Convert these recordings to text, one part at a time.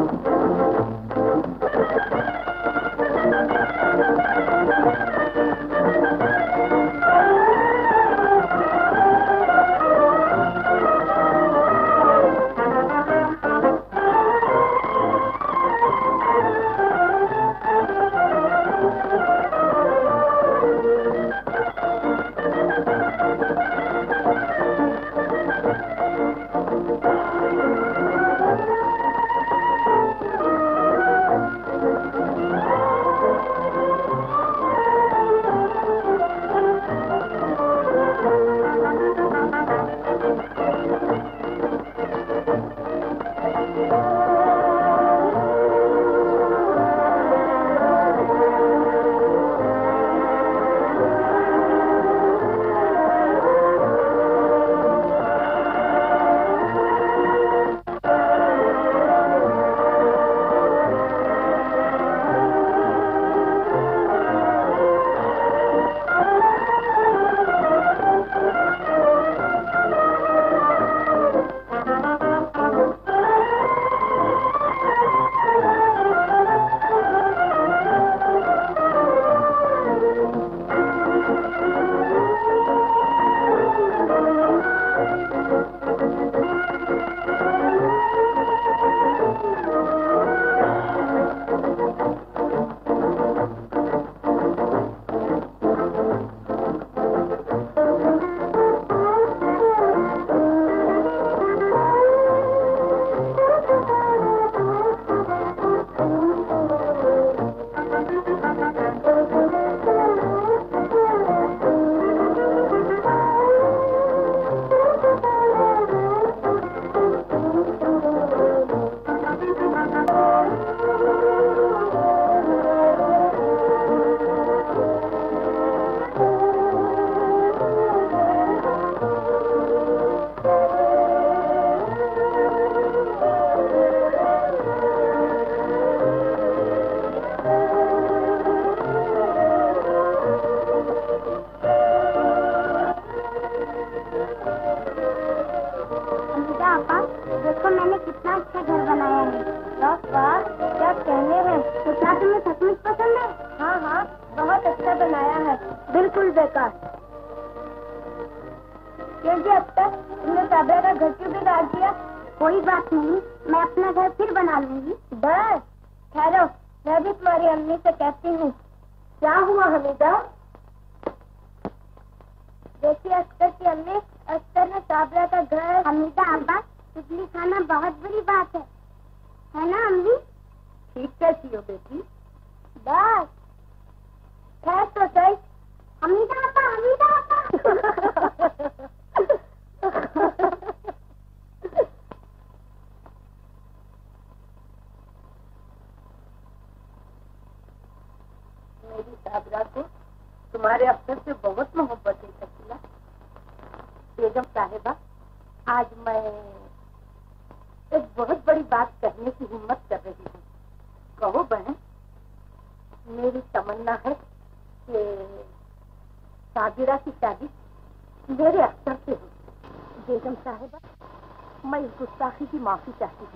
माफी चाहती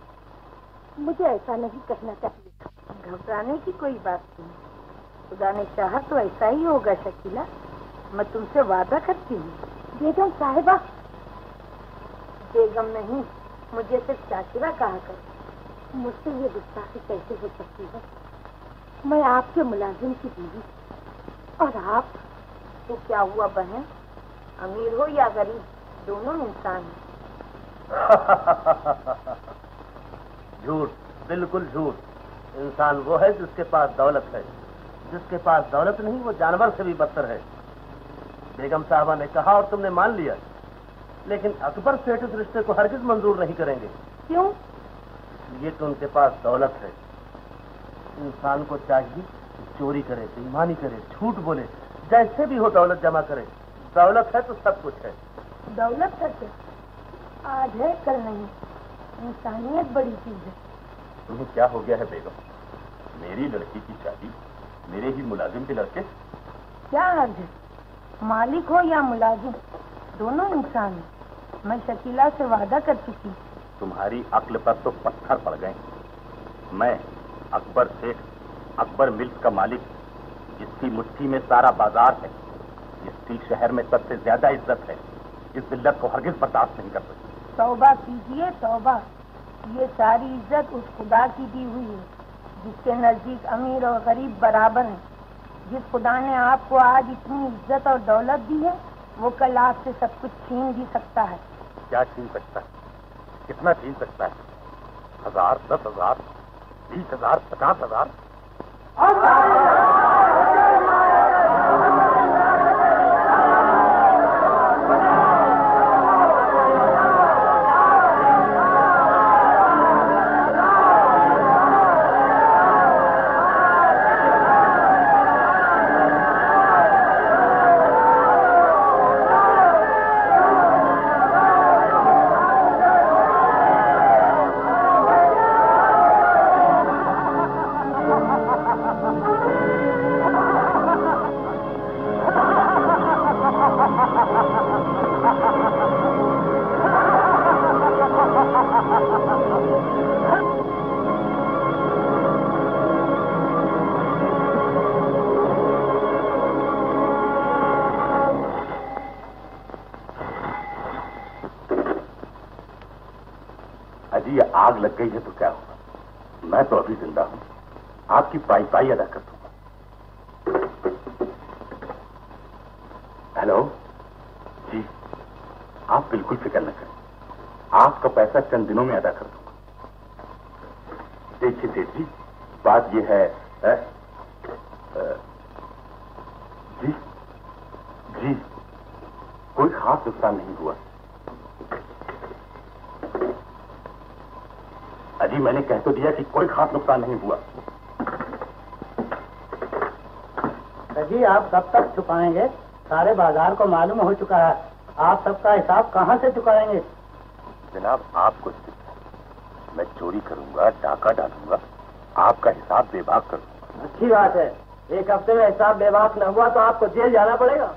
हूँ, मुझे ऐसा नहीं कहना चाहिए। घबराने की कोई बात नहीं, खुदा ने चाहा तो ऐसा ही होगा शकीला। मैं तुमसे वादा करती हूँ। बेगम साहिबा। बेगम नहीं, मुझे सिर्फ चाचिरा कहा कर। मुझसे ये गुस्ताखी कैसे हो सकती है? मैं आपके मुलाजिम की बीवी, और आप तो क्या हुआ बहन, अमीर हो या गरीब, दोनों इंसान हैं। झूठ, बिल्कुल झूठ। इंसान वो है जिसके पास दौलत है, जिसके पास दौलत नहीं वो जानवर से भी बदतर है। बेगम साहबा ने कहा और तुमने मान लिया, लेकिन अकबर सेठ इस रिश्ते को हरगिज मंजूर नहीं करेंगे। क्यों? ये तो उनके पास दौलत है। इंसान को चाहिए चोरी करे, बेईमानी करे, झूठ बोले, जैसे भी हो दौलत जमा करे। दौलत है तो सब कुछ है। दौलत है तो आज है कल नहीं, इंसानियत बड़ी चीज है। तुम्हें क्या हो गया है बेगम? मेरी लड़की की शादी मेरे ही मुलाजिम के लड़के? क्या अर्ज है, मालिक हो या मुलाजिम, दोनों इंसान हैं। मैं शकीला से वादा कर चुकी। तुम्हारी अक्ल पर तो पत्थर पड़ गए। मैं अकबर शेख, अकबर मिल्क का मालिक, जिसकी मुट्ठी में सारा बाजार है, जिसकी शहर में सबसे ज्यादा इज्जत है, इस जिल्लत को हरगिज बर्दाश्त नहीं कर सकती। तौबा कीजिए तौबा, ये सारी इज्जत उस खुदा की दी हुई है जिसके नजदीक अमीर और गरीब बराबर हैं। जिस खुदा ने आपको आज इतनी इज्जत और दौलत दी है, वो कल आपसे सब कुछ छीन भी सकता है। क्या छीन सकता है? कितना छीन सकता है? 1000, 10,000, 20,000, 50,000? आग लग गई है तो क्या होगा? मैं तो अभी जिंदा हूं, आपकी पाई पाई अदा कर दूंगा। हेलो जी, आप बिल्कुल फिक्र न करें, आपका पैसा चंद दिनों में अदा कर दूंगा। देखिए सेठ जी, बात यह है जी जी, कोई खास नुकसान नहीं हुआ। अजी मैंने कह तो दिया कि कोई खास नुकसान नहीं हुआ। जी आप कब तक चुकाएंगे? सारे बाजार को मालूम हो चुका है, आप सबका हिसाब कहाँ से चुकाएंगे? जनाब आपको मैं चोरी करूंगा, डाका डालूंगा, आपका हिसाब बेबाक करूंगा। अच्छी बात है, एक हफ्ते में हिसाब बेबाक न हुआ तो आपको जेल जाना पड़ेगा।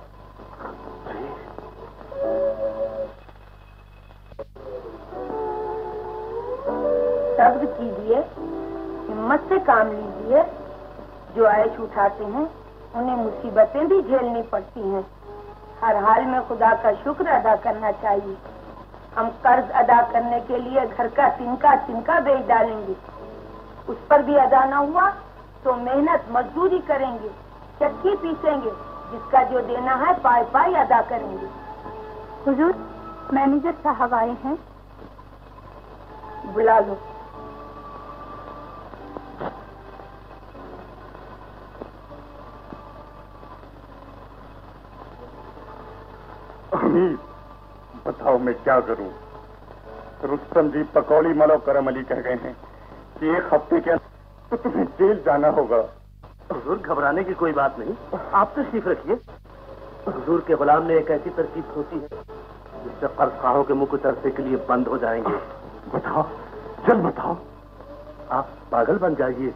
सब्र कीजिए, हिम्मत से काम लीजिए। जो ऐश उठाते हैं उन्हें मुसीबतें भी झेलनी पड़ती हैं। हर हाल में खुदा का शुक्र अदा करना चाहिए। हम कर्ज अदा करने के लिए घर का तिनका बेच डालेंगे, उस पर भी अदा न हुआ तो मेहनत मजदूरी करेंगे, चक्की पीसेंगे, जिसका जो देना है पाई पाई अदा करेंगे। हुजूर, मैनेजर साहब आए हैं, बुला लो। बताओ मैं क्या करूं? रुस्तम जी पकौड़ी मलो करम अली कह गए हैं कि एक हफ्ते के अंदर तो तुम्हें जेल जाना होगा। हुजूर घबराने की कोई बात नहीं, आप तशरीफ रखिए। हुजूर के गुलाम ने एक ऐसी तरकीब सोची है जिससे कर्जखाहों के मुंह कुछ अरसे के लिए बंद हो जाएंगे। बताओ, जल्द बताओ। आप पागल बन जाइए।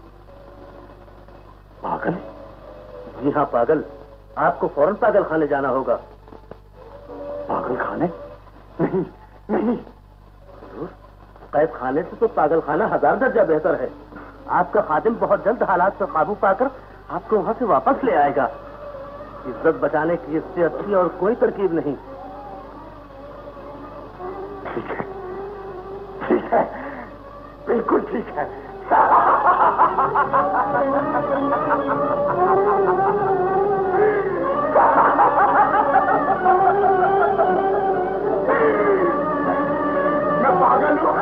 पागल? जी हाँ पागल, आपको फौरन पागल खाने जाना होगा। पागल खाने? नहीं नहीं, कैद खाने से तो पागल खाना 1000 दर्जा बेहतर है। आपका खादिम बहुत जल्द हालात पर काबू पाकर आपको वहां से वापस ले आएगा। इज्जत बचाने की इससे अच्छी और कोई तरकीब नहीं। ठीक है, बिल्कुल ठीक है। मैं पागल हूँ।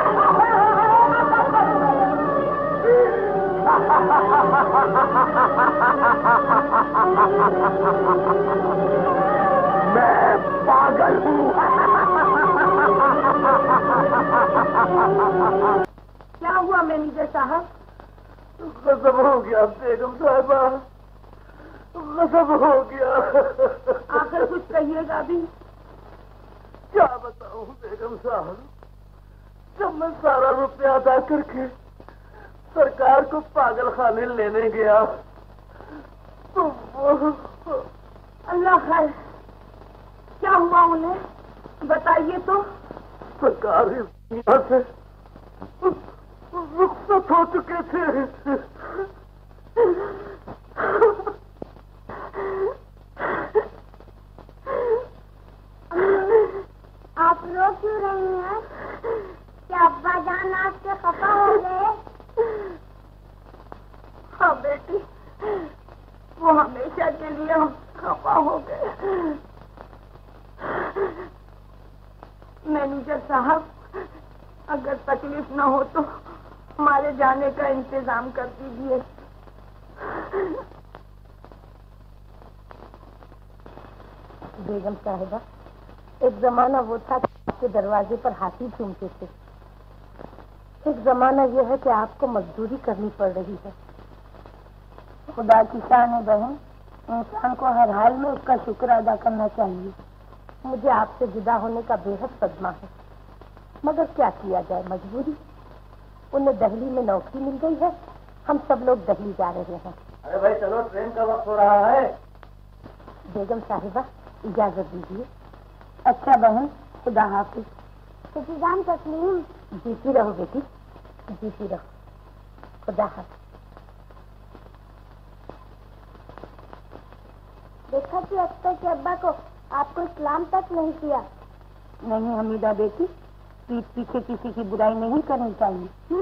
मैं पागल हूँ। क्या हुआ मैनेजर साहब? गजब हो गया बेगम साहबा, गजब हो गया। आखिर कुछ कहिएगा भी। क्या बताऊं बेगम साहब, जब मैं सारा रुपया अदा करके सरकार को पागल खाने लेने गया तो अल्लाह खैर, क्या हुआ उन्हें बताइए तो। सरकार इस दुनिया से रुखसत चुके थे। आप रो क्यों रही हैं? क्या अब्बा जान आपसे खफा हो गए? हाँ बेटी, वो हमेशा के लिए हम खफा हो गए। मैनेजर साहब, अगर तकलीफ ना हो तो हमारे जाने का इंतजाम कर दीजिए। बेगम साहिबा, एक जमाना वो था कि आपके दरवाजे पर हाथी झूमते थे। एक जमाना यह है कि आपको मजदूरी करनी पड़ रही है। खुदा की शान है बहन, इंसान को हर हाल में उसका शुक्र अदा करना चाहिए। मुझे आपसे जुदा होने का बेहद सदमा है, मगर क्या किया जाए, मजबूरी। उन्हें दिल्ली में नौकरी मिल गई है, हम सब लोग दिल्ली जा रहे हैं। अरे भाई चलो, ट्रेन का वक्त हो रहा है। बेगम साहिबा, इजाजत दीजिए। अच्छा बहन, खुदा हाफिज। इंतजाम तस्लीम। जीती रहो बेटी, जीती रहो। खुदा हाफिज। देखा कि अख्तर के अब्बा को आपको इस्लाम तक नहीं किया। नहीं हमीदा बेटी, पीठ पीछे किसी की बुराई नहीं करनी चाहिए।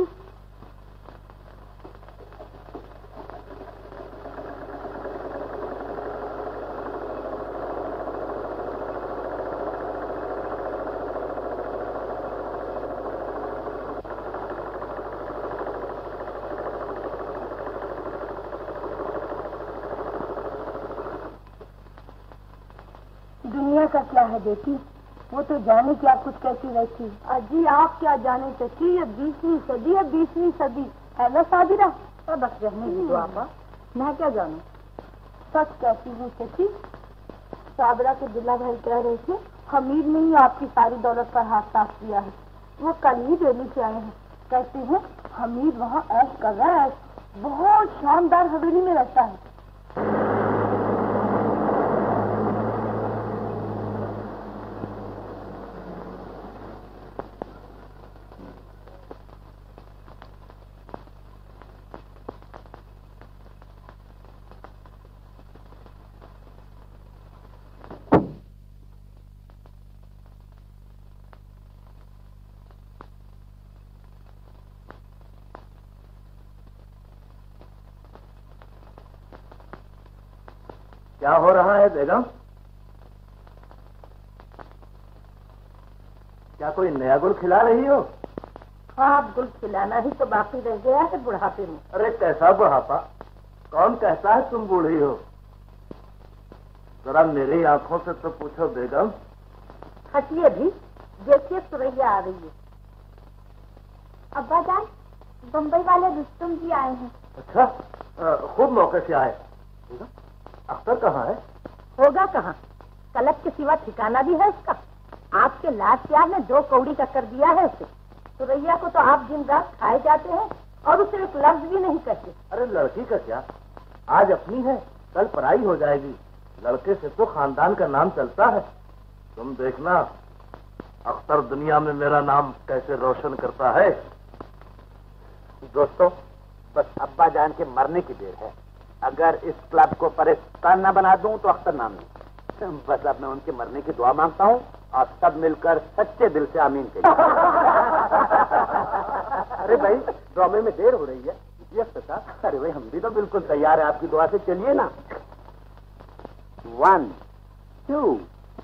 दुनिया का क्या है बेटी, वो तो जाने क्या कुछ कैसी रहती। अजी आप क्या जाने चची, ये 20वीं सदी है, 20वीं सदी है ना साबिरा। बस रहने दीजिए आपा, मैं क्या जानूं। सच कहती हूँ चची, साबिरा के दुल्ला भाई कह रहे थे हमीद ने ही आपकी सारी दौलत पर हाथ साफ किया है। वो कल ही दिल्ली से आए हैं। कहते हैं हमीद वहाँ ऐश कर रहा है, बहुत शानदार हवेली में रहता है। क्या हो रहा है बेगम? क्या कोई नया गुल खिला रही हो? हाँ, गुल खिलाना ही तो बाकी रह गया है बुढ़ापे में। अरे कैसा बुढ़ापा? कौन कहता है तुम बूढ़ी हो? जरा मेरी आंखों से तो पूछो बेगम। हटिए भी, देखिए सुरैया आ रही है। अब्बा जान, बम्बई वाले रुस्तम जी आए हैं। अच्छा, खूब मौके से आए। अख्तर कहाँ है? होगा कहाँ, कलक के सिवा ठिकाना भी है उसका। आपके लाड प्यार ने 2 कौड़ी का कर दिया है उसे। सुरैया को तो आप दिन रात खाए जाते हैं और उसे एक लफ्ज भी नहीं कहते। अरे लड़की का क्या, आज अपनी है कल पराई हो जाएगी। लड़के से तो खानदान का नाम चलता है। तुम देखना अख्तर दुनिया में मेरा नाम कैसे रोशन करता है। दोस्तों, बस अब्बा जान के मरने की देर है। अगर इस क्लब को परेशान न बना दूं तो अख्तर नाम नहीं। बस अब मैं उनके मरने की दुआ मांगता हूं और सब मिलकर सच्चे दिल से आमीन कहिए। अरे भाई, ड्रामे में देर हो रही है। जी अख्तर साहब। अरे भाई, हम भी तो बिल्कुल तैयार है आपकी दुआ से, चलिए ना। 1 2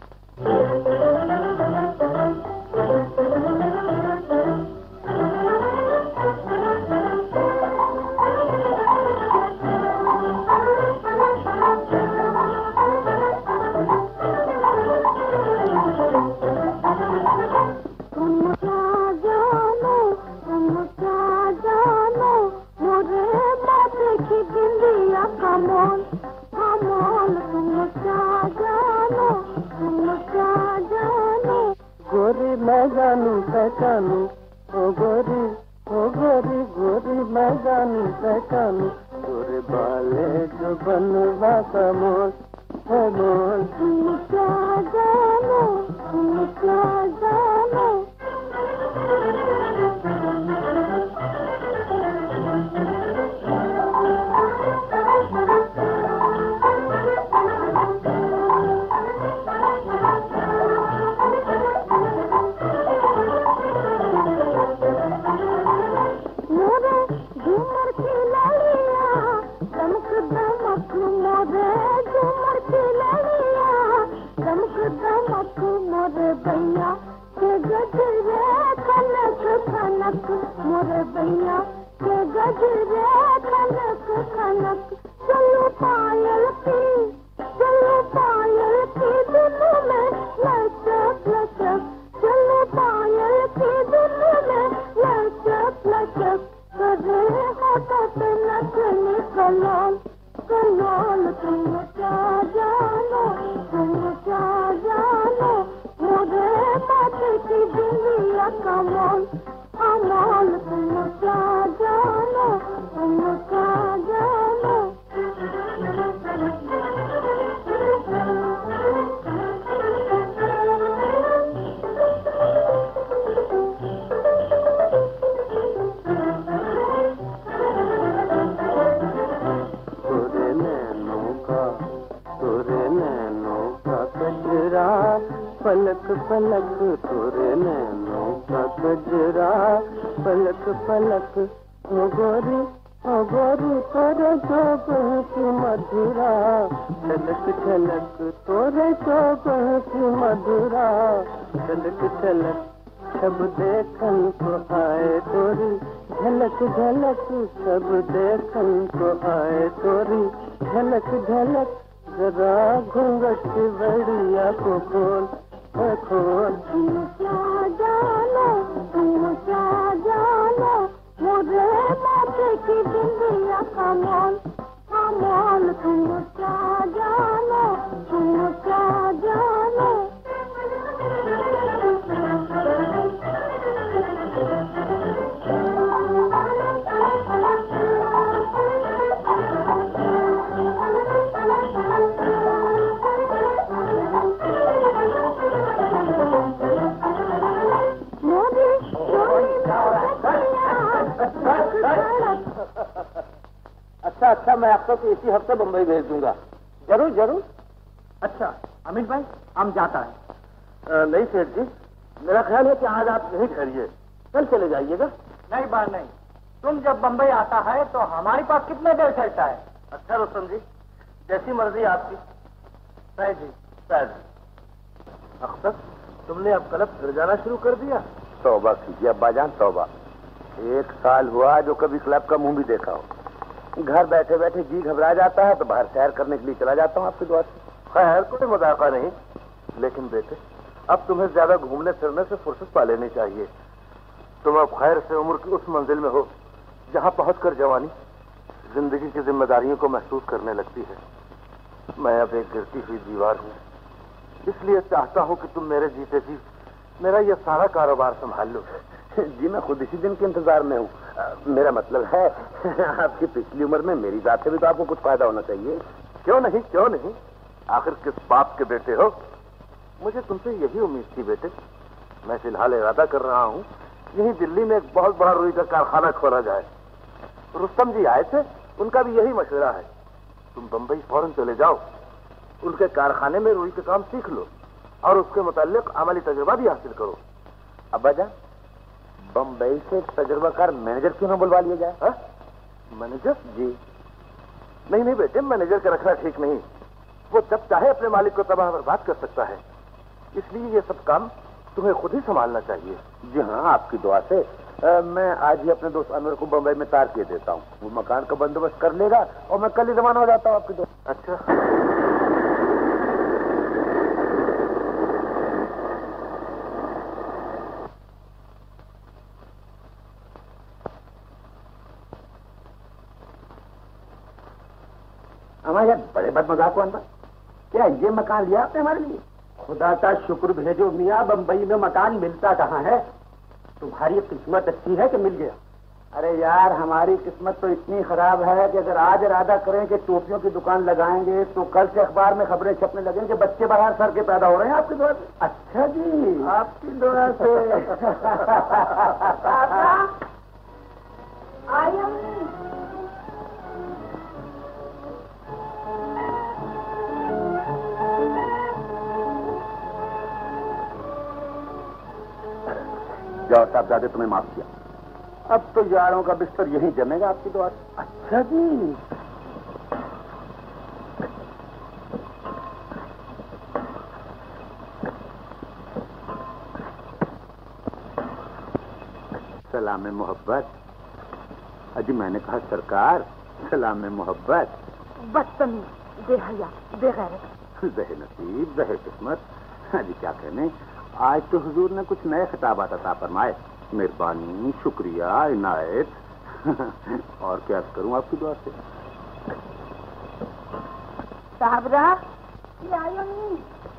गोरी मैं जानू पहचानू, ओ गोरी गोरी मैं जानू पहचानू। गोरे बाले जो बनवा का मोल है मोल। तुम क्या जानो, तुम क्या जानो। रे खनक खनक चलो पायल की धुन में लचक लचक चलो पायल की धुन में लचक लचक करे होठत नचने कलाल कलाल तुम क्या जानो मुझे माथे की दुनिया कमाल अमाल तुम क्या जानो पलक पलक तोरे नैनों का गजरा पलक पलक ओ गोरी तोरे चौबह की मधुरा झलक झलक तोरे चौबह की मधुरा झलक झलक सब देखन को आए तोरी झलक झलक सब देखन को आए तोरी झलक झलक जरा घूंघट बढ़िया को खोल तुम क्या जानो मुझे माथे की बिंदिया कमाल तुम क्या जानो अच्छा मैं आपको तो इसी हफ्ते बम्बई भेज दूंगा। जरूर। अच्छा अमित भाई हम जाता है। नहीं सेठ जी, मेरा ख्याल है कि आज आप नहीं ठहरिए, कल चले जाइएगा। नहीं बात नहीं, तुम जब बम्बई आता है तो हमारे पास कितने देर चलता है। अच्छा रोशन जी, जैसी मर्जी आपकी। शायद अख्तर, तुमने अब कलब फिर जाना शुरू कर दिया। तौबा कीजिए अब्बाजान तौबा, 1 साल हुआ जो कभी क्लब का मुंह भी देखा हो। घर बैठे बैठे जी घबरा जाता है तो बाहर सैर करने के लिए चला जाता हूँ आपकी दुआ से। खैर कोई मजाका नहीं, लेकिन बेटे अब तुम्हें ज्यादा घूमने फिरने से फुर्सत पा लेनी चाहिए। तुम अब खैर से उम्र की उस मंजिल में हो जहाँ पहुंचकर जवानी जिंदगी की जिम्मेदारियों को महसूस करने लगती है। मैं अब एक गिरती हुई दीवार हूँ, इसलिए चाहता हूँ कि तुम मेरे जीते जी मेरा ये सारा कारोबार संभाल लो। जी मैं खुद इसी दिन के इंतजार में हूँ। मेरा मतलब है आपकी पिछली उम्र में मेरी जात से भी तो आपको कुछ फायदा होना चाहिए। क्यों नहीं, आखिर किस बाप के बेटे हो। मुझे तुमसे यही उम्मीद थी बेटे। मैं फिलहाल इरादा कर रहा हूँ यही दिल्ली में एक बहुत बड़ा रुई का कारखाना खोला जाए। रुस्तम जी आए थे, उनका भी यही मशवरा है। तुम बंबई फौरन चले जाओ, उनके कारखाने में रुई का काम सीख लो और उसके मुताल्लिक अमली तजुर्बा भी हासिल करो। अब्बाजान, बंबई से तजुर्बाकार मैनेजर क्यों ना बुलवा लिया जाए? मैनेजर? जी नहीं बेटे, मैनेजर का रखना ठीक नहीं। वो जब चाहे अपने मालिक को तबाह बर्बाद कर सकता है, इसलिए ये सब काम तुम्हें खुद ही संभालना चाहिए। जी हाँ, आपकी दुआ से मैं आज ही अपने दोस्त अनवर को बंबई में तार किए देता हूँ। वो मकान का बंदोबस्त कर लेगा और मैं कल ही रवाना हो जाता हूँ आपकी दुआ। अच्छा हमारे बड़े बदमजाक हो। क्या ये मकान लिया आपने हमारे लिए? खुदा का शुक्र भेजो मियाँ, बंबई में मकान मिलता कहाँ है। तुम्हारी किस्मत अच्छी है कि मिल गया। अरे यार, हमारी किस्मत तो इतनी खराब है कि अगर आज इरादा करें कि टोपियों की दुकान लगाएंगे तो कल से अखबार में खबरें छपने लगेंगे कि बच्चे बाहर सर के पैदा हो रहे हैं आपकी दुआ से। अच्छा जी, आपकी दुआ से। जाओ साहबजादे, तुम्हें माफ किया। अब तो यारों का बिस्तर यहीं जमेगा आपकी दुआ से। अच्छा जी, सलाम मोहब्बत। अजी मैंने कहा सरकार, सलाम में मोहब्बत। बदतमीज, बेहया, बेगैरत, बेनसीब, बेकिस्मत। अजी क्या कहने, आज तो हुजूर ने कुछ नए खिताबात अता फरमाए। मेहरबानी, शुक्रिया, इनायत। और क्या करूं आपकी दुआ से। साबरा, ये आयो नहीं।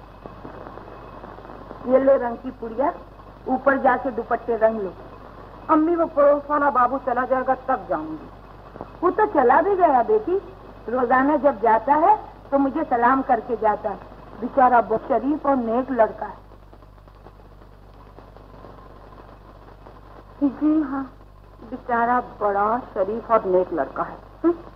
ये ले रंग की पुड़िया, ऊपर जाके दुपट्टे रंग लो। अम्मी वो पड़ोस वाला बाबू चला जाएगा तब जाऊंगी। वो तो चला भी गया बेटी, रोजाना जब जाता है तो मुझे सलाम करके जाता है। बेचारा बहुत शरीफ और नेक लड़का है। जी हाँ, बेचारा बड़ा शरीफ और नेक लड़का है।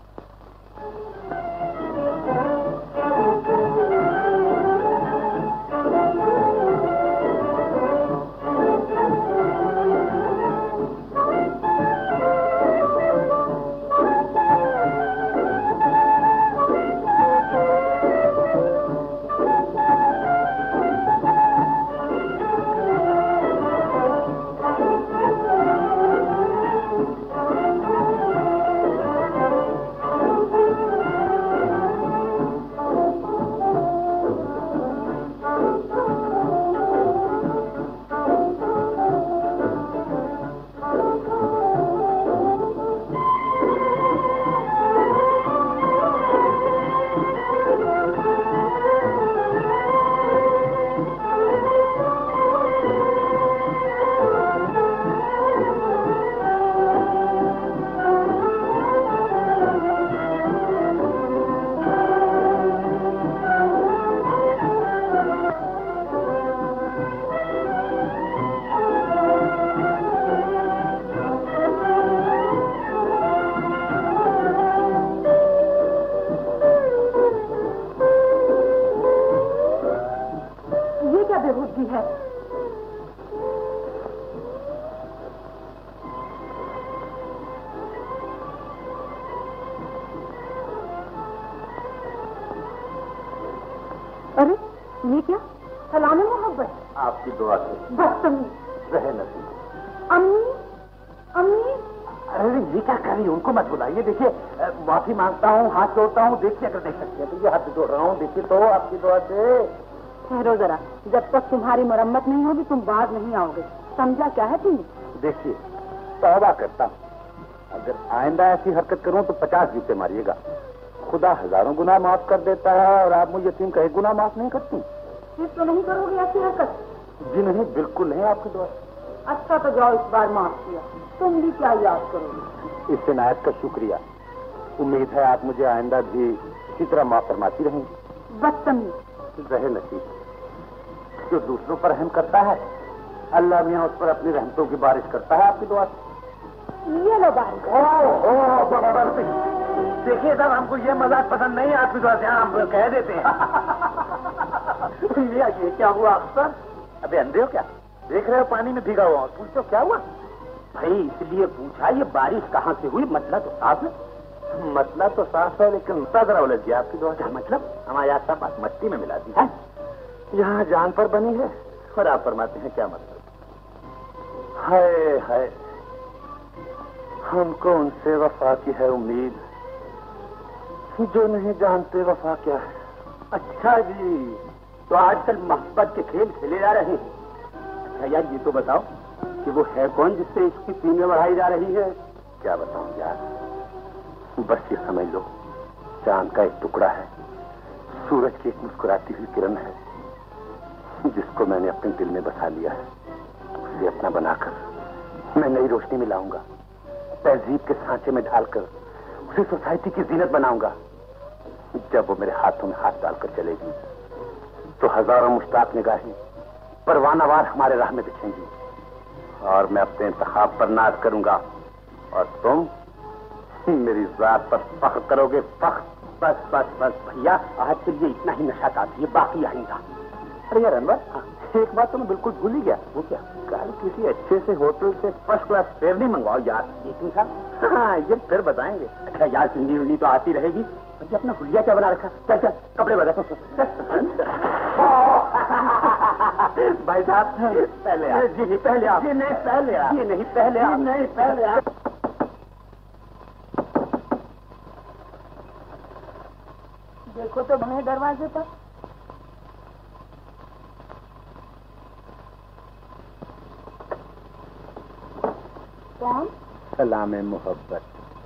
आपकी दुआ से। बदतमीज, बेनसीब। अम्मी, अम्मी। अरे ये क्या कर रही है, उनको मत बुलाइए। देखिए माफी मांगता हूँ, हाथ जोड़ता हूँ। देखिए अगर देख सकते हैं तो ये हाथ जोड़ रहा हूँ। देखिए तो आपकी दुआ से। ठहरो जरा, जब तक तुम्हारी मरम्मत नहीं होगी तुम बाहर नहीं आओगे। समझा क्या है तुमने? देखिए तौबा करता हूँ, अगर आइंदा ऐसी हरकत करूँ तो 50 जूते मारिएगा। खुदा हजारों गुनाह माफ कर देता है और आप मुझे यतीम कहे गुनाह माफ नहीं करती। फिर तो नहीं करोगे ऐसी हरकत? जी नहीं, बिल्कुल नहीं, आपकी दुआ। अच्छा तो जाओ, इस बार माफ किया, तुम भी क्या याद करोगे। इस इनायत का शुक्रिया। उम्मीद है आप मुझे आइंदा भी इसी तरह माफ फरमाती रहेंगी। बदतमीज। रहे नसीब, जो दूसरों पर रहम करता है अल्लाह मियाँ उस पर अपनी रहमतों की बारिश करता है। आपकी दुआ से। ये लो बारिश। देखिए साहब, हमको ये मजाक पसंद नहीं है। आपकी दुआ से हम कह देते हैं। ये क्या हुआ अक्सर? अबे अंधे हो क्या? देख रहे हो पानी में भीगा हुआ। पूछो क्या हुआ भाई? इसलिए पूछा ये बारिश कहाँ से हुई? मतलब तो साफ है। मतलब तो साफ है, लेकिन जरा उलझ गया। आपकी दुआ क्या मतलब? हमारे आस पास मट्टी में मिला दी है, यहाँ जान पर बनी है और आप फरमाते हैं क्या मतलब? हाय हाय, हमको उनसे वफा की है उम्मीद जो नहीं जानते वफा क्या है। अच्छा जी, तो आजकल मोहब्बत के खेल खेले जा रहे हैं। अच्छा यार ये तो बताओ कि वो है कौन जिससे इसकी सीने बढ़ाई जा रही है? क्या बताऊं यार, बस ये समझ लो चांद का एक टुकड़ा है, सूरज की एक मुस्कुराती हुई किरण है, जिसको मैंने अपने दिल में बसा लिया है। उसे अपना बनाकर मैं नई रोशनी में लाऊंगा, तहजीब के सांचे में ढालकर उसे सोसाइटी की जीनत बनाऊंगा। जब वो मेरे हाथों में हाथ डालकर चलेगी तो हजारों मुश्ताक निगाहें परवानावार हमारे राह में बिछेंगी और मैं अपने इंतखाब पर नाज करूंगा और तुम मेरी जात पर फख्र करोगे। फख्र। बस बस बस भैया, आज के लिए इतना ही नशा काफी है, बाकी आएगा। अरे यार अनवर, एक बात तो मैं बिल्कुल भूल ही गया। वो क्या? कल किसी अच्छे से होटल से फर्स्ट क्लास फेयर नहीं मंगवाओ यार। लेकिन साहब हाँ, ये फिर बताएंगे। अच्छा यार, सिंधी उंडी तो आती रहेगी। अच्छा अपना हुलिया क्या बना रखा? चल चल कपड़े बदल। भाई साहब पहले आप। जी नहीं पहले आप। जी नहीं पहले आप। जी नहीं पहले आप। नहीं पहले आप। देखो तो बने दरवाजे पर। कौन? सलाम मोहब्बत।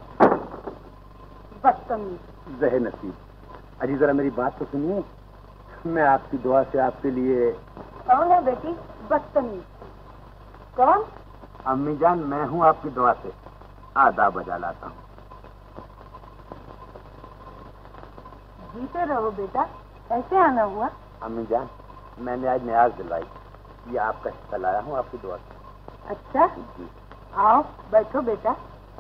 बदतमीज। जहे नसीब। अजी जरा मेरी बात तो सुनिए। मैं आपकी दुआ से आपके लिए। कौन है बेटी? बदतमीज। कौन? अम्मी जान, मैं हूँ आपकी दुआ से आदाब बजा लाता हूँ। जीते रहो बेटा। कैसे आना हुआ? अम्मी जान, मैंने आज न्याज दिलवाई। ये आपका हिस्सा लाया हूँ आपकी दुआ से। अच्छा जी। आओ बैठो बेटा।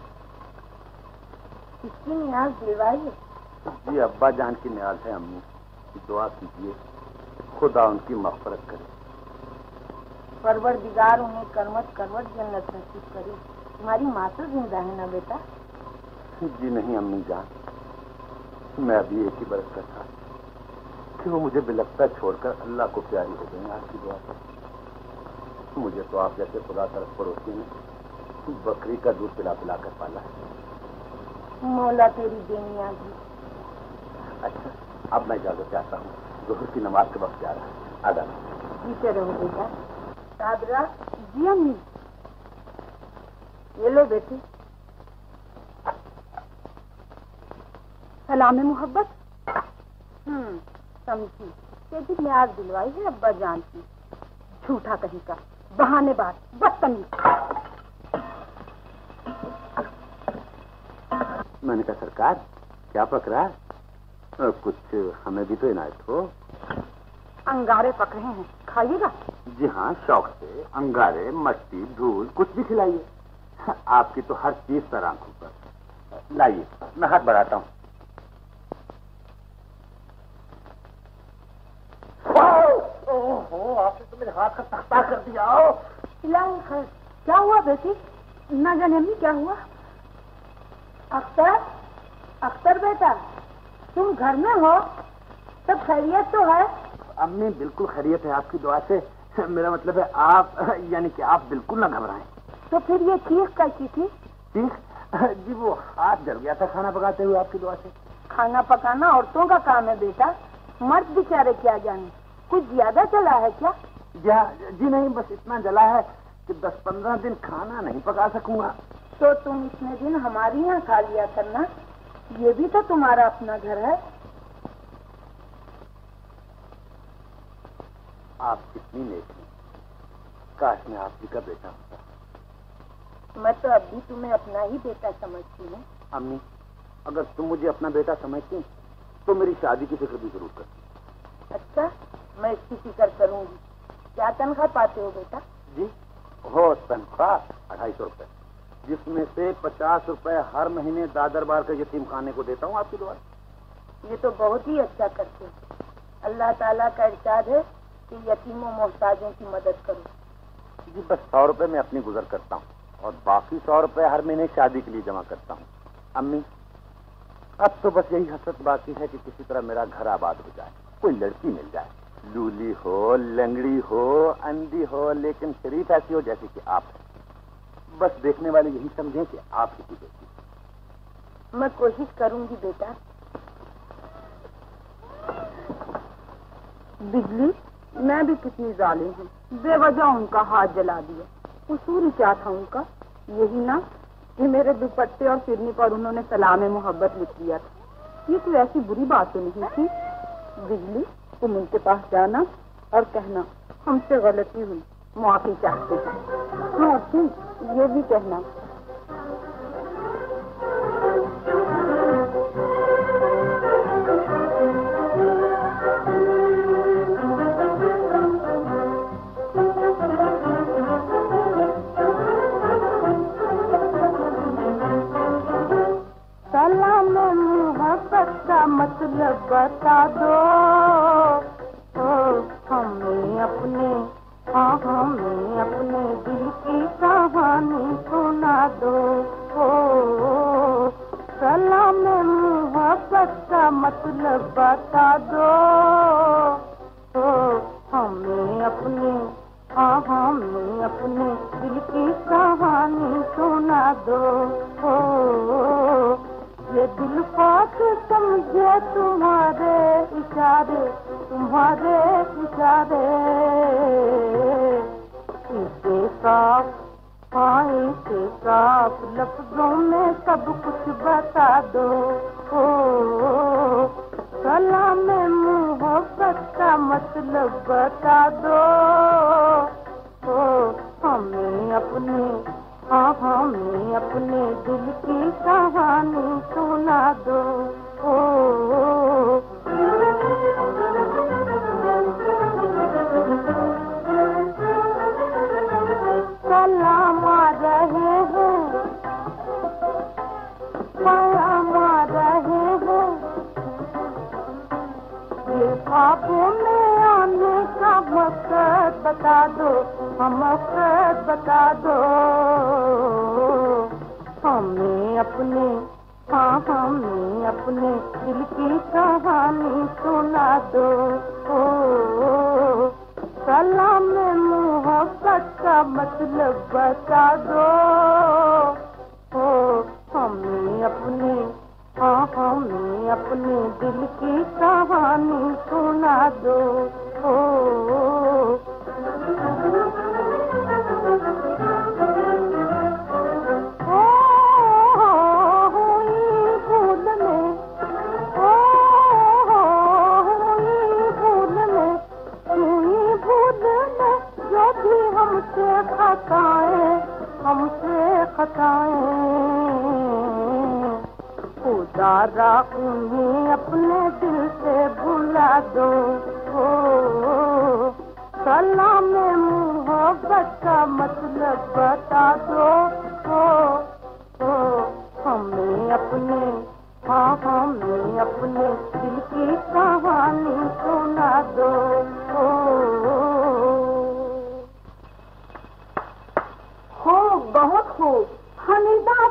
किसकी न्याज दिलवाई है? जी अब्बा जान की न्याज है अम्मी। दुआ कीजिए खुदा उनकी मग़फ़िरत करे। परवरदिगार उन्हें करवट करवट जन्नत नसीब करे। तुम्हारी माँ तो जिंदा है ना बेटा? जी नहीं अम्मी जान, मैं अभी एक ही बरस का था कि वो मुझे बिलखता छोड़कर अल्लाह को प्यारी हो गई। आपकी दुआ से मुझे तो आप जैसे खुदा तरफ पड़ोसी ने बकरी का दूध पिला पिला कर पाला है। मौला तेरी बेनियाज़ी। अच्छा, अब मैं इजाजत चाहता हूँ, ज़ोहर की नमाज के वक्त जा रहा है। आदा। जीते रहो बेटा। साबरा। जी अम्मी। ये लो बेटी। सलाम मोहब्बत। समझी। तेरी न्याज दिलवाई है अब्बा जान की। झूठा कहीं का, बहानेबाज, बदतमीज। मैंने कहा सरकार क्या पकड़ा? कुछ हमें भी तो इनायत हो। अंगारे पक रहे हैं, खाइएगा? जी हाँ, शौक से। अंगारे, मट्टी, धूल कुछ भी खिलाइए। आपकी तो हर चीज पर आंखों पर। लाइए, मैं हाथ बढ़ाता हूँ। ओहो, आपने तो मेरे हाथ का तख्ता कर दिया। क्या हुआ बेटी? ना जाने अम्मी क्या हुआ? अख्तर, अख्तर बेटा, तुम घर में हो? सब खैरियत तो है? अम्मी बिल्कुल खैरियत है आपकी दुआ से। मेरा मतलब है आप, यानी कि आप बिल्कुल ना घबराएं। तो फिर ये चीख कैसी थी? चीख? जी वो हाथ जल गया था खाना पकाते हुए आपकी दुआ से। खाना पकाना औरतों का काम है बेटा, मर्द बेचारे क्या जाने। कुछ ज्यादा जला है क्या? जी नहीं, बस इतना जला है कि 10-15 दिन खाना नहीं पका सकूंगा। तो तुम इतने दिन हमारी यहाँ खा लिया करना, ये भी तो तुम्हारा अपना घर है। आप कितनी नेक हैं, काश मैं आप जी का बेटा होता। मैं तो अभी तुम्हें अपना ही बेटा समझती हूँ। अम्मी, अगर तुम मुझे अपना बेटा समझती तो मेरी शादी की फिक्र भी जरूर करती। अच्छा, मैं इसकी फिक्र करूंगी। क्या तनख्वाह पाते हो बेटा? जी हो तनख्वाह 250 रुपए, जिसमें से 50 रुपए हर महीने दादर बार के यतीम खाने को देता हूँ आपकी दुआ। ये तो बहुत ही अच्छा करते हो। अल्लाह ताला का इरशाद है कि यतीमों मोहताजों की मदद करो। जी बस 100 रुपए मैं अपनी गुजर करता हूँ और बाकी 100 रुपए हर महीने शादी के लिए जमा करता हूँ। अम्मी, अब तो बस यही हसरत बाकी है कि किसी तरह मेरा घर आबाद हो जाए, कोई लड़की मिल जाए, लूली हो, लंगड़ी हो, अंधी हो, लेकिन शरीफ ऐसी हो जैसी कि आप हैं। बस देखने वाले यही समझें कि आप ही की बेटी। मैं कोशिश करूंगी बेटा। बिजली, मैं भी कितनी जालिम हूँ, बेवजह उनका हाथ जला दिया। कसूर क्या था उनका? यही ना कि मेरे दुपट्टे और सिरनी पर उन्होंने सलाम मोहब्बत लिख दिया था। ये कोई ऐसी बुरी बात तो नहीं थी। बिजली, तुम उनके पास जाना और कहना हमसे गलती हुई, माफी चाहते हैं। हाँ ठीक, ये भी कहना। मतलब बता दो हमें अपने, हाँ हमें अपने दिल की कहानी सुना दो। सलाम मोहब्बत का मतलब बता दो हमें अपने, हाँ हमें अपने दिल की कहानी सुना दो। ये दिल पाक समझे तुम्हारे तुम्हारे इशारे इसे साफ इसे साफ लफ्जों में सब कुछ बता दो। सलाम मोहब्बत का मतलब बता दो। हमें अपने हमें अपने दिल की कहानी सुना दो। सलाम आ रहे हैं, सलाम आ रहे हैं, ये ख्वाबों में आने का मकसद बता दो। हम मकसद बता दो। हमें अपने हमें अपने दिल की कहानी सुना दो। सलाम मोहब्बत का मतलब बता दो। हमें अपने हमें अपने दिल की कहानी सुना दो। हमसे खताएं उतारा उन्हें अपने दिल से भुला दो। सलाम मोहब्बत का मतलब बता दो। हमें अपने हमें अपने दिल की कहानी सुना दो। बहुत खूब हमीदा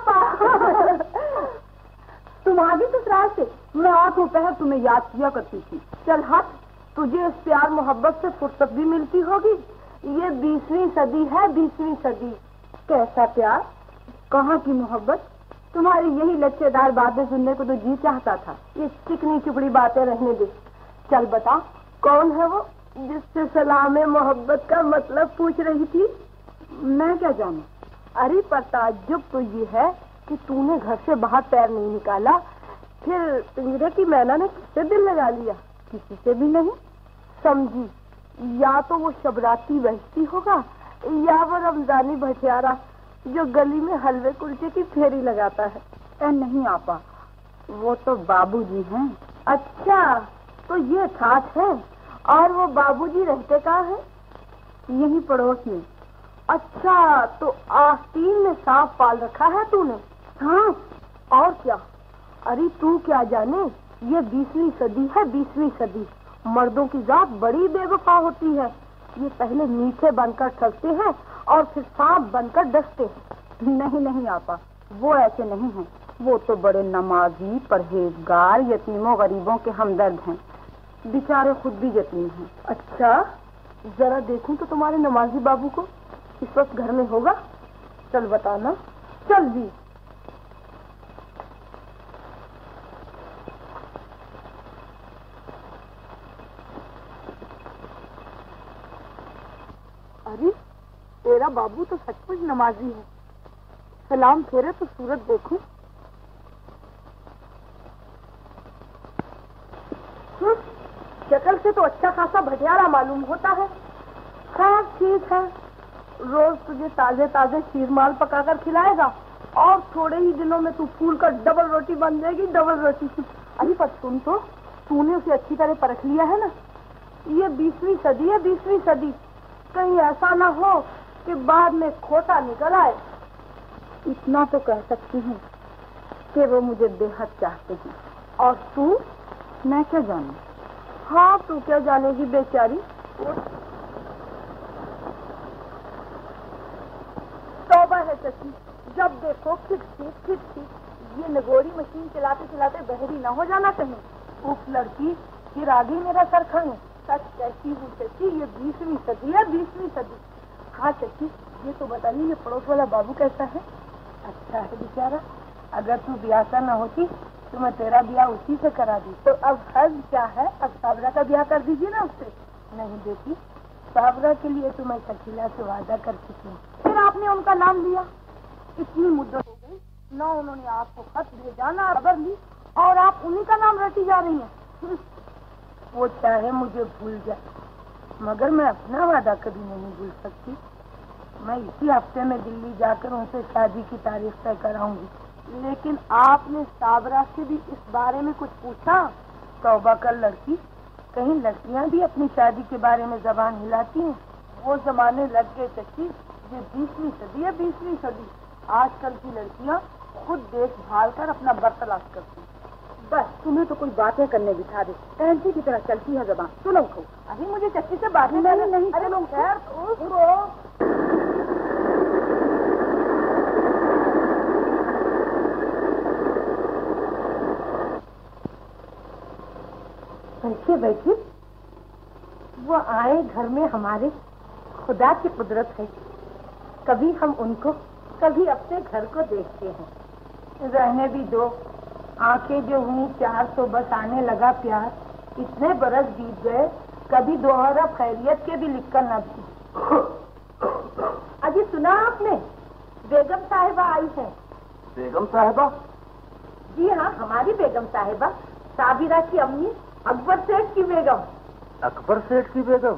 तुम आगे ससुराल से? मैं आंखों पहर तुम्हें याद किया करती थी। चल हट, तुझे इस प्यार मोहब्बत से फुर्सत भी मिलती होगी। ये 20वीं सदी है, 20वीं सदी। कैसा प्यार, कहाँ की मोहब्बत? तुम्हारी यही लच्छेदार बातें सुनने को तो जी चाहता था। ये चिकनी चुपड़ी बातें रहने दे। चल बता, कौन है वो जिससे सलाम मोहब्बत का मतलब पूछ रही थी? मैं क्या जानूं? अरे पर ताज्जुब तो ये है कि तूने घर से बाहर पैर नहीं निकाला, फिर पिंजरे की मैना ने किससे दिल लगा लिया? किसी से भी नहीं। समझी, या तो वो शबराती बहती होगा या वो रमजानी भटियारा जो गली में हलवे कुलचे की फेरी लगाता है। नहीं आपा, वो तो बाबूजी हैं। अच्छा, तो ये ठाठ है। और वो बाबूजी रहते कहाँ हैं? यही पड़ोस में। अच्छा, तो आस्तीन में सांप पाल रखा है तूने? हाँ, और क्या? अरे तू क्या जाने, ये 20वीं सदी है, 20वीं सदी। मर्दों की जात बड़ी बेवफा होती है। ये पहले मीठे बनकर ठगते हैं और फिर सांप बनकर डसते हैं। नहीं नहीं आपा, वो ऐसे नहीं हैं। वो तो बड़े नमाजी, परहेजगार, यतीमों गरीबों के हमदर्द हैं। बेचारे खुद भी यतीम हैं। अच्छा, जरा देखूं तो तुम्हारे नमाजी बाबू को। इस वक्त घर में होगा? चल बताना। चल भी। अरे तेरा बाबू तो सचमुच नमाजी है। सलाम फेरे तो सूरत देखूं। शक्ल से तो अच्छा खासा भटियारा मालूम होता है। खैर ठीक है, रोज तुझे ताजे ताजे शीर माल पकाकर खिलाएगा और थोड़े ही दिनों में तू फूल कर डबल रोटी बन जाएगी, डबल रोटी। अरे पर सुन तो, तूने उसे अच्छी तरह परख लिया है ना? ये 20वीं सदी है, 20वीं सदी। कहीं ऐसा ना हो कि बाद में खोटा निकल आए। इतना तो कह सकती हूँ कि वो मुझे बेहद चाहते हैं। और तू? मैं क्या जानूं? हाँ, तू क्या जानेगी बेचारी। तौबा है सची, जब देखो खिटखी खिटखी। ये नगोरी मशीन चलाते चलाते बहरी न हो जाना कहीं। उफ लड़की, फिर आगे मेरा सर खंग। सच कहती हूँ सची, ये 20वीं सदी है, 20वीं सदी। हाँ सची, ये तो बताइए, ये पड़ोस वाला बाबू कैसा है? अच्छा है बेचारा। अगर तू ब्यासा न होती तो मैं तेरा ब्याह उसी से करा दी। तो अब हद क्या है, अब साबरा का ब्याह कर दीजिए ना उससे। नहीं बेटी, साबरा के लिए तो मैं शकीला से वादा कर चुकी हूँ। फिर आपने उनका नाम लिया, इतनी मुद्दत हो गई ना, उन्होंने आपको खत भेजा ना खबर ली, और आप उन्हीं का नाम रटी जा रही हैं। वो चाहे मुझे भूल जाए, मगर मैं अपना वादा कभी नहीं भूल सकती। मैं इसी हफ्ते में दिल्ली जाकर उनसे शादी की तारीख तय कराऊंगी। लेकिन आपने साबरा से भी इस बारे में कुछ पूछा? तौबा कर लड़की, कहीं लड़कियां भी अपनी शादी के बारे में जबान हिलाती हैं? वो जमाने लग गए चच्ची, ये 20वीं सदी है, 20वीं सदी। आजकल की लड़कियां खुद देखभाल कर अपना बर तलाश करती हैं। बस तुम्हें तो कोई बातें करने बिठा दे, टहलती की तरह चलती है जबान। सुनो उनको। अभी मुझे चच्ची से बातें नहीं। अरे लोग खैर बैठिए बैठिए। वो आए घर में हमारे, खुदा की कुदरत है। कभी हम उनको, कभी अपने घर को देखते हैं। रहने भी दो, आंखें जो हुई 400 बस आने लगा प्यार। इतने बरस बीत गए, कभी दोहरा खैरियत के भी लिखकर न भी। अजी सुना आपने, बेगम साहिबा आई है। बेगम साहिबा? जी हाँ, हमारी बेगम साहिबा, साबिरा की अम्मी, अकबर सेठ की बेगम। अकबर सेठ की बेगम?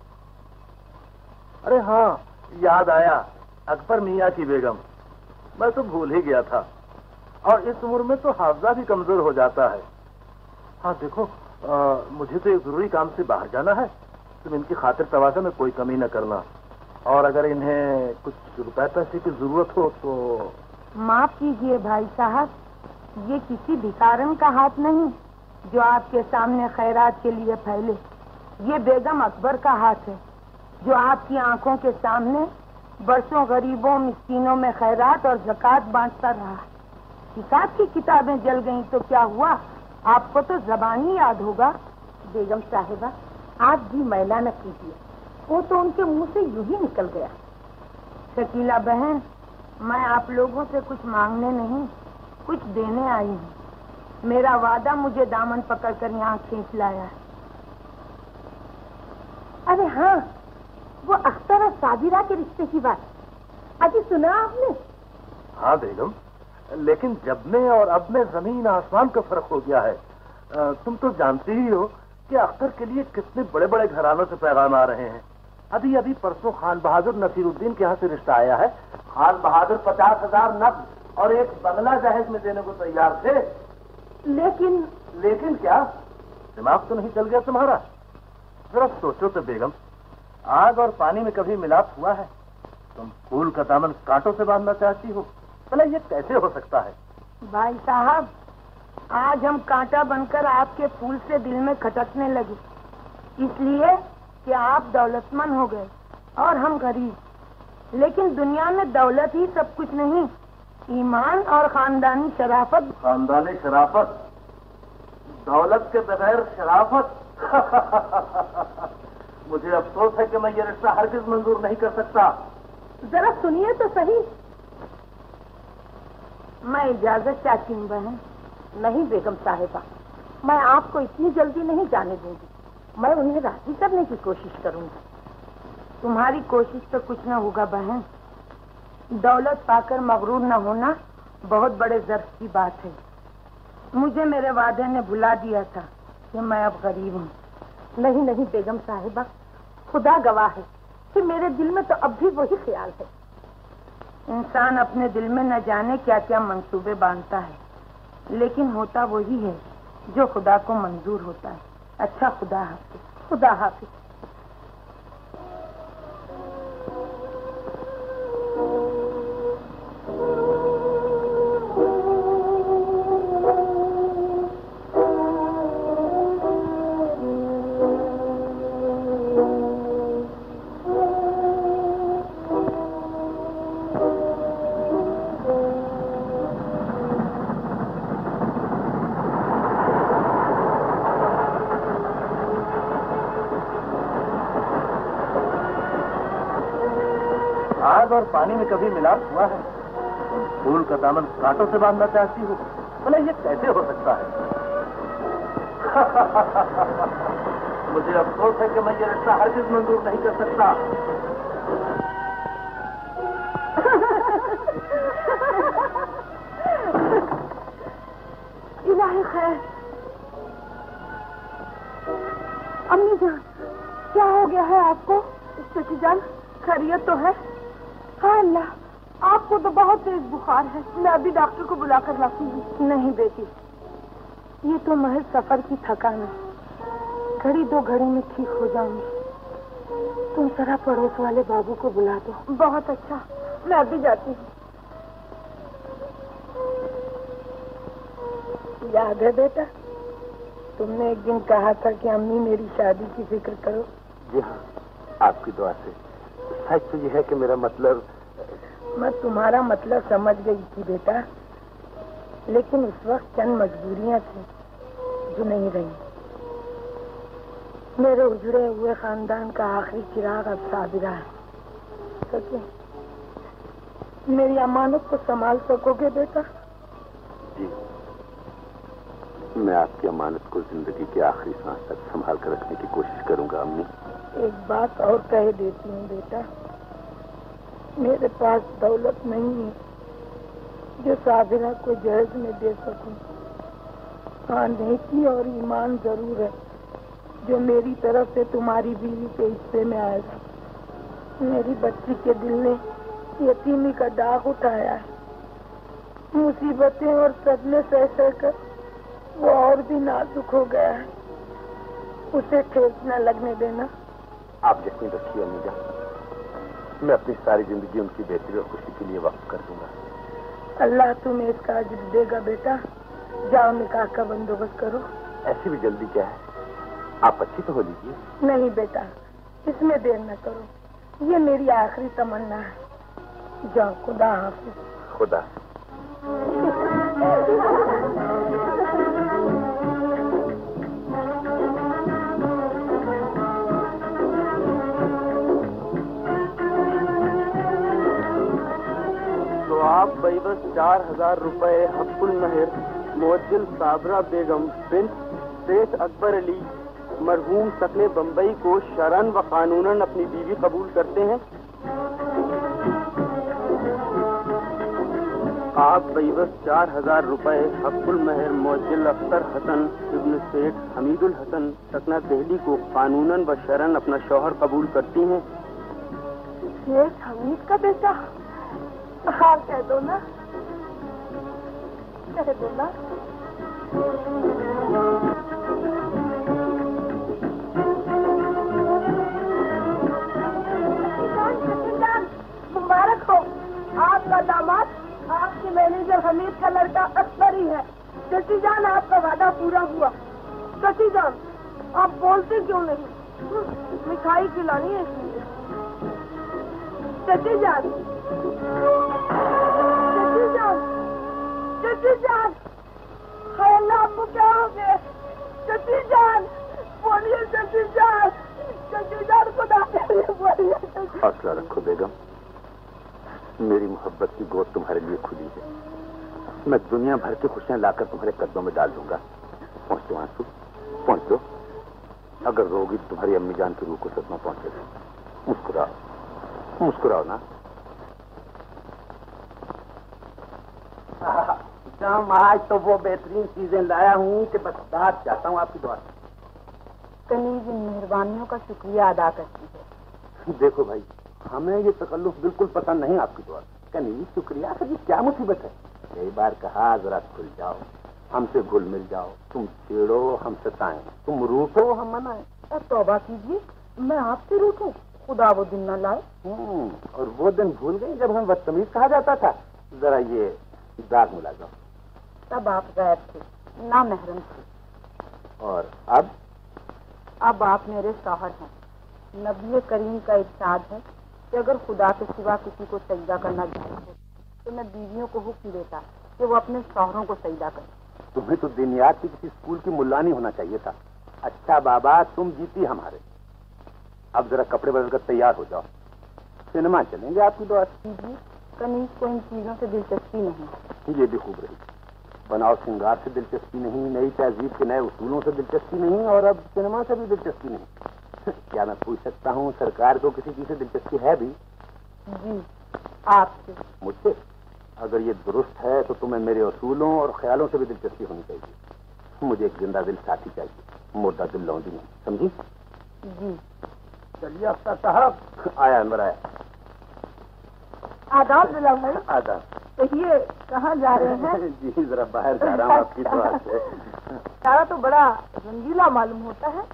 अरे हाँ, याद आया, अकबर मियाँ की बेगम। मैं तो भूल ही गया था। और इस उम्र में तो हाफजा भी कमजोर हो जाता है। हाँ देखो, मुझे तो एक जरूरी काम से बाहर जाना है। तुम इनकी खातिर तवाज़ा में कोई कमी न करना, और अगर इन्हें कुछ रुपए पैसे की जरूरत हो तो। माफ कीजिए भाई साहब, ये किसी भिखारन का हाथ नहीं जो आपके सामने खैरात के लिए फैले। ये बेगम अकबर का हाथ है जो आपकी आंखों के सामने बरसों गरीबों मिस्कीनों में खैरात और ज़कात बांटता रहा। हिसाब की किताबें जल गईं तो क्या हुआ, आपको तो ज़बानी याद होगा। बेगम साहिबा, आप जी मैला न कीजिए, वो तो उनके मुंह से यूं ही निकल गया। शकीला बहन, मैं आप लोगों से कुछ मांगने नहीं, कुछ देने आई हूँ। मेरा वादा मुझे दामन पकड़कर यहाँ खींच लाया है। अरे हाँ, वो अख्तर और साबिरा के रिश्ते की बात अजी सुना आपने? हाँ बेगम, लेकिन जब में और अब में जमीन आसमान का फर्क हो गया है। तुम तो जानती ही हो कि अख्तर के लिए कितने बड़े बड़े घरानों से पैगाम आ रहे हैं। अभी अभी परसों खान बहादुर नसीरुद्दीन के यहाँ से रिश्ता आया है। खान बहादुर 50,000 नब्ज और एक बंगला जहेज में देने को तैयार थे। लेकिन क्या दिमाग तो नहीं चल गया तुम्हारा? जरा सोचो तो बेगम, आग और पानी में कभी मिलाप हुआ है? तुम फूल का दामन कांटों से बांधना चाहती हो, भला ये कैसे हो सकता है? भाई साहब, आज हम कांटा बनकर आपके फूल से दिल में खटकने लगे, इसलिए कि आप दौलतमंद हो गए और हम गरीब। लेकिन दुनिया में दौलत ही सब कुछ नहीं, ईमान और खानदानी शराफत। खानदानी शराफत? दौलत के बगैर शराफत? मुझे अफसोस है कि मैं ये रिश्ता हरगिज मंजूर नहीं कर सकता। जरा सुनिए तो सही। मैं इजाजत चाहती हूँ बहन। नहीं बेगम साहिबा, मैं आपको इतनी जल्दी नहीं जाने दूंगी। मैं उन्हें राजी करने की कोशिश करूंगी। तुम्हारी कोशिश तो कुछ न होगा बहन। दौलत पाकर मगरूर न होना बहुत बड़े ज़र्फ की बात है। मुझे मेरे वादे ने भुला दिया था कि मैं अब गरीब हूँ। नहीं बेगम साहिबा, खुदा गवाह है कि मेरे दिल में तो अब भी वही ख्याल है। इंसान अपने दिल में न जाने क्या क्या मंसूबे बांधता है, लेकिन होता वही है जो खुदा को मंजूर होता है। अच्छा, खुदा हाफिज। खुदा हाफिज। आग और पानी में कभी मिलाप हुआ है? तुम फूल का दामन कांटों से बांधना चाहती हो? भला ये कैसे हो सकता है? मुझे अफसोस है कि मैं ये रिश्ता हरगिज़ मंजूर नहीं कर सकता। इलाही खैर। अम्मी जान, क्या हो गया है आपको? चाची जान, खैरियत तो है? हाँ अल्लाह, आपको तो बहुत तेज बुखार है। मैं अभी डॉक्टर को बुलाकर लाती हूँ। नहीं बेटी, ये तो महज सफर की थकान है, घड़ी दो घड़ी में ठीक हो जाऊंगी। तुम जरा पड़ोस वाले बाबू को बुला दो। बहुत अच्छा, मैं अभी जाती हूँ। याद है बेटा, तुमने एक दिन कहा था कि अम्मी मेरी शादी की फिक्र करो। जी हाँ, आपकी दुआ से। सच तो ये है कि मेरा मतलब। मैं तुम्हारा मतलब समझ गई थी बेटा, लेकिन उस वक्त चंद मजबूरियां थी जो नहीं रही। मेरे उजड़े हुए खानदान का आखिरी चिराग अब साबिरा है। सके मेरी अमानत को संभाल सकोगे बेटा? जी, मैं आपकी अमानत को जिंदगी के आखिरी सांस तक संभाल कर रखने की कोशिश करूंगा अम्मी। एक बात और कह देती हूँ बेटा, मेरे पास दौलत नहीं है जो साबिरा को जहेज में दे सकूं। हाँ, नेकी और ईमान जरूर है जो मेरी तरफ से तुम्हारी बीवी के हिस्से में आएगा। मेरी बच्ची के दिल ने यतीमी का दाग उठाया है। मुसीबतें और सदमे सह कर वो और भी नाजुक हो गया है। उसे ठेस न लगने देना। आप यकीन रखिए अम्मी जान, मैं अपनी सारी जिंदगी उनकी बेहतरी और खुशी के लिए वक्फ कर दूंगा। अल्लाह तुम्हें इसका अजर देगा बेटा। जाओ निकाह का बंदोबस्त करो। ऐसी भी जल्दी क्या है, आप अच्छी तो हो लीजिए। नहीं बेटा, इसमें देर न करो, ये मेरी आखिरी तमन्ना है। जाओ, खुदा हाफिज। खुदा। तो आप बस 4000 रुपए हक्कुल महर मुअज्जल साबरा बेगम बिन सेठ अकबर अली मरहूम सकने बम्बई को शरन व कानूनन अपनी बीवी कबूल करते हैं? आप बस 4000 रुपए हक्कुल महर मुअज्जल अख्तर हसन इब्न सेठ हमीदुल हसन सकना दिल्ली को कानूनन व शरन अपना शौहर कबूल करती हैं? सेठ हमीद का बेटा? हाँ कह दो ना, कह दो ना। मुबारक हो, आपका दामाद आपके मैनेजर हमीद का लड़का अकबर ही है। चची जान, आपका वादा पूरा हुआ। चची जान, आप बोलते क्यों नहीं? मिठाई खिलानी है इसलिए। चची जान, चची जान, चची जान, हाय अल्लाह, आपको क्या हो गया? चची जान, बोलिए चची जान, चची जान को बोलिए। हौसला रखो बेगम, मेरी मोहब्बत की गोद तुम्हारे लिए खुली है। मैं दुनिया भर की खुशियां लाकर तुम्हारे कदमों में डाल दूंगा। पहुंचो आंसू, पहुंचो। अगर रोगी तो तुम्हारी अम्मी जान की रूह को सदमा पहुंचेगा। मुस्कुराओ, मुस्कुराओ ना। श्याम, आज तो वो बेहतरीन चीजें लाया हूँ कि बस बात चाहता हूँ आपकी दुआ से। कनीज इन मेहरबानियों का शुक्रिया अदा करती है। देखो भाई, हमें ये तकल्लुफ बिल्कुल पसंद नहीं आपकी दुआ। कनीज शुक्रिया का ये क्या मुसीबत है? कई बार कहा जरा खुल जाओ, हमसे घुल मिल जाओ। तुम छेड़ो हम सताएं, तुम रूठो हम मनाएं। तौबा कीजिए, मैं आपसे रूठूं? खुदा वो दिन न लाए। और वो दिन भूल गई जब हम बदतमीज कहा जाता था। जरा ये दाग मिला जाओ। तब आप गैर थे, ना महरम थे। और अब आप मेरे शौहर हैं। नबी करीम का इरशाद है कि अगर खुदा के सिवा किसी को सजदा करना चाहिए तो मैं बीवियों को हुक्म देता कि वो अपने शौहरों को सजदा करें। तुम्हें तो दिनियात की किसी स्कूल की मुल्लानी होना चाहिए था। अच्छा बाबा, तुम जीती हमारे। अब जरा कपड़े बदल कर तैयार हो जाओ, सिनेमा चलेंगे आपकी दुआ से। कनीज को इन चीजों से दिलचस्पी नहीं। ये भी खूब रही। बनाव श्रृंगार से दिलचस्पी नहीं, नई तहजीब के नए उसूलों से दिलचस्पी नहीं, और अब सिनेमा से भी दिलचस्पी नहीं। क्या मैं पूछ सकता हूँ, सरकार को किसी चीज से दिलचस्पी है भी? जी, आपसे। मुझसे? अगर ये दुरुस्त है तो तुम्हें मेरे उसूलों और ख्यालों से भी दिलचस्पी होनी चाहिए। मुझे एक जिंदा दिल साथी चाहिए, मुर्दा दिल लौंडी नहीं, समझी? जी। चलिए अफ्सर साहब। आया, अंदर आया। आदाब गुलाम भाई। आदाब। तो ये कहाँ जा रहे हैं? जी जरा बाहर जा रहा हूँ आपकी दुआ से। सारा तो बड़ा रंगीला मालूम होता है।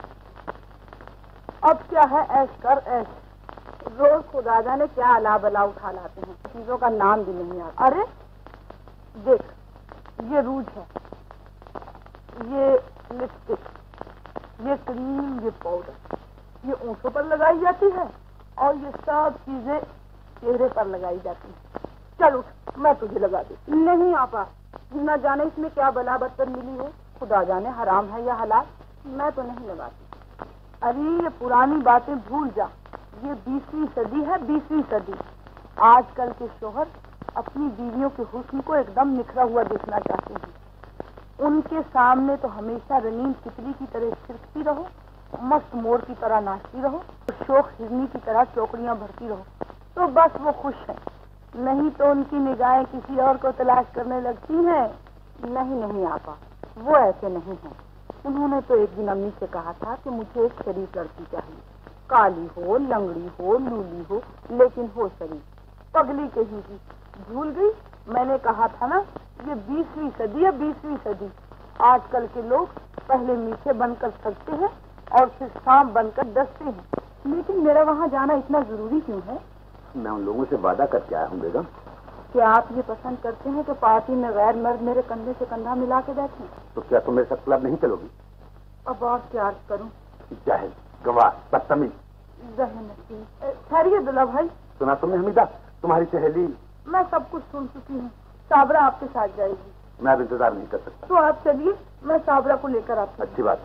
अब क्या है, ऐश कर ऐश। रोज खुदा जाने क्या अला बला उठा लाते हैं, चीजों का नाम भी नहीं आता। अरे देख, ये रूज है, ये लिपस्टिक, ये क्रीम, ये पाउडर, ये ऊँटों पर लगाई जाती है, और ये सब चीजें चेहरे पर लगाई जाती है। चल उठ, मैं तुझे लगा दूं। नहीं आपा, न जाने इसमें क्या बला बदतर मिली हो, खुदा जाने हराम है या हलाल, मैं तो नहीं लगाती। अरे ये पुरानी बातें भूल जा, ये 20वीं सदी है, 20वीं सदी। आजकल के शोहर अपनी बीवियों के हुस्न को एकदम निखरा हुआ देखना चाहते हैं। उनके सामने तो हमेशा रंगीन तितली की तरह छिड़कती रहो, मस्त मोर की तरह नाचती रहो, शोक हिरनी की तरह चौकड़ियां भरती रहो, तो बस वो खुश हैं। नहीं तो उनकी निगाहें किसी और को तलाश करने लगती हैं। नहीं नहीं आपा, वो ऐसे नहीं हैं। उन्होंने तो एक दिन अम्मी से कहा था कि मुझे एक शरीफ लड़की चाहिए, काली हो, लंगड़ी हो, लूली हो, लेकिन हो शरीफ। पगली कहीं की भूल गई, मैंने कहा था ना, ये 20वीं सदी है, 20वीं सदी। आजकल के लोग पहले मीठे बनकर थकते हैं और फिर सांप बनकर डसते हैं। लेकिन मेरा वहाँ जाना इतना जरूरी क्यों है? मैं उन लोगों से वादा करके आया हूँ बेगम। क्या आप ये पसंद करते हैं कि पार्टी में गैर मर्द मेरे कंधे से कंधा मिला के बैठे? तो क्या तुम मेरे साथ क्लब नहीं चलोगी? अब और क्या अर्ज करूं? जाहिल, गवार, बदतमीज। ठहरिए दुल्हा भाई। सुना तुमने हमीदा, तुम्हारी सहेली? मैं सब कुछ सुन चुकी हूँ। साबरा आपके साथ जाएगी। मैं अब इंतजार नहीं कर सकता। तो आप चलिए, मैं साबरा को लेकर आती हूँ। अच्छी बात।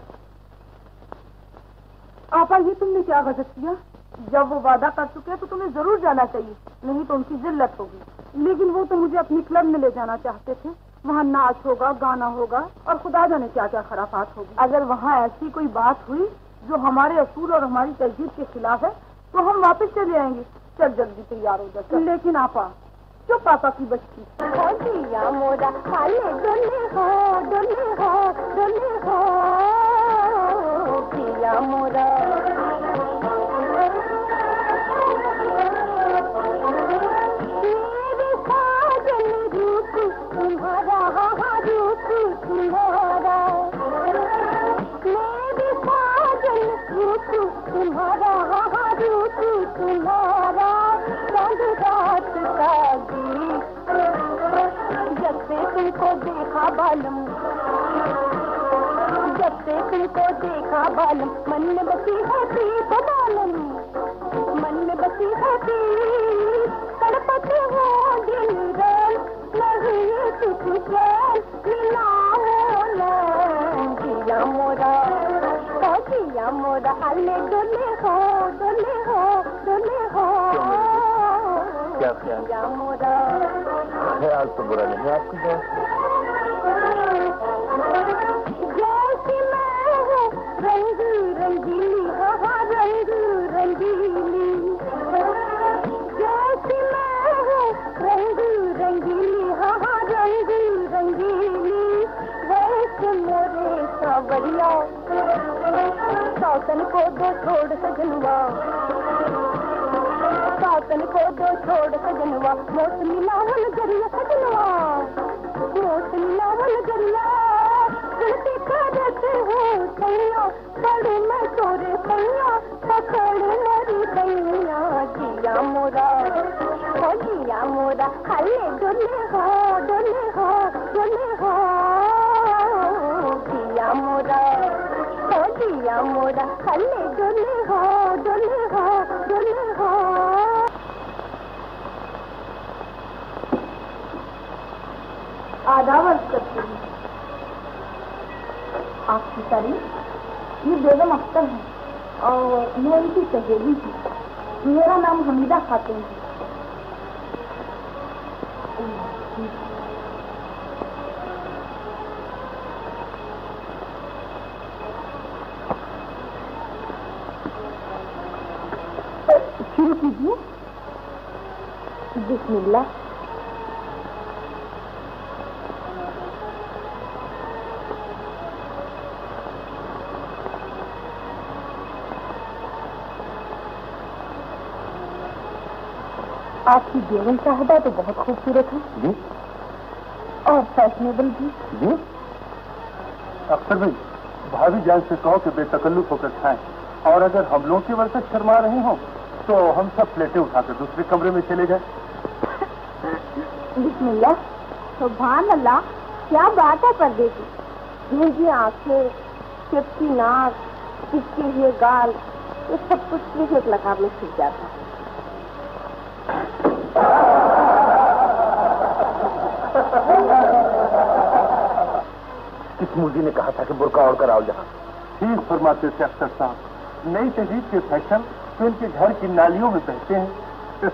आपा, ये तुमने क्या गजब किया? जब वो वादा कर चुके हैं तो तुम्हें जरूर जाना चाहिए, नहीं तो उनकी जिल्लत होगी। लेकिन वो तो मुझे अपनी क्लब में ले जाना चाहते थे। वहाँ नाच होगा, गाना होगा, और खुदा जाने क्या क्या खराफात होगी। अगर वहाँ ऐसी कोई बात हुई जो हमारे असूल और हमारी तहजीब के खिलाफ है तो हम वापस चले आएंगे। चल जल्दी तैयार हो जा। लेकिन आपा, जो पापा की बच्ची मोरा खाले डोले हो, डोले हो, डोले हो, पिया मोरा मेरे साजन रूप तुम्हारा, रूप तुम्हारा, मेरे साजन रूप तुम्हारा, रूप तुम्हारा, चांद रात का गीत। जब से तुमको देखा बालम, जब से तुमको देखा बालम, मन में बसी है प्रीत बालम, मन में बसी है प्रीत। तड़पते हो दिन रात, नहीं सुख चैन मिला मोला। जिया मोरा, ओ जिया मोरा, हले डोले हो, डोले हो, डोले हो। क्या ख्याल? जिया मोरा, ख्याल तो बुरा नहीं है आपका। जैसी मैं हूँ रंग रंगीली, हाँ रंग रंगीली, जैसी मैं हूँ रंग रंगीली, हाँ रंग रंगीली, वैसे मोरे सावरिया, सावतन को दो छोड़ सजनवा, सावतन को दो छोड़ सजनवा, मौसमी लावन जरिया सजनवा, मौसमी लावन जरिया, सुनते करते हो सैया, बड़े मैं तोरे पैया, पकड़ मेरी बैया। जिया मोरा, हो जिया मोरा, हले डोले हो, डोले हो, डोले हो। जिया मोरा, हो जिया मोरा, हले डोले हो, डोले हो, डोले हो। आदाब अर्ज करती हूँ। आपकी तारीफ, ये बेगम अख्तर है और मैं इनकी सहेली थी। मेरा नाम हमीदा खातून है। शुरू कीजिए। बिस्मिल्लाह। आपकी बेगम साहबा तो बहुत खूबसूरत है जी, और फैशनेबल भी जी। अक्सर भाई, भाभी जान से कहो कि बेतकल्लुफ होकर खाएं, और अगर हम लोगों की वजह से शर्मा रही हो तो हम सब प्लेटें उठाकर दूसरे कमरे में चले जाएं। बिस्मिल्लाह। सुभान अल्लाह, क्या बात है पर्दे की। ये आंखें, चिपकी नाक, चिपके हुए गाल, ये सब कुछ एक लकाब में छुप जाता है। किस मुर्गी ने कहा था कि बुर्का ओढ़ कर आओ यहाँ? ठीक फरमाते थे अख्तर साहब, नई तहजीब के फैशन तो इनके घर की नालियों में बहते हैं।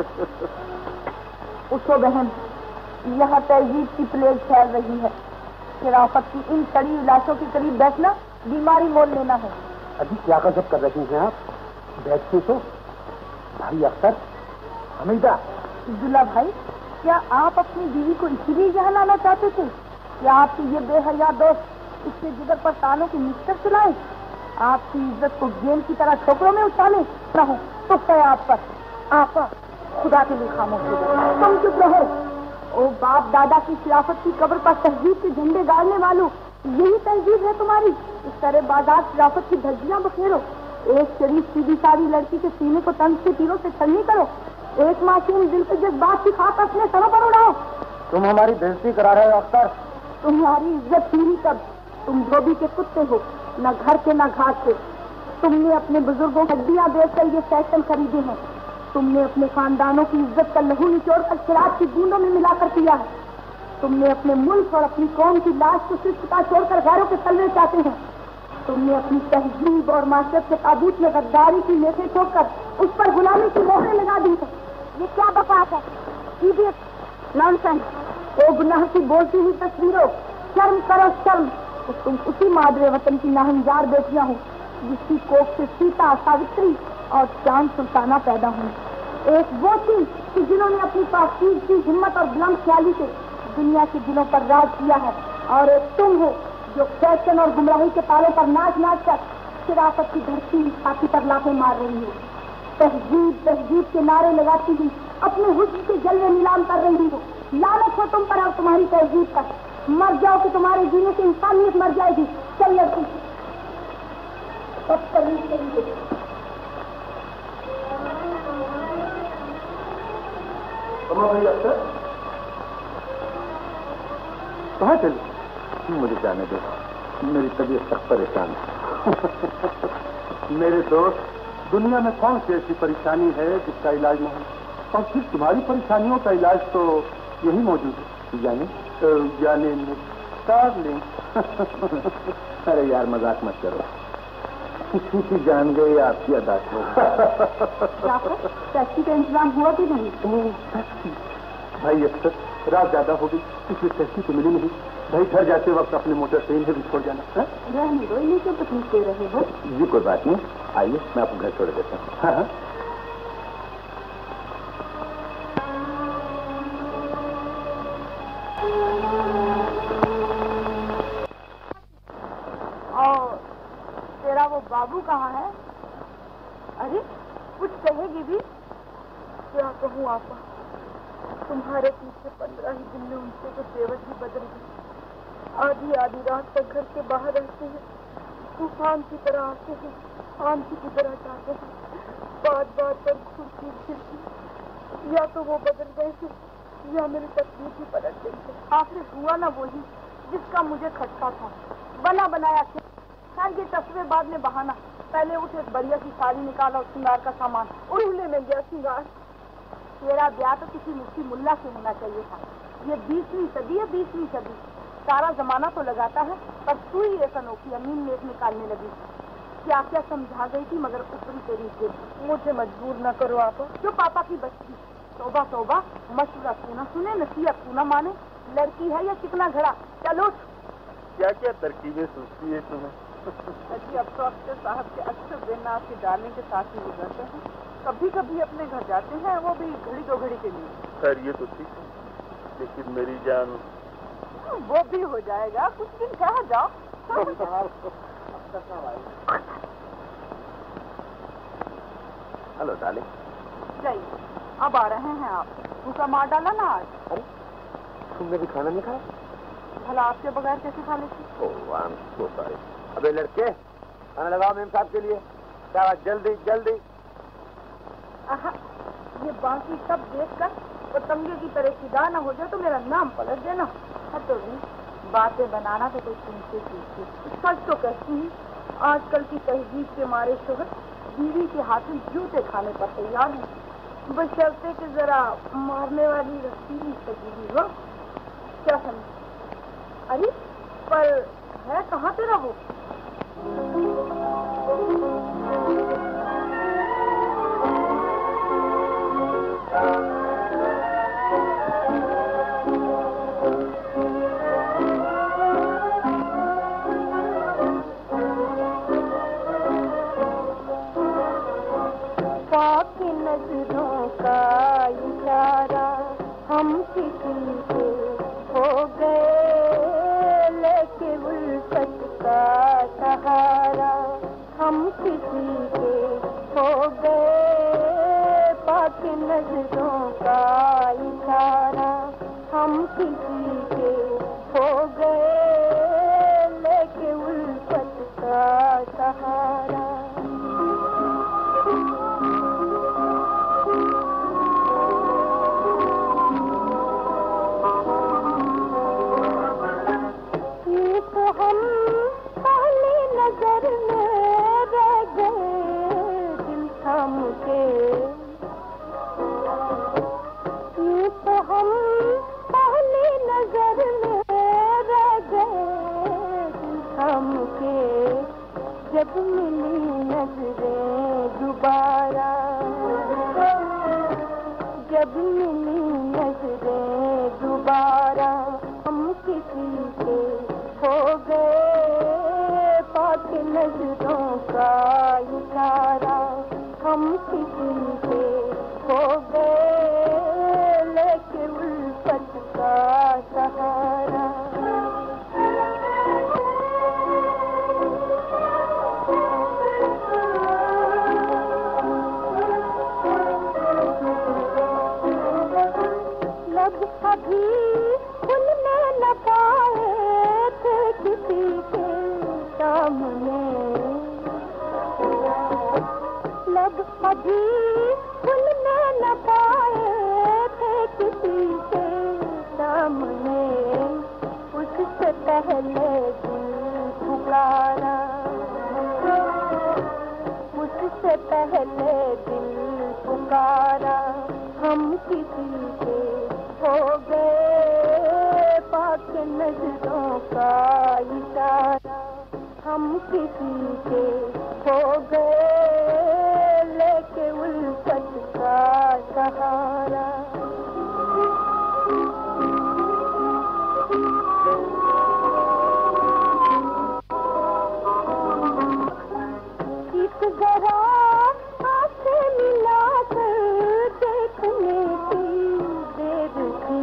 उसको बहन, यहाँ तहजीब की प्लेग फैल रही है। शराफत की इन कड़ी इलाशों के करीब बैठना बीमारी मोल लेना है। अजी क्या गजब कर रही हैं आप? बैठती तो भाई अख्तर, हमीदा। दुल्ला भाई, क्या आप अपनी बीवी को इसीलिए यहाँ लाना चाहते थे? क्या आपके ये बेहया दोस्त इसके जिगर पर तालों की मिक्सर चलाए? आपकी इज्जत को गेंद की तरह ठोकरों में उछाले? रहो तो है आप पर। आपा, खुदा के लिए खामोश हो जाओ, तुम चुप रहो। ओ बाप दादा की शराफत की कब्र पर तहजीब के झंडे गाड़ने वालों, यही तहजीब है तुम्हारी? इस तरह बाजार शराफत की धज्जियां बखेरो। एक शरीफ सीधी सारी लड़की के सीने को तंज के तीरों से छलनी करो। एक मासूम दिल पे जज्बात की खाक अपने सरों पर उड़ाओ। तुम हमारी बेइज्जती करा रहे हो अख्तर। तुम्हारी इज्जत पूरी कब? तुम धोबी के कुत्ते हो, न घर के न घाट के। तुमने अपने बुजुर्गों हड्डियां बेचकर ये फैशन खरीदे हैं। तुमने अपने खानदानों की इज्जत का लहू निचोड़ कर शराब की बूंदों में मिलाकर पिया है। तुमने अपने मुल्क और अपनी कौम की लाश को सिर्फ छुपा छोड़कर गैरों के तलवे चाहते हैं। तुमने अपनी तहजीब और माशरत के ताबूत में गद्दारी की मेथे ठोककर उस पर गुलामी की मोहरें लगा दी है। ये क्या बकवास है? Idiot, nonsense. ओ गुनाह की बोलती हुई तस्वीरों, शर्म करो शर्म। तुम उसी मादरे वतन की नाहंजार बेटियां हो जिसकी कोख से सीता, सावित्री और चांद सुल्ताना पैदा हुई। एक वो थी कि जिन्होंने अपनी पाकीज़ की हिम्मत और बुलंद ख्याली से दुनिया के दिलों पर राज किया है, और एक तुम हो जो फैशन और गुमराही के तालों पर नाच नाच कर शराफत की धरती छाती पर लाफे मार रही हो। तहजीब तहजीब के नारे लगाती हुई अपने हुस्न के जलवे नीलाम कर रही हो। लानत हो तुम पर और तुम्हारी तहजीब पर। मर जाओ कि तुम्हारे जीने से इंसानियत मर जाएगी। चल लड़की, अब करनी चाहिए। भाई अख्तर कहाँ चले? मुझे जाने दो, मेरी तबीयत सख्त परेशान है। मेरे दोस्त, दुनिया में कौन सी ऐसी परेशानी है जिसका इलाज नहीं? और फिर तुम्हारी परेशानियों का इलाज तो यही मौजूद है। यानी डार्लिंग। अरे यार मजाक मत करो, किसी की जान गई आपकी अदा हो। टैक्सी का इंतजाम हुआ कि नहीं? भाई अक्सर रात ज्यादा हो गई, इसलिए टैक्सी तो मिली नहीं। भाई घर जाते वक्त अपने मोटर से इन्हें भी छोड़ जाना। रहने दो, इन्हें क्यों तकलीफ दे रहे हो? जी कोई बात नहीं, आइए मैं आपको घर छोड़ देता हूँ। हाँ हाँ। और तेरा वो बाबू कहाँ है? अरे कुछ कहेगी भी? क्या कहूँ आपा, तुम्हारे पीछे 15 ही दिन में उनसे तो तेवर ही बदल गई। आधी आधी रात तक घर के बाहर रहते हैं, तूफान की तरह आते हैं, आंधी की तरह जाते हैं। बात बात पर खुशी खिलती, या तो वो बदल गए थे या मेरी तकलीफ ही पलट गई थी। आखिर हुआ ना वही जिसका मुझे खटका था। बना बनाया खैर ये तस्वीर बाद में बहाना। पहले उठ एक बढ़िया सी साड़ी निकाला और श्रृंगार का सामान, उड़ूले में गया श्रृंगार। तेरा ब्याह तो किसी मुफ्ती मुल्ला से होना चाहिए था। ये 20वीं सदी है, 20वीं सदी। सारा जमाना तो लगाता है, पर तू ही एक अनोखी अमीन में निकालने लगी। क्या क्या समझा गई थी मगर ऊपरी तेरी से। मुझे मजबूर न करो आप। जो पापा की बच्ची, तौबा तौबा, मशवरा तू न सुने, नसीहत तू न माने। लड़की है या चिकना घड़ा, चलो। क्या क्या तरकीबें सोचती है तुम्हें? अजी अब तो अक्सर साहब के अक्सर दिन आपके डालने के साथ ही गुजरते हैं। कभी कभी अपने घर जाते हैं, वो भी घड़ी दो घड़ी के लिए। खैर ये तो ठीक है, लेकिन मेरी जान। वो भी हो जाएगा, कुछ दिन कहा जाओ। Hello darling. जाइए, अब आ रहे हैं आप। भूखा मार डाला ना आज। अरे तुमने भी खाना नहीं खाया? भला आपके बगैर कैसे खा लेती? Oh I am so sorry. अबे लड़के, खाना लगाओ मेम साहब के लिए। क्या बात, जल्दी जल्दी। ये बाकी सब देखकर वो तंगे की तरह सीधा न हो जाए तो मेरा नाम पलट देना। तो भी बातें बनाना तो कोई तुमसे सीखे। सच तो कहती हूँ, आजकल की तहजीब के मारे शोहर बीवी के हाथों जूते खाने पर तैयार है, बशर्ते कि जरा मारने वाली रसीली तहजीबी हो। क्या समझ? अरे पर है कहाँ तेरा वो? नजरों का इशारा हम किसी के हो गए, लेके उल्फत का सहारा हम किसी के हो गए। पाक नजरों का इशारा हम किसी के हो गए, लेके उल्फत का सहारा। हम पहली नजर में रह गए, दिल थाम के। यूं तो हम पहली नजर में रह गए, दिल थाम के। जब मिली नजरें दोबारा, जब मिली नजरें दोबारा, हम किसी के हो गए। पाक नजरों का इशारा हम किसी के हो गए, लेके उल्फत का सहारा। लब अभी खुलने न पाए थे किसी के सामने, लब अभी खुलने न पाए थे किसी के सामने। उससे पहले दिल पुकारा, उससे पहले दिल पुकारा, हम किसी के हो गए। पाक नजरों का इशारा हम किसी के हो गए, लेके उल्फत का सहारा। एक जरा आंखें मिला कर देखने की देर थी,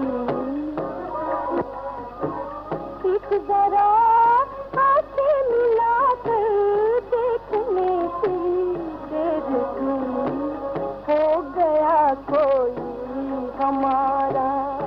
एक जरा आंखें मिला कर देखने की देर थी। हो गया कोई हमारा,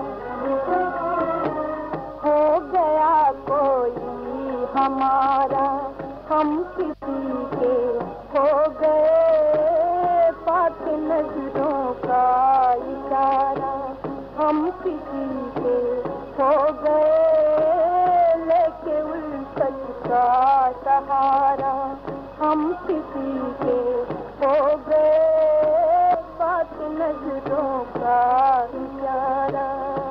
हो गया कोई हमारा, हम किसी के हो गए। पाक नजरों का इशारा हम किसी के हो गए, लेके उल्फत का सहारा हम किसी के हो गए। पाक नजरों का इशारा।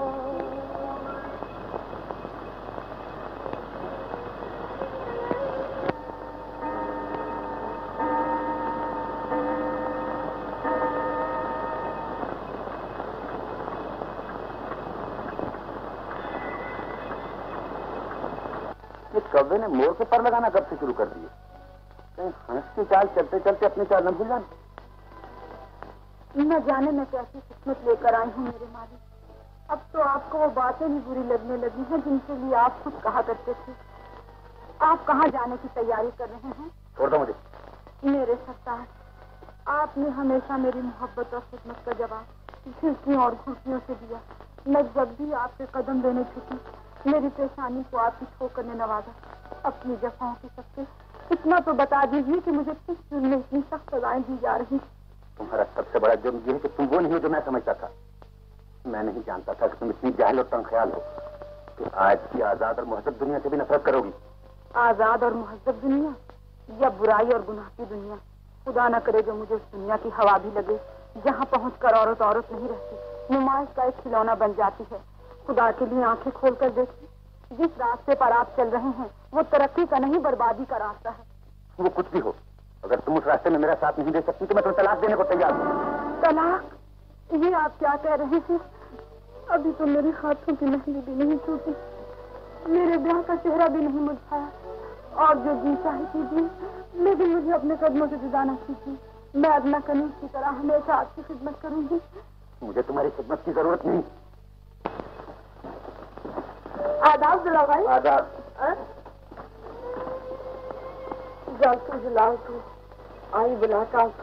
कौवे ने मोर के पर लगाना कब से शुरू कर दिए? कहीं हंस की चाल चलते चलते अपनी चाल न भूल जाना। न जाने मैं कैसी किस्मत लेकर आई हूँ मेरे मालिक। अब तो आपको वो बातें भी बुरी लगने लगी हैं जिनके लिए आप खुद कहा करते थे। आप कहाँ जाने की तैयारी कर रहे हैं? छोड़ दो मुझे। मेरे सरकार, आपने हमेशा मेरी मोहब्बत और खिदमत का जवाब खिड़कियों और घुड़कियों से दिया। मैं जब भी आपके कदम लेने झुकी, मेरी परेशानी को आपकी ठोकर ने नवाजा। अपनी जफाओं की सबसे इतना तो बता दीजिए कि मुझे किस जुर्म में इतनी सख्त सजाएं दी जा रही। तुम्हारा सबसे बड़ा जुर्म यह है कि तुम वो नहीं हो जो मैं समझता था। मैं नहीं जानता था कि तुम इतनी जाहिल और तंग-ख्याल हो कि आज की आजाद और मुहज्जब दुनिया से भी नफरत करोगी। आजाद और मुहज्जब दुनिया या बुराई और गुनाह की दुनिया? खुदा न करे जो मुझे उस दुनिया की हवा भी लगे जहाँ पहुँचकर औरत औरत नहीं रहती, नुमाइश का एक खिलौना बन जाती है। खुदा के लिए आंखें खोलकर देखिए, जिस रास्ते पर आप चल रहे हैं वो तरक्की का नहीं, बर्बादी का रास्ता है। वो कुछ भी हो, अगर तुम उस रास्ते में मेरा साथ नहीं दे सकती तो मैं तुम्हें तलाक देने को तैयार हूँ। तलाक? ये आप क्या कह रहे हैं? अभी तो मेरे हाथों की मेहंदी भी नहीं छूटी, मेरे ब्याह का चेहरा भी नहीं मुरझाया। और जो जी चाहे कीजिए, लेकिन मुझे अपने कदमों से जुदा न कीजिए। मैं अपना कनीज की तरह हमेशा आपकी खिदमत करूंगी। मुझे तुम्हारी खिदमत की जरूरत नहीं। आदाब जुला भाई। आदाब। जाओ तू जुलाओ, तू आई बुलाता हूँ।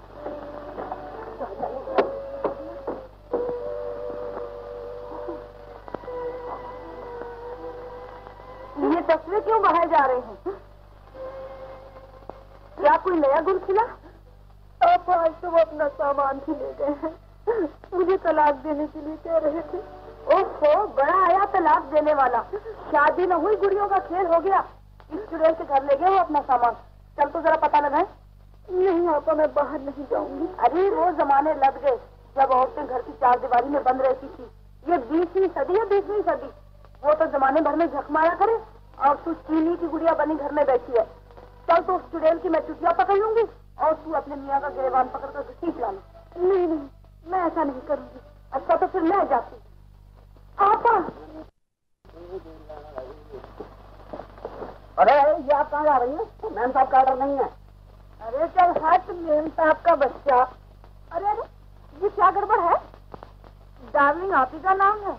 ये तस्वीर क्यों बहाए जा रहे हैं? क्या कोई नया गुल खिला? अब आज तो वो अपना सामान भी ले गए हैं। मुझे तलाक देने के लिए कह रहे थे। ओहो, बड़ा आया तलाक देने वाला। शादी न हुई, गुड़ियों का खेल हो गया। इस चुड़ैल के घर ले गए वो अपना सामान। चल तो जरा पता लगाए। नहीं आपा, मैं बाहर नहीं जाऊंगी। अरे वो जमाने लग गए जब औरतें घर की चार दीवारी में बंद रहती थी। ये 20वीं सदी है, 20वीं सदी। वो तो जमाने भर में झक मारा करे और तू चीनी की गुड़िया बनी घर में बैठी है। चल तो उस चुड़ैल की मैं चुटिया पकड़ लूंगी और तू अपने मियाँ का गिरबान पकड़ कर खींच लाना। नहीं नहीं, मैं ऐसा नहीं करूंगी। अच्छा तो फिर मैं जाती। आपा, अरे ये आप कहाँ जा रही है? मैम साहब का ऑर्डर नहीं है। अरे चल हट, मेम साहब का बच्चा। अरे अरे, ये क्या गड़बड़ है? डार्लिंग आप ही का नाम है?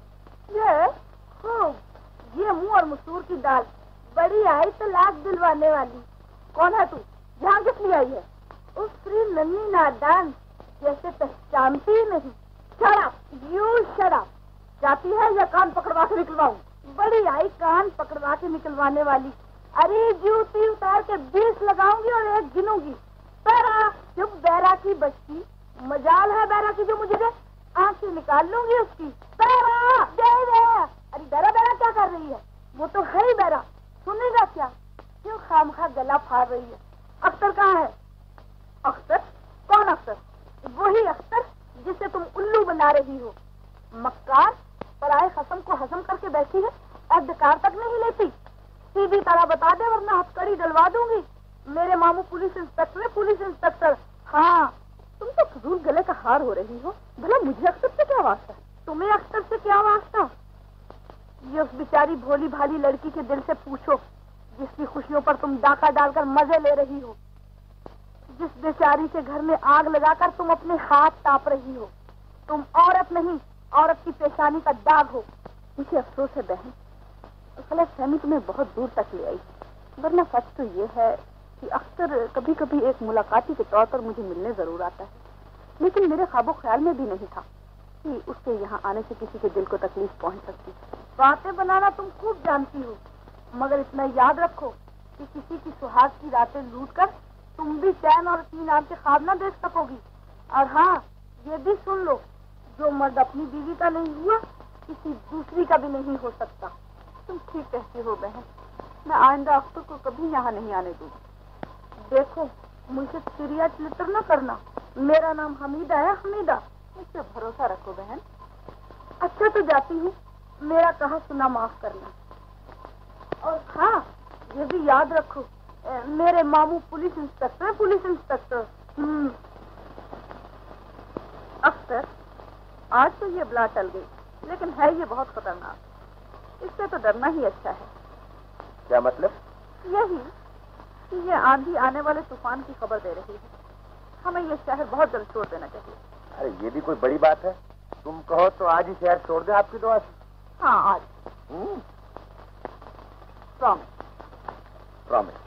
ये खूब, ये मुंह और मसूर की दाल बड़ी आई तलाक दिलवाने वाली। कौन है तू? यहाँ किस लिए आई है? उस फ्री नन्ही नादान जैसे पहचानती ही नहीं। शराब, यू शराब। जाती है या कान पकड़वा के निकलवाऊं? बड़ी आई कान पकड़वा के निकलवाने वाली। अरे जूती उतार के 20 लगाऊंगी और 1 गिनूंगी। बैरा, जब बैरा की बच्ची, मजाल है बैरा की जो मुझे दे, आंखें निकाल लूंगी उसकी। बैरा, जय बैरा। अरे बैरा बैरा क्या कर रही है? वो तो है ही बैरा, सुनेगा क्या? क्यों खामखा गला फाड़ रही है? अख्तर कहाँ है? अख्तर? कौन अख्तर? वही अख्तर जिसे तुम उल्लू बना रही हो। मक्कार, पराए खसम को हजम करके बैठी है, अहदकार तक नहीं लेती। सीधी तरह बता दे वरना हथकड़ी डलवा दूंगी। मेरे मामू पुलिस इंस्पेक्टर है, पुलिस इंस्पेक्टर। हाँ, तुम तो फजूल गले का हार हो रही हो। भला मुझे अख्तर से क्या वास्ता? तुम्हें अख्तर से क्या वास्ता? ये उस बेचारी भोली भाली लड़की के दिल से पूछो जिसकी खुशियों पर तुम डाका डालकर मजे ले रही हो। जिस बेचारी के घर में आग लगाकर तुम अपने हाथ ताप रही हो। तुम औरत नहीं, औरत की पेशानी का दाग हो। मुझे अफसोस है बहन, गलतफहमी तुम्हें बहुत दूर तक ले आई। वरना सच तो ये है कि अक्सर कभी कभी एक मुलाकाती के तौर पर मुझे मिलने जरूर आता है, लेकिन मेरे ख्वाबो ख्याल में भी नहीं था कि उसके यहाँ आने से किसी के दिल को तकलीफ पहुंच सकती। बातें बनाना तुम खूब जानती हो, मगर इतना याद रखो कि किसी की सुहाग की रातें लूट कर तुम भी चैन और इत्मीनान के ख्वाब न देख सकोगी। और हाँ, ये भी सुन लो, जो मर्द अपनी बीवी का नहीं हुआ किसी दूसरी का भी नहीं हो सकता। तुम ठीक कहती हो बहन, मैं आइंदा अख्तर को कभी यहाँ नहीं आने दूंगी। देखो, मुझे चिड़िया चिलितर न करना। मेरा नाम हमीदा है, हमीदा। मुझ पे भरोसा रखो बहन। अच्छा तो जाती हूँ, मेरा कहा सुना माफ करना। और हाँ, ये भी याद रखो, मेरे मामू police inspector, police inspector. Akhtar, आज तो ये बला टल गई, लेकिन है ये बहुत खतरनाक। इससे तो डरना ही अच्छा है। क्या मतलब? यही कि ये आंधी आने वाले तूफान की खबर दे रही है। हमें ये शहर बहुत जल्द छोड़ देना चाहिए। अरे ये भी कोई बड़ी बात है? तुम कहो तो आज ही शहर छोड़ दे आपकी दुआ से। हाँ आज। प्रॉमिस। प्रॉमिस।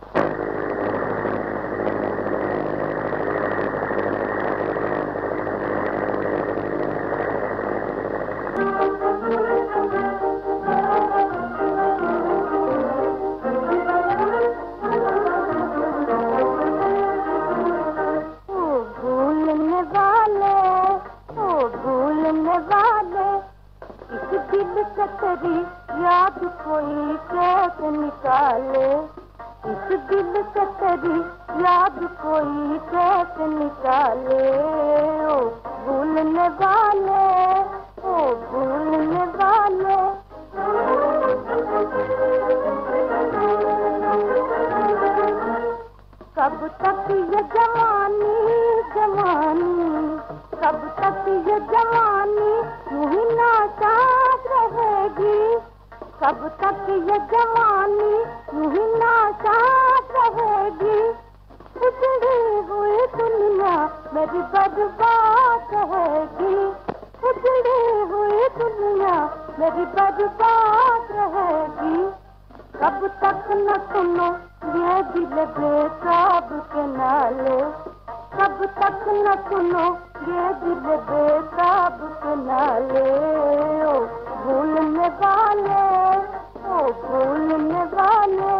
याद कोई कैसे निकाले, इस दिल से तेरी याद कोई कैसे निकाले। ओ भूलने वाले, ओ भूलने वाले। कब तक ये जवानी जवानी, कब तक ये जवानी यूं ही नासाज रहेगी। कब तक ये जवानी यूं ही नासाज रहेगी। उजड़ी हुई दुनिया मेरी बर्बाद रहेगी। उजड़ी हुई दुनिया मेरी बर्बाद रहेगी। कब तक न सुनो ये दिल बेताब के नाले। कब तक न सुनो ये दिल बेताब के नाले। ओ भूलने वाले, ओ भूलने वाले।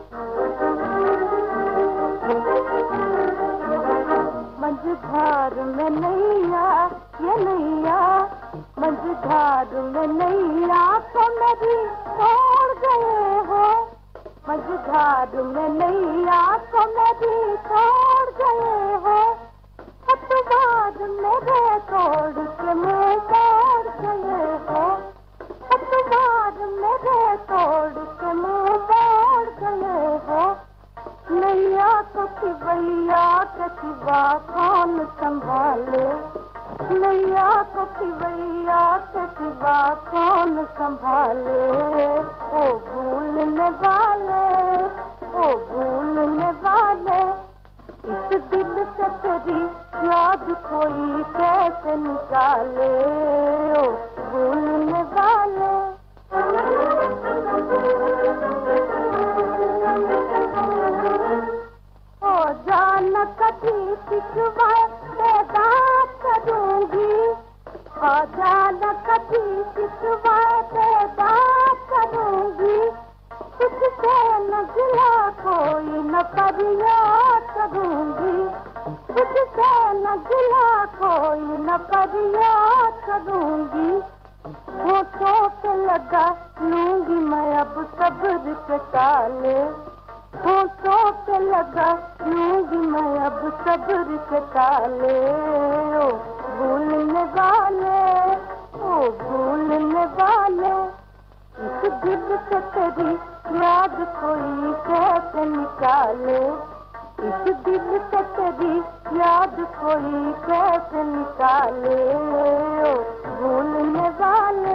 मझधार में नैया ये नैया, मझधार में नैया तो मेरी छोड़ गए हो। मझधार में नैया तो मेरी छोड़ गए हो। पतवार मेरे तोड़ के मुँह तोड़ गए हो। पतवार मेरे तोड़ के मुँह तोड़ गए हो। नैया तो खिवैया के सिवा कौन संभाले। नैया तो खिवैया के सिवा कौन संभाले। ओ भूलने वाले, ओ भूलने वाले। इस दिल से तेरी याद कोई कैसे निकाले। ओ भूलने वाले। हो जाना कभी शिकवा बेदाग करूंगी। हो जाना कभी शिकवा बेदाग करूंगी। तुझसे न गिला कोई न फरियाद करूंगी। तुझसे न गिला कोई न फरियाद करूंगी। होठों पे लगा लूंगी मैं अब सब्र के ताले। होठों पे लगा लूंगी मैं अब सब्र के ताले। ओ भूलने वाले, ओ भूलने वाले। इस दिल से तेरी याद कोई कैसे निकाले। इस दिल से तेरी याद कोई कैसे निकाले। ओ भूलने वाले।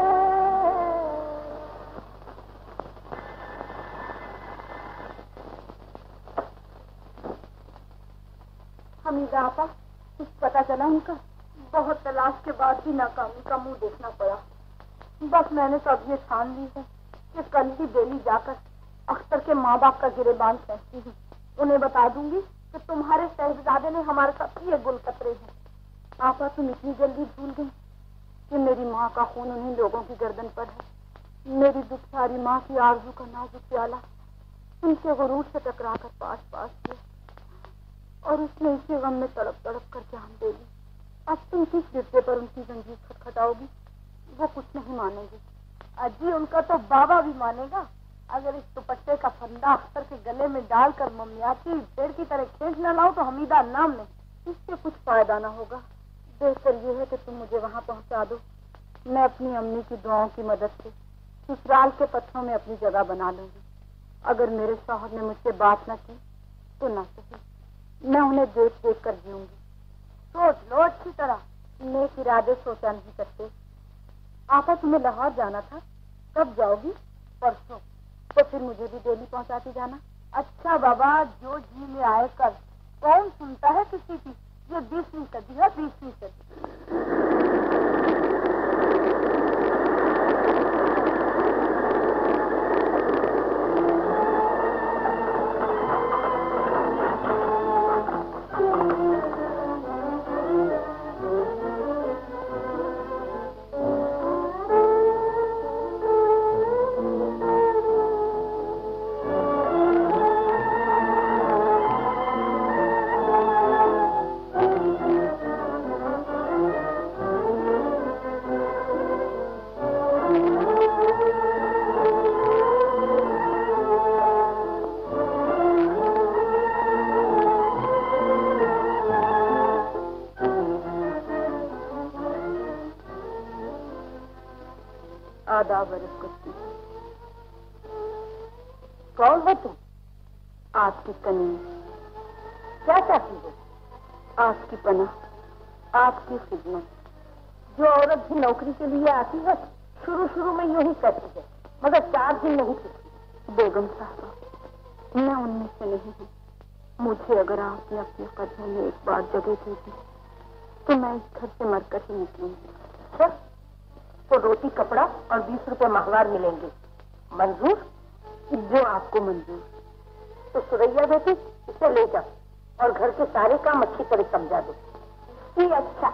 हमीदा आपा, कुछ पता चला उनका? बहुत तलाश के बाद भी नाकामी का मुंह देखना पड़ा। बस मैंने तो अब ये ठान ली है कि कल ही दिल्ली जाकर अख्तर के माँ बाप का गिरेबान फेंकती हूँ। उन्हें बता दूंगी कि तुम्हारे शहजादे ने हमारे साथ ये गुल कतरे हैं। आपा, तुम इतनी जल्दी भूल गई कि मेरी माँ का खून उन्हीं लोगों की गर्दन पर है। मेरी दुखसारी माँ की आरज़ू का नाजुक प्याला उनके गुरूर से टकरा कर पास पास किया और उसने इसी गम में तड़प तड़प कर जान दे ली। अब तुम किस रिश्ते पर उनकी जंजीर खटखटाओगी? वो कुछ नहीं मानेगी। अजी, उनका तो बाबा भी मानेगा। अगर इस दुपट्टे का फंदा अख्तर के गले में डालकर ममियाती पेड़ की तरह खींच न लाओ तो हमीदा नाम नहीं, इससे कुछ फायदा न होगा। बेहतर यह है कि तुम मुझे वहां पहुंचा दो। मैं अपनी अम्मी की दुआओं की मदद से ससुराल के पत्थरों में अपनी जगह बना लूंगी। अगर मेरे शौहर ने मुझसे बात न की तो न सही, मैं उन्हें देख देख कर जीऊंगी। सोच लो अच्छी तरह, नेक इरादे सोचा नहीं करते। आपा, तुम्हें लाहौर जाना था, कब जाओगी? परसों। तो फिर मुझे भी दिल्ली पहुंचाती जाना। अच्छा बाबा, जो जी में आए कर। कौन सुनता है किसी की? ये 20वीं सदी है, 20वीं सदी। कौन हो तुम? आपकी कनीज। क्या चाहती हो? आपकी पनाह, आपकी खिदमत। जो औरत भी नौकरी के लिए आती है शुरू में यूं ही करती है, मगर 4 दिन नहीं टिकती। बेगम साहबा, मैं उनमें से नहीं हूँ। मुझे अगर आपने अपने कदमों में एक बार जगह दे दी तो मैं इस घर से मरकर ही निकलूंगी। सर, तो रोटी कपड़ा और 20 रुपए माहवार मिलेंगे। मंजूर? जो आपको मंजूर। तो सुरैया बेटी, इसे ले जाओ और घर के सारे काम अच्छी तरह समझा दो। जी अच्छा।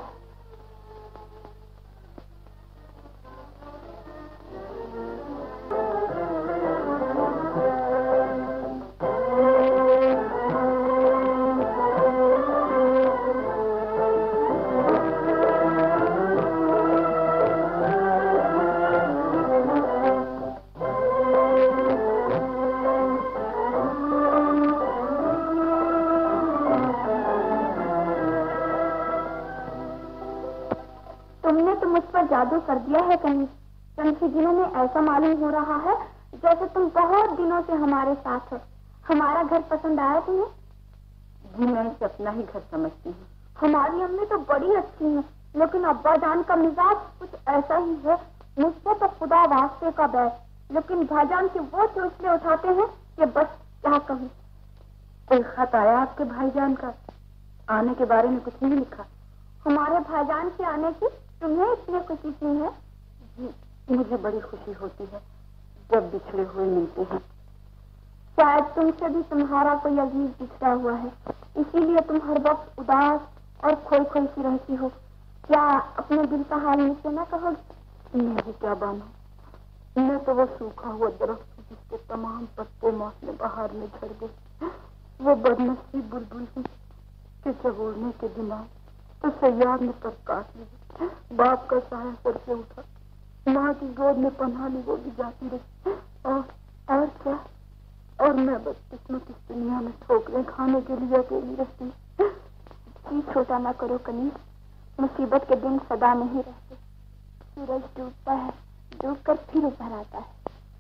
जादू कर दिया है कनीज। चंद ही दिनों में ऐसा मालूम हो रहा है जैसे तुम बहुत दिनों से हमारे साथ हो। हमारा घर पसंद आया तुम्हें? जी, मैं इसे अपना ही घर समझती हूँ। हमारी अम्मी तो बड़ी अच्छी है, लेकिन अब्बा जान का मिजाज कुछ ऐसा ही है। मुझसे तो खुदा वास्ते का बैर, लेकिन भाईजान के वो चोचले उठाते हैं कि बस क्या कहूँ। कोई खत आया आपके भाईजान का? आने के बारे में कुछ नहीं लिखा? हमारे भाईजान के आने की तुम्हें इतनी खुशी क्यों है? जी, मुझे बड़ी खुशी होती है जब बिछड़े हुए मिलते हैं। शायद तुमसे भी तुम्हारा कोई अजीज बिछड़ा हुआ है, इसीलिए तुम हर वक्त उदास और खोई खोई सी रहती हो। क्या अपने दिल का हाल मुझसे न कहोगी? मैं क्या बानू, मैं तो वो सूखा हुआ दरख्त जिसके तमाम पत्ते मौसम बहार में झड़ गए। वो बदनसीब बुलबुल हूँ कि जब उड़ने के दिन आए तो सैयाद ने पर काट ली। बाप का साया सर से उठा, माँ की गोद में पनाह ली, वो भी जाती रही। और क्या? और मैं बदकिस्मत इस दुनिया में ठोकरें खाने के लिए अकेली रहती। जी छोटा ना करो कनीज, मुसीबत के दिन सदा नहीं रहते। सूरज डूबता है, डूबकर फिर उभर आता है।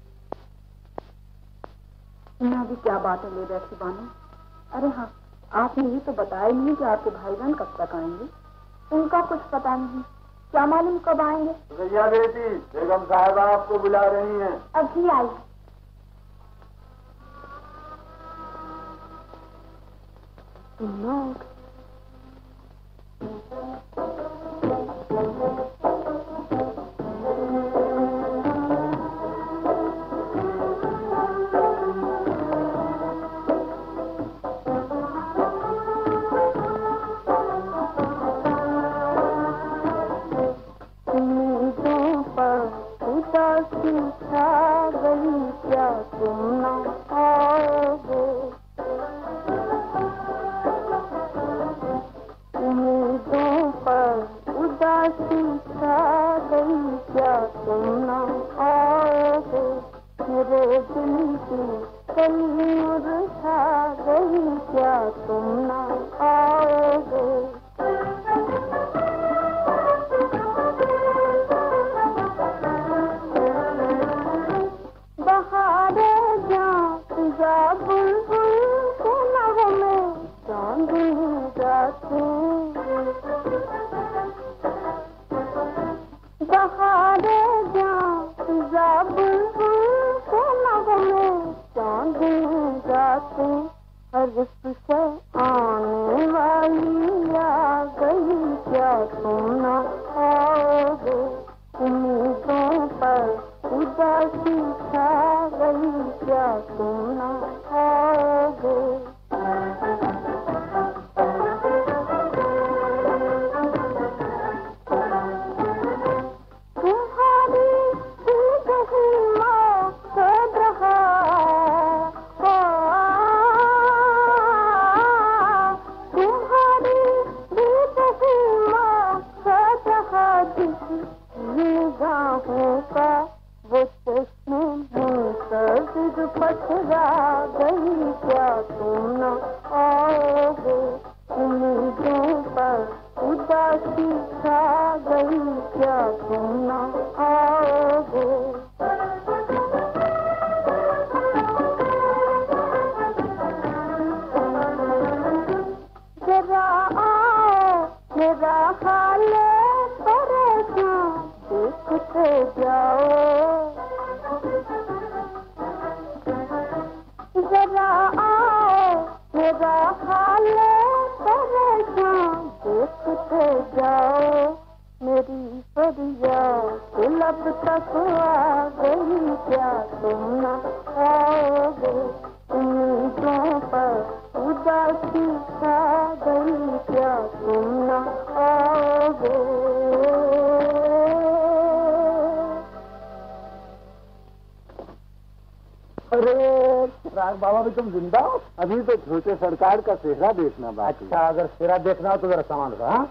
मैं भी क्या बातें ले बैठी बानू। अरे हाँ, आपने ये तो बताया नहीं कि आपके भाईजान कब तक आएंगे। उनका कुछ पता नहीं, क्या मालूम कब आएंगे। भैया बेटी, बेगम साहबा आपको बुला रही हैं। अभी आई। तुम लोग हर से आने तुम न आओगे, उम्मीदों पर उदासी छा गई, क्या तुम न आओगे। तुम जिंदा हो? अभी तो छोटे सरकार का सेहरा देखना बाकी। अच्छा, अगर सेहरा देखना हो तो जरा सामान रखो। हाँ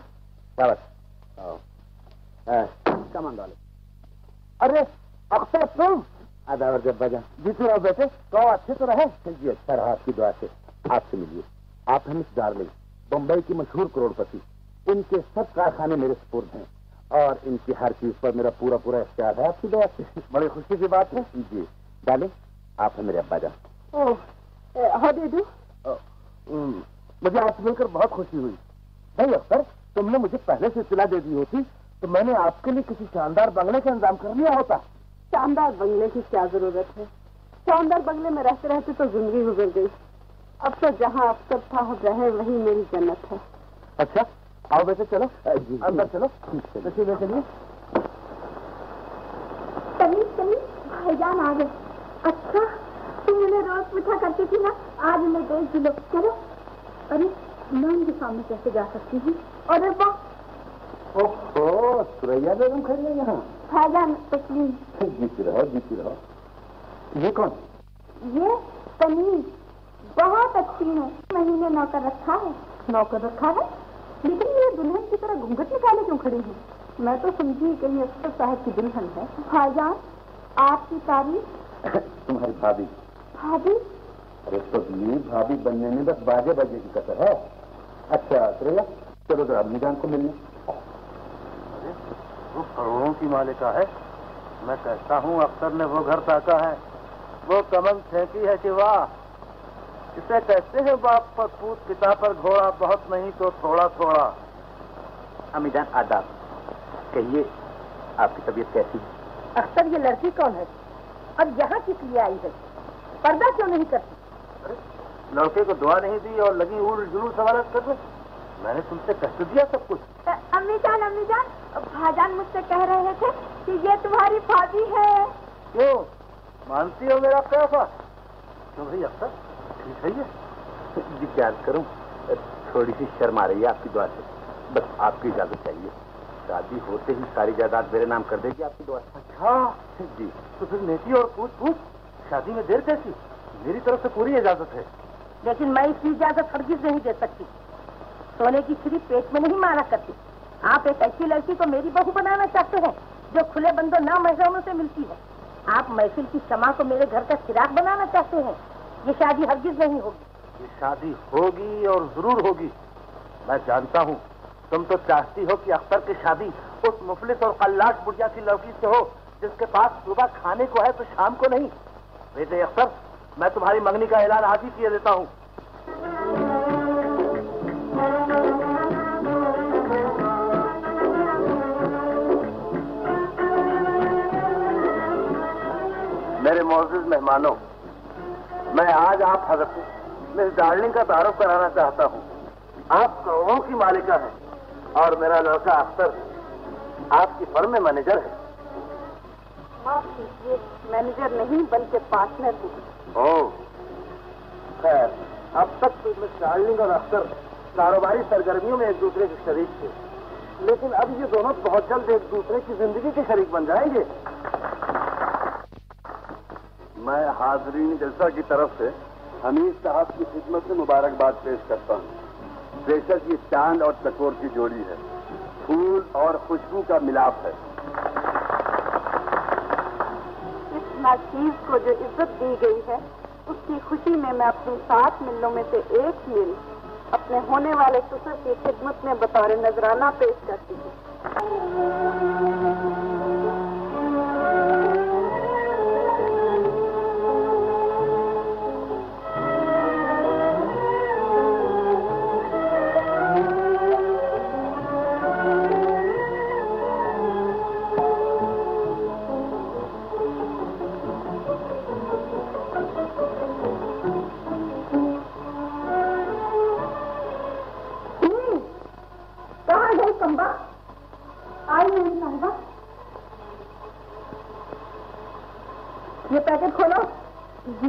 सामान डालो। अरे अक्सर तुम आधा जब बजा जीते रहो बेटे। तो अच्छे तो रहे जी। अच्छा रहा आपकी दुआ से। आपसे मिलिए। आप हैं मिस डार्लिंग, बम्बई की मशहूर करोड़पति। इनके सब कारखाने मेरे सुपुर्द हैं और इनकी हर चीज पर मेरा पूरा पूरा इख्तियार है आपकी दुआ से। बड़ी खुशी की बात है जी। डार्लिंग, आप हैं मेरे अब्बा जान। हाँ दीदी, मुझे आपसे मिलकर बहुत खुशी हुई। नहीं अख्तर, तुमने मुझे पहले से इत्तला दे दी होती तो मैंने आपके लिए किसी शानदार बंगले का इंतजाम कर लिया होता। शानदार बंगले की क्या जरूरत है? शानदार बंगले में रहते रहते तो जिंदगी गुजर गई। अब तो जहाँ अफसर साहब रहे वही मेरी जन्नत है। अच्छा आओ बेटे, चलो अंदर चलो। चलिए कनीज भाईजान आ गए। अच्छा, तुम मुझे रोज पूछा करती थी ना, आज मैं गई जिलो। चलो। अरे मैं उनके सामने कैसे जा सकती हूँ? अरे वाह, ओहो सुरैया बेगम खड़ी है यहाँ। भाईजान तस्लीम। जीती रहो जीती रहो। ये कौन? ये कनीज बहुत अच्छी है। महीने नौकर रखा है। नौकर रखा है? लेकिन ये दुल्हन की तरह घूंघट निकाले क्यों खड़ी है? मैं तो समझी कहीं अफसर साहब की दुल्हन है। भाईजान आपकी तारीफ। तुम्हारी भाभी। भाभी? अरे तो भाभी बनने में बस बाजे बजे की कसर है। अच्छा सुरैया, चलो जरा अपनी जान को मिलने। वो करोड़ों की मालिका है। मैं कहता हूँ अफसर ने वो घर ताका है, वो कमल फेंकी है कि वाह। इसे कहते हैं बाप पर पूत, पिता पर घोड़ा, बहुत नहीं तो थोड़ा थोड़ा। अमीजान आदाब। कहिए आपकी तबीयत कैसी है? अख्तर ये लड़की कौन है और यहाँ किस लिए आई है? पर्दा क्यों नहीं करती? लड़के को दुआ नहीं दी और लगी उल जुलूल सवाल करने। मैंने तुमसे कष्ट दिया सब कुछ। अम्मी जान भाईजान मुझसे कह रहे थे कि ये तुम्हारी भाभी है। क्यों मानती हो मेरा पैसा? क्यों भाई अख्तर ठीक है ये? जी क्या करूं, थोड़ी सी शर्म आ रही है आपकी दुआ से। बस आपकी इजाजत चाहिए। शादी होते ही सारी जायदाद मेरे नाम कर देगी आपकी दुआ से। अच्छा जी, तो फिर नेकी और पूछ शादी में देर कैसी? मेरी तरफ से पूरी इजाजत है। लेकिन मैं इसकी इजाजत हरगिज नहीं दे सकती। सोने की छिरी पेट में नहीं मारा करती। आप एक ऐसी लड़की को मेरी बहू बनाना चाहते हैं जो खुले बंदों ना महरमों से मिलती है। आप महफिल की शमा को मेरे घर का चिराग बनाना चाहते हैं। ये शादी हरगिज नहीं होगी। ये शादी होगी और जरूर होगी। मैं जानता हूँ तुम तो चाहती हो कि अख्तर की शादी उस मुफलिस और कल्लाश बुढ़िया की लड़की से हो जिसके पास सुबह खाने को है तो शाम को नहीं। बेटे अख्तर, मैं तुम्हारी मंगनी का ऐलान आज ही किए देता हूँ। मेरे मोअज़्ज़िज़ मेहमानों, मैं आज आप हज़रत मिस डार्लिंग का तारुफ कराना चाहता हूँ। आप करोड़ों की मालिका हैं, और मेरा लड़का अख्तर आपकी फर्म में मैनेजर है। माफ कीजिए, मैनेजर नहीं बल्कि पार्टनर हूँ। ओह, खैर, अब तक तो मिस डार्लिंग और अख्तर कारोबारी सरगर्मियों में एक दूसरे के शरीक थे, लेकिन अब ये दोनों बहुत जल्द एक दूसरे की जिंदगी के शरीक बन जाएंगे। मैं हाजरीन जलसा की तरफ से हनीफ साहब की खिदमत से मुबारकबाद पेश करता हूँ। बेशक ये चांद और चकोर की जोड़ी है, फूल और खुशबू का मिलाप है। इस नाचीज को जो इज्जत दी गई है, उसकी खुशी में मैं अपनी 7 मिलों में से एक मिल अपने होने वाले ससुर की खिदमत में बतौर नजराना पेश करती हूँ। ये पैकेट खोलो। जी।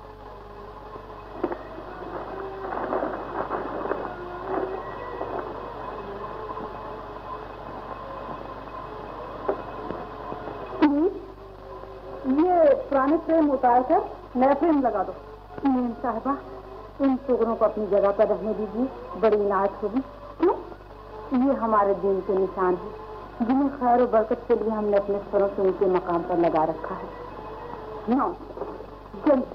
ये पुराने फ्रेम उतार कर नया फ्रेम लगा दो। मेम साहबा, इन टुकड़ों को अपनी जगह पर रहने दीजिए, बड़ी इनायत होगी। क्यों? ये हमारे दीन के निशान है, जिन्हें खैर और बरकत के लिए हमने अपने सरों से उनके मकाम पर लगा रखा है। नो, जल्द।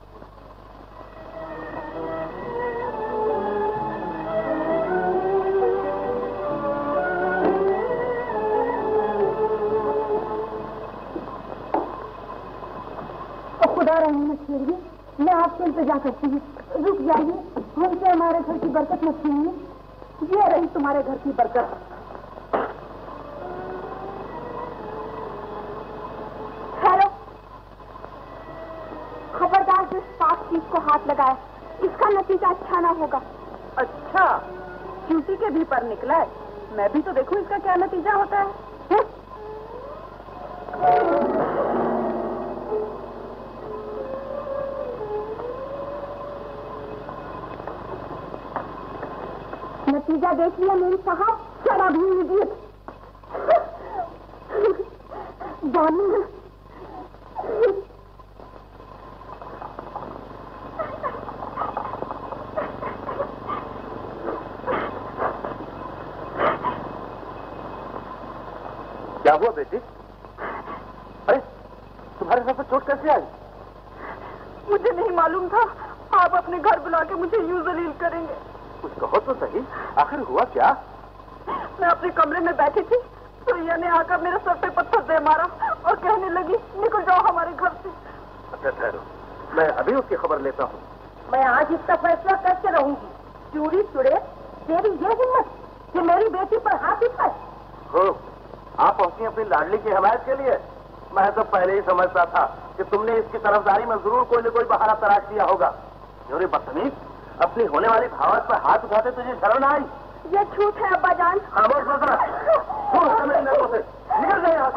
खुदा रहने छेड़िए, मैं आपसे इंतजार करती हूँ। रुक जाइए, हमसे हमारे घर की बरकत मत छीनिए। ये रही तुम्हारे घर की बरकत। हेलो, खबरदार जो इस पाक चीज को हाथ लगाए, इसका नतीजा अच्छा ना होगा। अच्छा, ड्यूटी के भी पर निकला है, मैं भी तो देखूं इसका क्या नतीजा होता है। नतीजा देख लिया मेरी साहब, चला भी नहीं क्या हुआ बेटी? अरे तुम्हारे सर पे चोट कैसे आई? मुझे नहीं मालूम था आप अपने घर बुला के मुझे यूं जलील करेंगे। कुछ कहो तो सही, आखिर हुआ क्या? मैं अपने कमरे में बैठी थी, सुइया ने आकर मेरे सर पे पत्थर दे मारा और कहने लगी निकल जाओ हमारे घर से। अच्छा ठहरो, मैं अभी उसकी खबर लेता हूँ। मैं आज इसका फैसला करके रहूंगी। चूड़ी चुड़े तेरी ये हिम्मत कि मेरी बेटी पर हाथ उठाए। हो, आप पहुंची अपनी लाडली की हिमायत के लिए? मैं तो पहले ही समझता था कि तुमने इसकी तरफदारी में जरूर कोई न कोई बहाना तलाश किया होगा। जोरे बदतमीज, अपनी होने वाली भावत पर हाथ उठाते तुझे शर्म न आई? ये झूठ है अब्बा जान। खामोश मत रह, निकल जाए यहाँ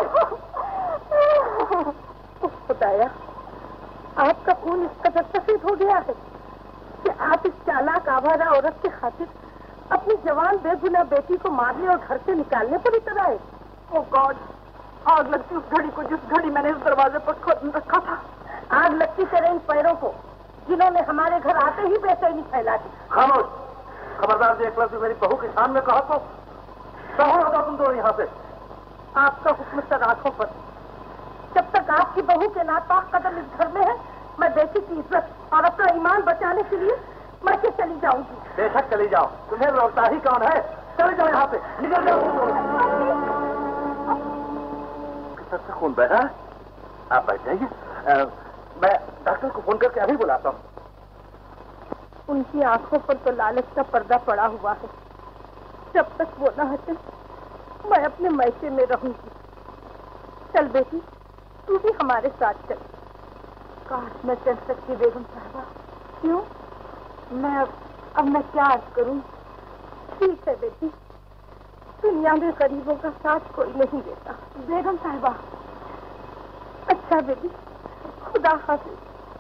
से। खुदाया, आपका खून इस कदर सफेद हो गया है कि आप इस चालाक आवारा औरत की खातिर अपनी जवान बेगुनाह बेटी को मारने और घर से निकालने पर इतर आए। ओ गॉड, आग लगती उस घड़ी को जिस घड़ी मैंने इस दरवाजे पर खोल रखा था। आग लगती तेरे इन पैरों को जिन्होंने हमारे घर आते ही बेचैनी फैला दी। खामोश, खबरदार देख लो मेरी बहू के सामने कहा तो कहो होगा तुम दो यहाँ से। आपका हुक्म सर आंखों पर। जब तक आपकी बहू के नापाक कदम इस घर में है, मैं बेटी की इज्जत और अपना ईमान बचाने के लिए मर के चली जाऊंगी। बेशक चली जाओ, तुम्हें रोकता ही कौन है? चले जाओ यहाँ से, निकल जाओ। किस से खून बह रहा है? आप बैठ जाइए, मैं डॉक्टर को फोन करके अभी बुलाता हूँ। उनकी आंखों पर तो लालच का पर्दा पड़ा हुआ है। जब तक वो न हटे मैं अपने मैके में रहूंगी। चल बेटी, तू भी हमारे साथ चल। काश मैं चल सकती बेगम साहबा। क्यों? मैं अब मैं क्या अर्ज करूं? ठीक है बेटी, दुनिया में गरीबों का साथ कोई नहीं देता। बेगम साहिबा। अच्छा बेबी, खुदा हाफिज।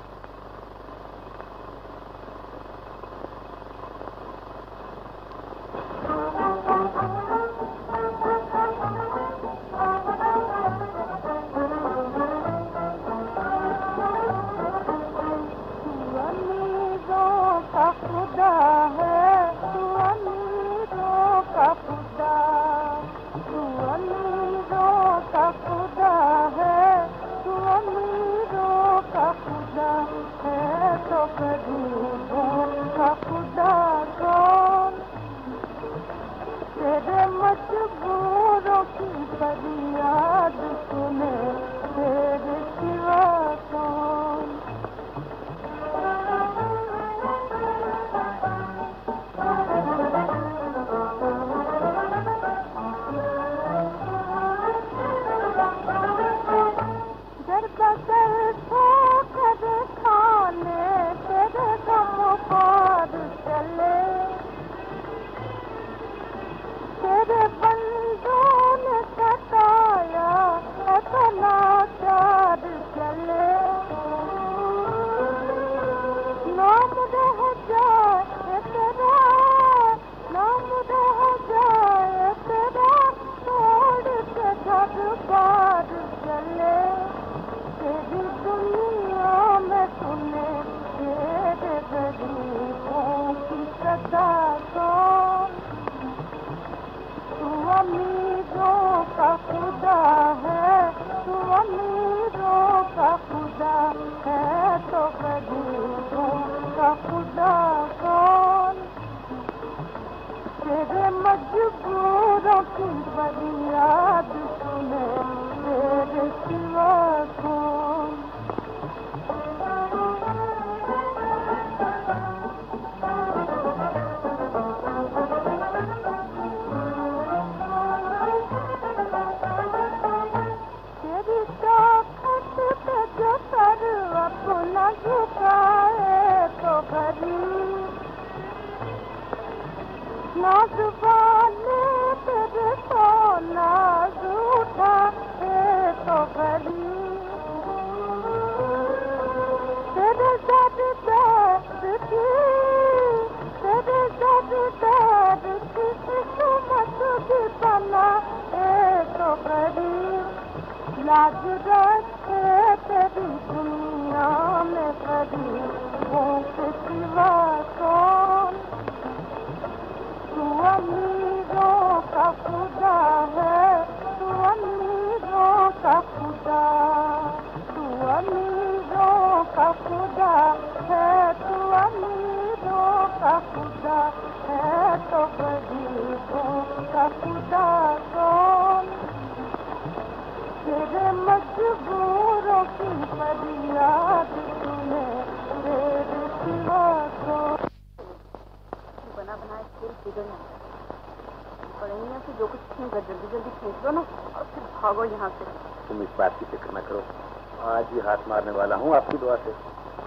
तुम इस बात की फिक्र न करो, आज ही हाथ मारने वाला हूँ आपकी दुआ से।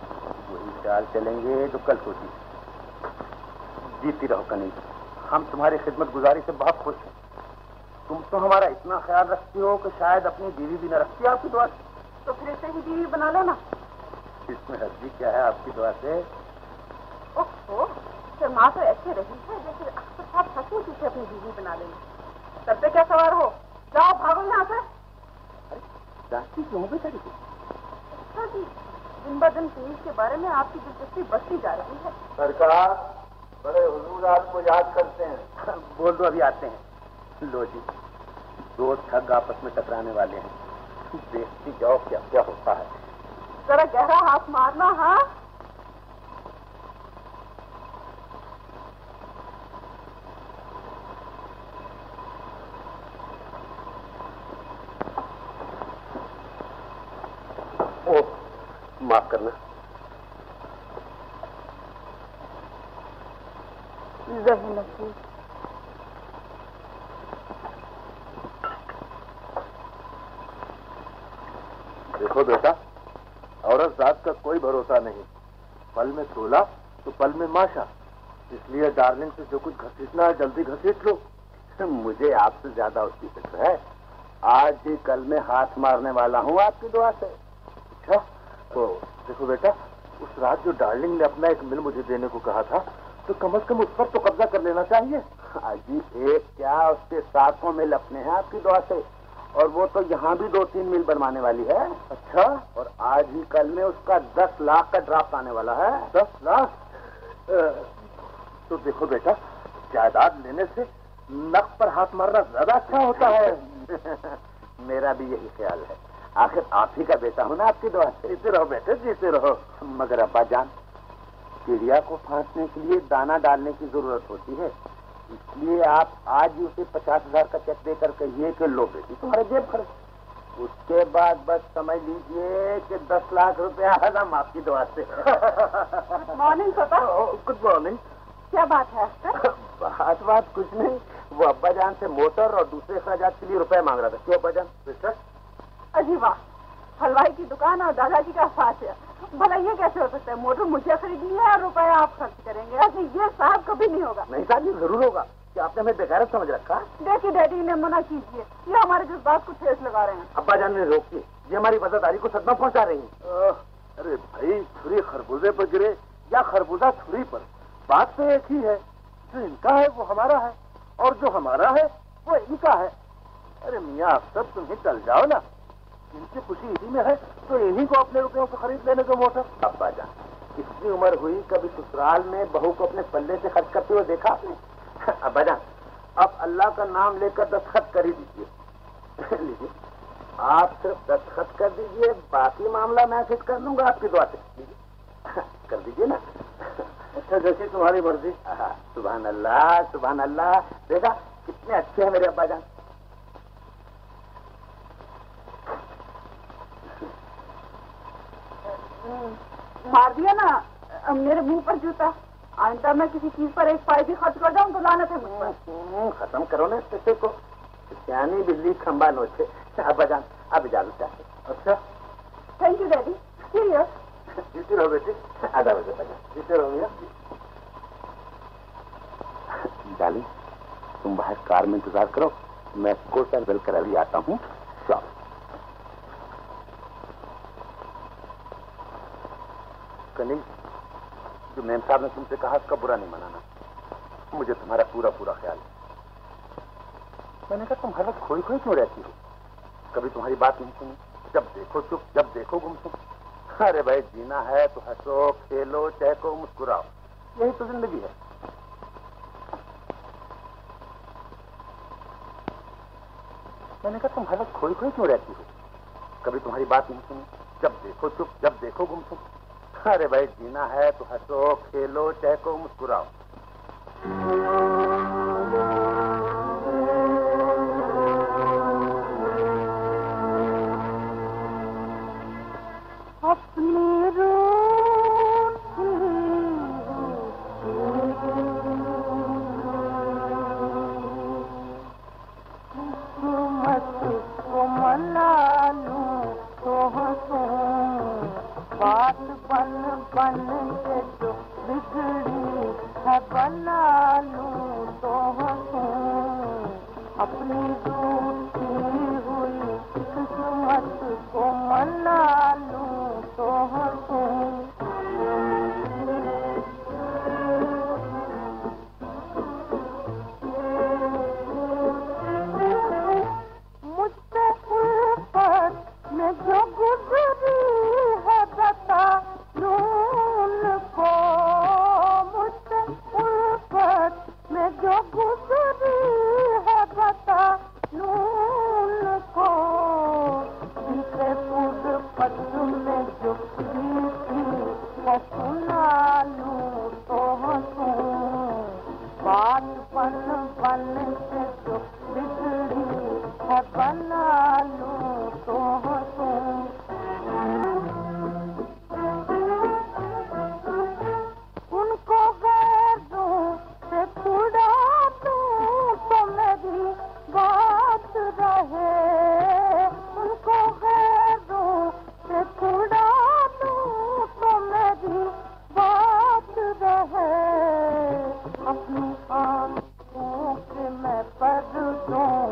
वही चाल चलेंगे जो कल सोची। जीती रहो कनीज, हम तुम्हारी खिदमत गुजारी से बहुत खुश हैं। तुम तो हमारा इतना ख्याल रखती हो कि शायद अपनी बीवी भी न रखती आपकी दुआ से। तो फिर ऐसे ही बीवी बना लो ना। इसमें हर्जी क्या है आपकी दुआ से? ओहो, शर्मा तो ऐसे रही है जैसे अक्सर साहब सचमुच उसे अपनी बीवी बना लेंगे। सर पे क्या सवार हो, जाओ भागो यहाँ से। जाती क्यों बेचारी को? अच्छा जी, दिन ब दिन कनीज के बारे में आपकी दिलचस्पी बढ़ती जा रही है। सरकार, बड़े हुजूर आपको याद करते हैं। बोल दो, अभी आते हैं। लो जी, दो ठग आपस में टकराने वाले हैं, देखती जाओ क्या क्या होता है। जरा गहरा हाथ मारना। हाँ, माफ करना। देखो बेटा, औरत जात का कोई भरोसा नहीं, पल में तोला तो पल में माशा। इसलिए डार्लिंग से जो कुछ घसीटना है जल्दी घसीट लो, मुझे आपसे ज्यादा उसकी फिक्र है। आज ही कल में हाथ मारने वाला हूँ आपकी दुआ से। अच्छा तो देखो बेटा, उस रात जो डार्लिंग ने अपना एक मिल मुझे देने को कहा था, तो कम से कम उस पर तो कब्जा कर लेना चाहिए। अजी एक क्या, उसके 700 मिल अपने हैं आपकी दुआ से, और वो तो यहाँ भी 2-3 मिल बनवाने वाली है। अच्छा, और आज ही कल में उसका 10 लाख का ड्राफ्ट आने वाला है। 10 लाख? तो देखो बेटा, जायदाद लेने से नक पर हाथ मारना ज्यादा अच्छा होता है। मेरा भी यही ख्याल है। आखिर आप ही का बेटा हूं ना आपकी दुआ से। जीते रहो बेटे, जीते रहो। मगर अब्बा जान, चिड़िया को फांसने के लिए दाना डालने की जरूरत होती है, इसलिए आप आज ही उसे 50,000 का चेक देकर कहिए कि लो बेटी तुम्हारे जेब खर्च। उसके बाद बस समझ लीजिए कि 10 लाख रुपया हजम आपकी दुआ से। गुड मॉर्निंग पापा। Good morning. क्या बात है? बात कुछ नहीं, वो अब्बा जान से मोटर और दूसरे अखराजात के लिए रुपए मांग रहा था। क्यों अब्बा जान? सिस्टर अजी वाह, हलवाई की दुकान और दादाजी का साथ है। भला ये कैसे हो सकता है? मोटर मुझे खरीदनी है और रुपया आप खर्च करेंगे, ऐसे ये साहब कभी नहीं होगा। नहीं साहब, ये जरूर होगा। क्या आपने हमें बेगैरत समझ रखा? देखिए डैडी ने मना कीजिए, ये हमारे जज्बात को ठेस लगा रहे हैं। अब्बा जान ने रोकिए, ये हमारी वफादारी को सदमा पहुंचा रही है। अरे भाई, छुरी खरबूजे पर गिरे या खरबूजा छुरी पर, बात तो एक ही है। जो इनका है वो हमारा है, और जो हमारा है वो इनका है। अरे मियाँ अफसर, तुम ही चल जाओ ना, इनकी खुशी इसी में है, तो इन्हीं को अपने रुपयों को खरीद लेने दो मोटर। अब्बा जान, इतनी उम्र हुई, कभी ससुराल में बहू को अपने पल्ले से खर्च करते हुए देखा आपने? अब्बा जान, अब अल्लाह का नाम लेकर दस्तखत कर ही दीजिए। लीजिए, आप सिर्फ दस्तखत कर दीजिए, बाकी मामला मैं फिट कर लूंगा आपकी दुआ से। कर दीजिए ना। अच्छा, जैसी तुम्हारी मर्जी। सुभान अल्लाह, सुभान अल्लाह। देखा कितने अच्छे हैं मेरे अब्बा जान। मार दिया ना मेरे मुंह पर जूता। आइंदा मैं किसी चीज पर एक पाई भी खर्च कर जाऊं तो लानत है मुझ पर। खत्म करो ना इस किस्से को। सियानी बिल्ली खंबा नोचे। अब्बा जान, अब इजाजत चाहते। अच्छा, थैंक यू डैडी। सीरियस? जीती रहो बेटी। आधा बजे बजा, जीते रहो मियाँ। डाली, तुम बाहर कार में इंतजार करो, मैं कोट बेल कर अभी आता हूँ। चलो। कनीज, जो मेम साहब ने तुमसे कहा उसका बुरा नहीं मनाना, मुझे तुम्हारा पूरा पूरा ख्याल है। मैंने कहा तुम हर वक्त खोई खोई क्यों रहती हो? कभी तुम्हारी बात नहीं सुनी, जब देखो चुप, जब देखो गुमसुम। अरे भाई, जीना है तो हंसो, खेलो, चहको, मुस्कुराओ, यही तो जिंदगी है। मैंने कहा तुम हर वक्त खोई खोई क्यों रहती हो? कभी तुम्हारी बात नहीं सुनी, जब देखो चुप, जब देखो गुमसुम। अरे भाई, जीना है तो हंसो, खेलो, चहको, मुस्कुराओ। अपने रूठ किस्मत को मना लूं तो हंसूं, बात बन बन के जो बिगड़ी है बना लूं तो हंसूं, अपनी रूठी हुई किस्मत को मना लूं तो हंसूं। मुझसे उल्फत में जो गुजरी है बता लूं उनको, मुझसे उल्फत में जो गुजरी है बता लूं उनको, जिनसे खुद पत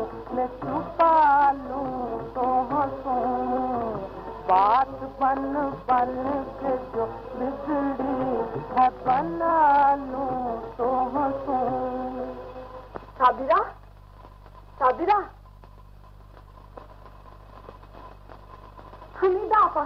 मैं छुपा लूं तो हंसूं, बात बन बन के जो बिगड़ी है बना लूं तो हंसूं। साबिरा, साबिरा, हमीदा आपा,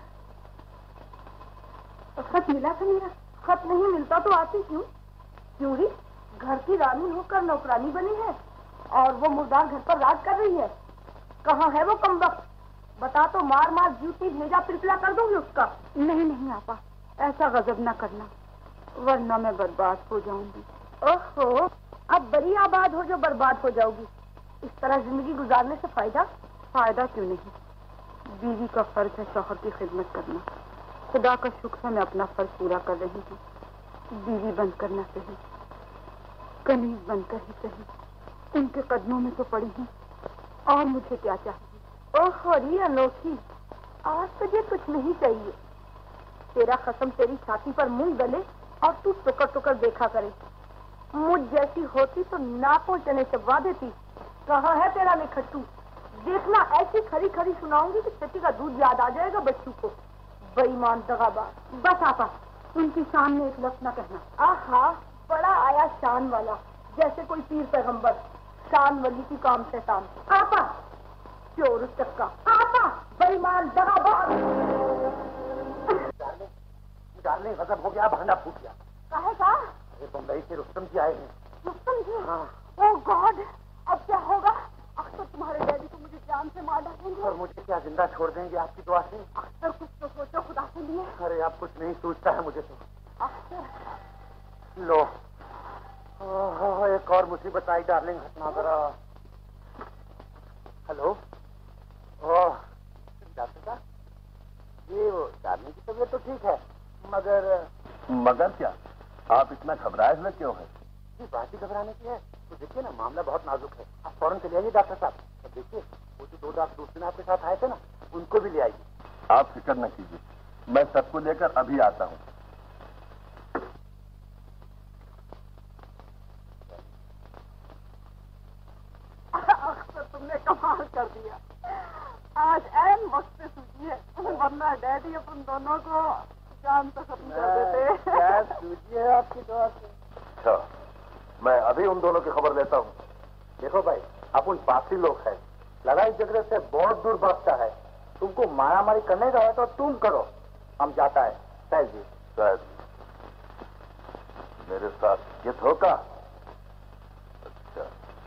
खत मिला था मेरा? खत नहीं मिलता तो आती क्यों? क्यों ही? घर की रानी होकर नौकरानी बनी है और वो मुर्दार घर पर राज कर रही है। कहाँ है वो कमबख्त? बता तो मार मार जूती भेजा पिलपिला कर दूंगी उसका। नहीं नहीं आपा, ऐसा गजब न करना, वरना मैं बर्बाद हो जाऊंगी। ओहो, अब बड़ी आबाद हो जो बर्बाद हो जाओगी। इस तरह जिंदगी गुजारने से फायदा? फायदा क्यों नहीं, बीवी का फर्ज है शौहर की खिदमत करना। खुदा का शुक्र है मैं अपना फर्ज पूरा कर रही हूँ। बीवी बनकर न सही, कनीज बनकर ही सही, उनके कदमों में तो पड़ी हूँ। और मुझे क्या चाहिए? ओह री अनोखी, आज तुझे कुछ नहीं चाहिए। तेरा खसम तेरी छाती पर मूंग गले और तू टुकर टुकर देखा करे। मुझ जैसी होती तो नाकों चने चबवा देती। कहाँ है तेरा निखट्टू? देखना ऐसी खरी खरी सुनाऊंगी कि छठी का दूध याद आ जाएगा बच्चू को। बेईमान दगाबाज। बस आपा, उनके सामने एक लफ्ज न कहना। आहा, बड़ा आया शान वाला, जैसे कोई पीर पैगंबर। शान वली की काम शैतान। आपा चोर चक्का, आपा बेईमान दगाबाज। डार्लिंग गजब हो गया, भांडा फूट गया। काहे का? बम्बई से रुस्तम जी आए हैं। रुस्तम जी? हाँ। ओह गॉड, अब क्या होगा? अक्सर तुम्हारे डैडी को मुझे जान से मार डालेंगे। और मुझे क्या जिंदा छोड़ देंगे आपकी दुआ से? अक्सर कुछ तो सोचो खुदा के लिए। अरे आप कुछ नहीं सोचता है मुझे तो। अक्सर लो, एक और मुसीबत आई डार्लिंग, हटना जरा। हेलो, डॉक्टर साहब, ये वो डार्लिंग की तबीयत तो ठीक है, मगर क्या? आप इतना घबराए हुए क्यों है? ये बात ही घबराने की है। तो देखिए ना, मामला बहुत नाजुक है। आप फौरन चले आइए डॉक्टर साहब। तो देखिए, वो जो 2 डॉक्टर दूसरे दिन आपके साथ आए थे ना, उनको भी ले आइए। आप फिक्र न कीजिए, मैं सबको लेकर अभी आता हूँ। अक्सर तुमने कमाल कर दिया। आज ऐन वक्त पे सूझी है, वरना डैडी अपन दोनों को जान तो खत्म कर देते। क्या सूझी है आपकी दुआ से? अच्छा, मैं अभी उन दोनों की खबर लेता हूँ। देखो भाई, अपन पासी लोग हैं, लड़ाई झगड़े से बहुत दूर भागता है। तुमको मारामारी करने का है तो तुम करो, हम जाता है। सही जी, शायद मेरे साथ ये धोखा। अच्छा,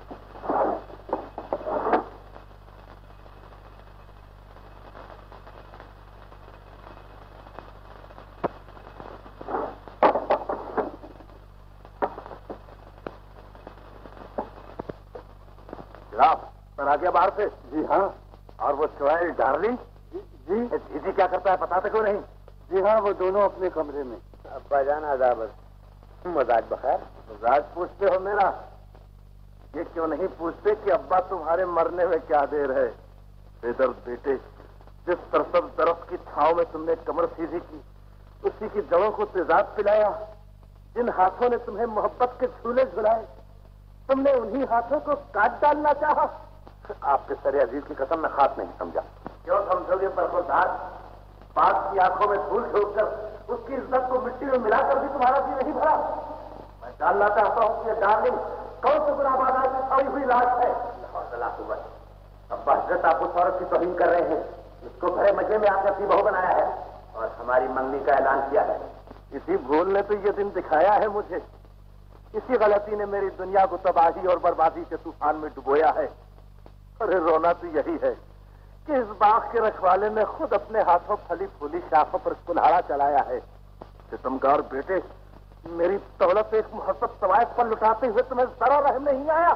पर आ गया बाहर से? जी हाँ। और वो चुड़ैल डार्लिंग? जी। दीदी क्या करता है पता क्यों नहीं? जी हाँ, वो दोनों अपने कमरे में। अब्बा जान आदाब। मजाज बखैर? मजाज पूछते हो मेरा? ये क्यों नहीं पूछते कि अब्बा तुम्हारे मरने में क्या देर है? बेदर्द बेटे, जिस तरसब दरख्त की छांव में तुमने कमर सीधी की, उसी की जड़ों को तेजाब पिलाया। जिन हाथों ने तुम्हें मोहब्बत के झूले झुलाए, तुमने उन्हीं हाथों को काट डालना चाहा। आपके सरे अजीज की कसम में खास नहीं समझा। क्यों समझोगे बरखुरदार? बात की आंखों में धूल झोंककर उसकी इज्जत को मिट्टी में मिलाकर भी तुम्हारा जी नहीं भरा। मैं जानना चाहता हूँ कि डार्लिंग कौन से गुनाहगार की छाई हुई लाश है? अब्बा हजरत आप उस औरत की तौहीन कर रहे हैं, इसको भरे मजे में आपने अपनी बहू बनाया है और हमारी मंगनी का ऐलान किया है। इसी भूल ने तो ये दिन दिखाया है मुझे। इसी गलती ने मेरी दुनिया को तबाही और बर्बादी के तूफान में डुबोया है। अरे रोना तो यही है कि इस बाग के रखवाले ने खुद अपने हाथों फली फूली शाखों पर कुल्हाड़ा चलाया है। सितमगार बेटे, मेरी दौलत एक मुहब्बत सवायत पर लुटाते हुए तुम्हें जरा रहम नहीं आया?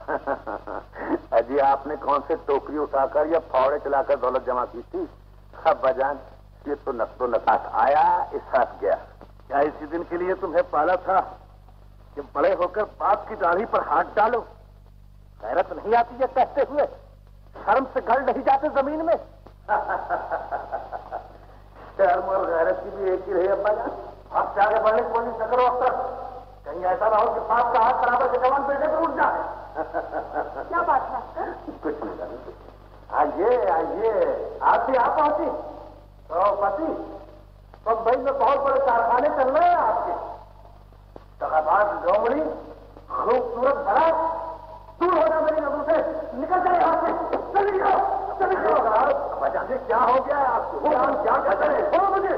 अजी आपने कौन से टोकरी उठाकर या फावड़े चलाकर दौलत जमा की थी? अब्बा जान, ये तो नक्तो नकाश आया, इस हाथ गया। क्या इसी दिन के लिए तुम्हें पाला था कि बड़े होकर बाप की दाढ़ी पर हाथ डालो? गैरत नहीं आती है कहते हुए? शर्म से गल नहीं जाते जमीन में? शर्म और गैरत की भी एक ही रही अब्बा जान। आप से आगे बढ़ने की कोशिश न करो अक्सर, कहीं ऐसा ना हो कि बाप का हाथ बराबर के जवान बेटे पर उठ जाए। क्या बात है? आइए आइए, आप भी आप पहुंची तो पति बम्बई में बहुत बड़े कारखाने चल रहे हैं आपके। तकाबाज लोमड़ी खूबसूरत भरा दूर हो जाए मेरी नजरों से, निकल जाए यहाँ से, चलिए क्या हो गया है आपको? क्या कहते हैं? बोलो मुझे।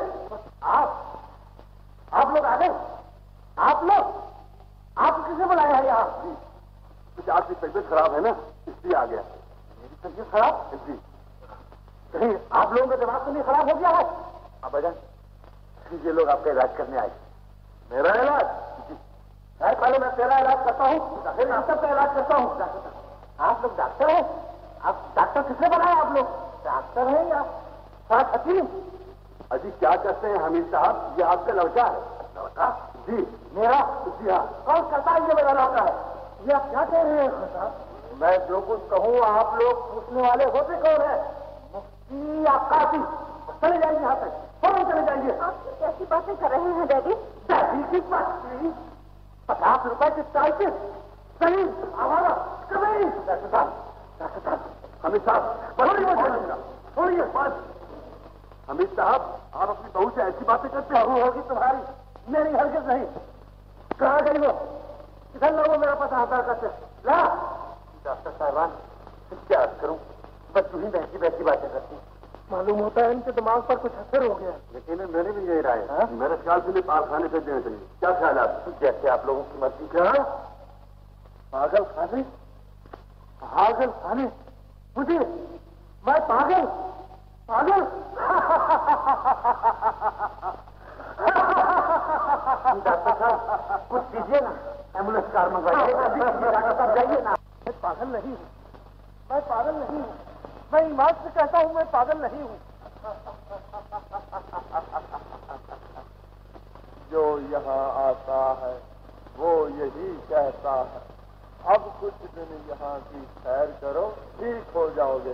आप लोग आ गए? आप लोग? आप किसे बुलाया है यहाँ? कुछ आपकी तबीयत खराब है ना, इसलिए आ गया। मेरी तबीयत खराब? जी। कहीं आप लोगों का दिमाग तो नहीं खराब हो गया है? अब बजान ये लोग आपका इलाज करने आए। मेरा इलाज? जी। पहले मैं तेरा इलाज करता हूँ, फिर आप सबका इलाज करता हूँ। आप लोग डॉक्टर हैं? आप डॉक्टर किसने बनाया? आप लोग डॉक्टर हैं या साथ हकीम? अजी क्या कहते हैं हमीद साहब, ये आपका लड़का है। लड़का? जी मेरा। जी हाँ। कौन कहता है ये मेरा लड़का है? ये आप क्या कह रहे हैं साहब? मैं जो कुछ कहूँ आप लोग पूछने वाले होते कौन है? मुफ्ती या काजी? चले जाइए यहाँ से, फौरन चले जाइए। आप कैसी बातें कर रहे हैं डैडी? डैडी की बात? 50 रुपए के चाय से सही हमारा कभी। डॉक्टर साहब, हमीद साहब छोड़िए बस। हमीद साहब आप अपनी बहू से ऐसी बातें करते हैं? बहू होगी तुम्हारी, मेरी हरकत नहीं। कहाँ गई वो? किधर लोगों मेरा पता आता करते? ला डॉक्टर साहबान क्या करूं, बस तू ही बहसी बातें करती। मालूम होता है इनके दिमाग पर कुछ असर हो गया। लेकिन मैंने भी यही राय है, मेरे ख्याल से पागलखाने पे देना चाहिए। क्या ख्याल है आप? जैसे आप लोगों की मर्जी। क्या पागल खाने? पागल खाने? मुझे? मैं पागल? पागल? डॉक्टर साहब कुछ कीजिए ना, एम्बुलेंस कार मंगवाइए। डॉक्टर साहब जाइए ना। मैं पागल नहीं हूँ, मैं पागल नहीं हूँ। मैं ईमान से कहता हूँ मैं पागल नहीं हूँ। जो यहाँ आता है वो यही कहता है, अब कुछ दिन यहाँ की सैर करो, ठीक हो जाओगे।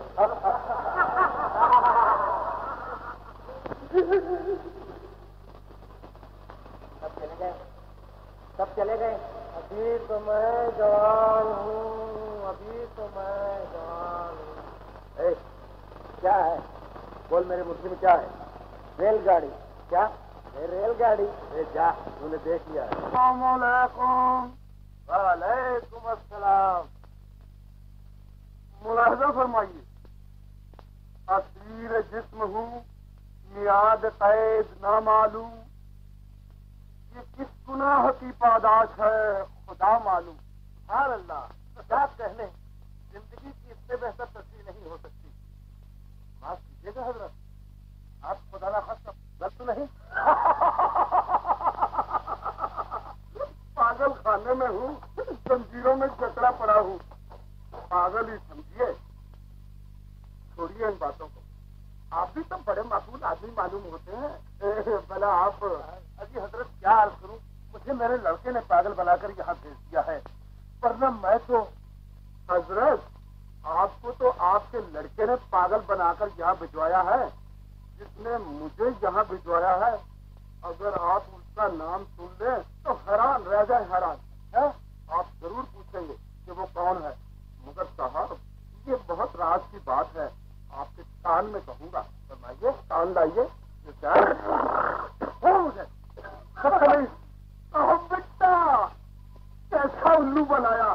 सब चले गए? सब चले गए? अभी तो मैं जवान हूँ, अभी तो मैं जवान हूँ। क्या है? बोल मेरे मुर्गी में क्या है? रेलगाड़ी? क्या? रेलगाड़ी? जा, तूने देख लिया। अस्सलाम वालेकुम। वालेकुम अस्सलाम। मुलाहजा फरमाइए। असीर जिस्म हूँ, मियाद कैद ना मालूम, ये किस गुनाह की पादाश है खुदा मालूम। सुभान अल्लाह। क्या कहने, जिंदगी की इससे बेहतर तस्वीर नहीं हो सकती। माफ कीजिएगा हजरत, आप खुदा ना खास्ता गलत नहीं। पागल खाने में हूँ, जंजीरों में जकड़ा पड़ा हूँ, पागल ही समझिए। छोड़िए इन बातों को, आप भी तो बड़े माकूल आदमी मालूम होते हैं। भला आप? अजी हजरत क्या अर्ज करूँ, मुझे मेरे लड़के ने पागल बनाकर यहाँ भेज दिया है, वरना मैं तो। हजरत आपको तो आपके लड़के ने पागल बनाकर यहाँ भिजवाया है, जिसने मुझे यहाँ भिजवाया है। अगर आप उसका नाम सुन लें तो हैरान रह जाए, हैरान है। आप जरूर पूछेंगे कि वो कौन है, मगर साहब ये बहुत राज की बात है, आपके कान में कहूंगा। फरमाइए, कान लाइए। बेटा कैसा उल्लू बनाया।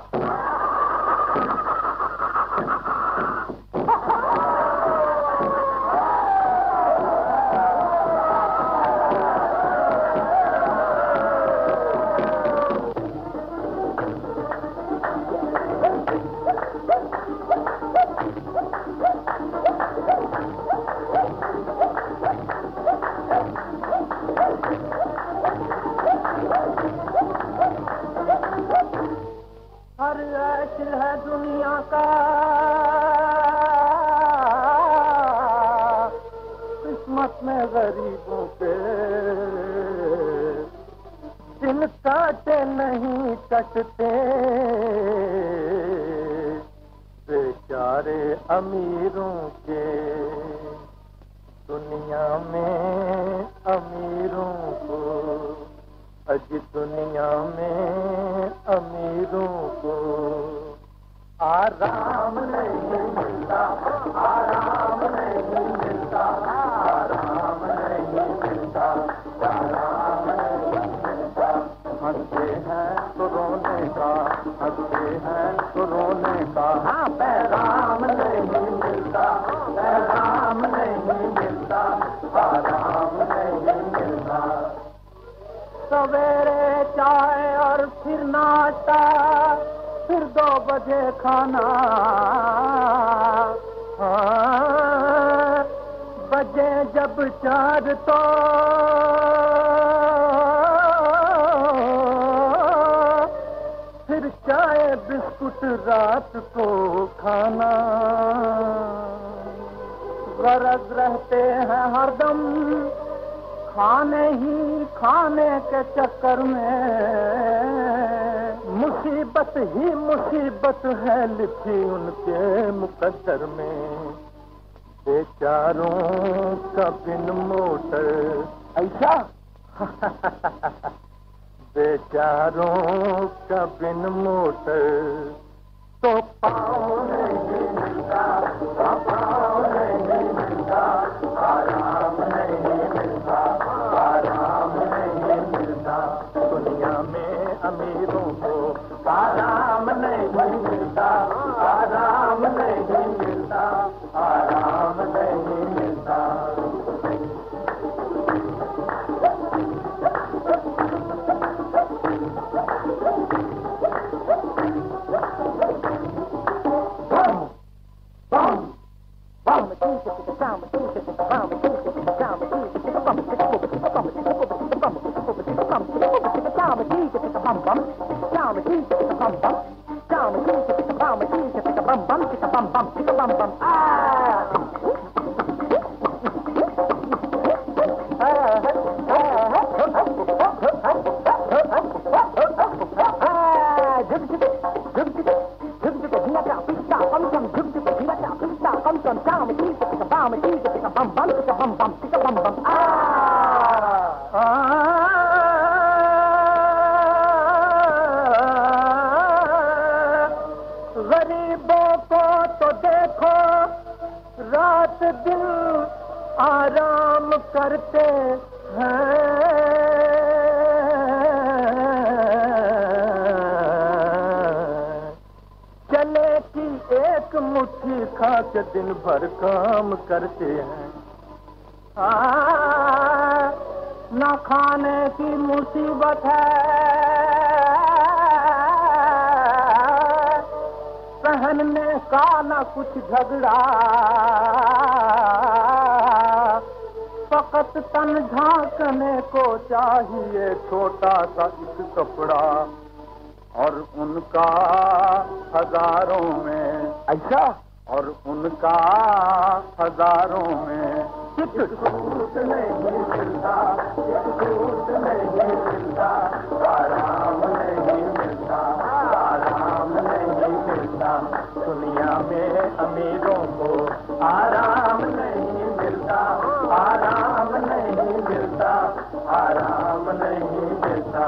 है दुनिया का किस्मत में गरीबों के दिल काटे नहीं कटते, बेचारे अमीरों के दुनिया में अमीरों को, अज दुनिया में अमीरों को आराम नहीं मिलता, आराम सवेरे चाय और फिर नाश्ता, फिर 2 बजे खाना, बजे जब 4 तो फिर चाय बिस्कुट रात को खाना। गरज रहते हैं हरदम खाने ही खाने के चक्कर में, मुसीबत ही मुसीबत है लिखी उनके मुकद्दर में। बेचारों का बिन मोटर ऐसा बेचारों का बिन मोटर तो पाँव नहीं मिलता, पाँव नहीं मिलता, आराम नहीं मिलता, आराम नहीं मिलता। दुनिया में अमीरों को आराम नहीं मिलता, आराम नहीं मिलता, आराम नहीं मिलता। गरीबों को तो देखो रात दिन आराम करते हैं, चले की एक मुट्ठी खा के दिन भर काम करते हैं। ना खाने की मुसीबत है, पहनने का ना कुछ झगड़ा, फकत तन ढांकने को चाहिए छोटा सा एक कपड़ा। और उनका हजारों में ऐसा, और उनका हजारों में एक सूट नहीं मिलता, एक सूट नहीं मिलता, आराम नहीं मिलता, आराम नहीं मिलता। दुनिया में अमीरों को आराम नहीं मिलता, आराम नहीं मिलता, आराम नहीं मिलता।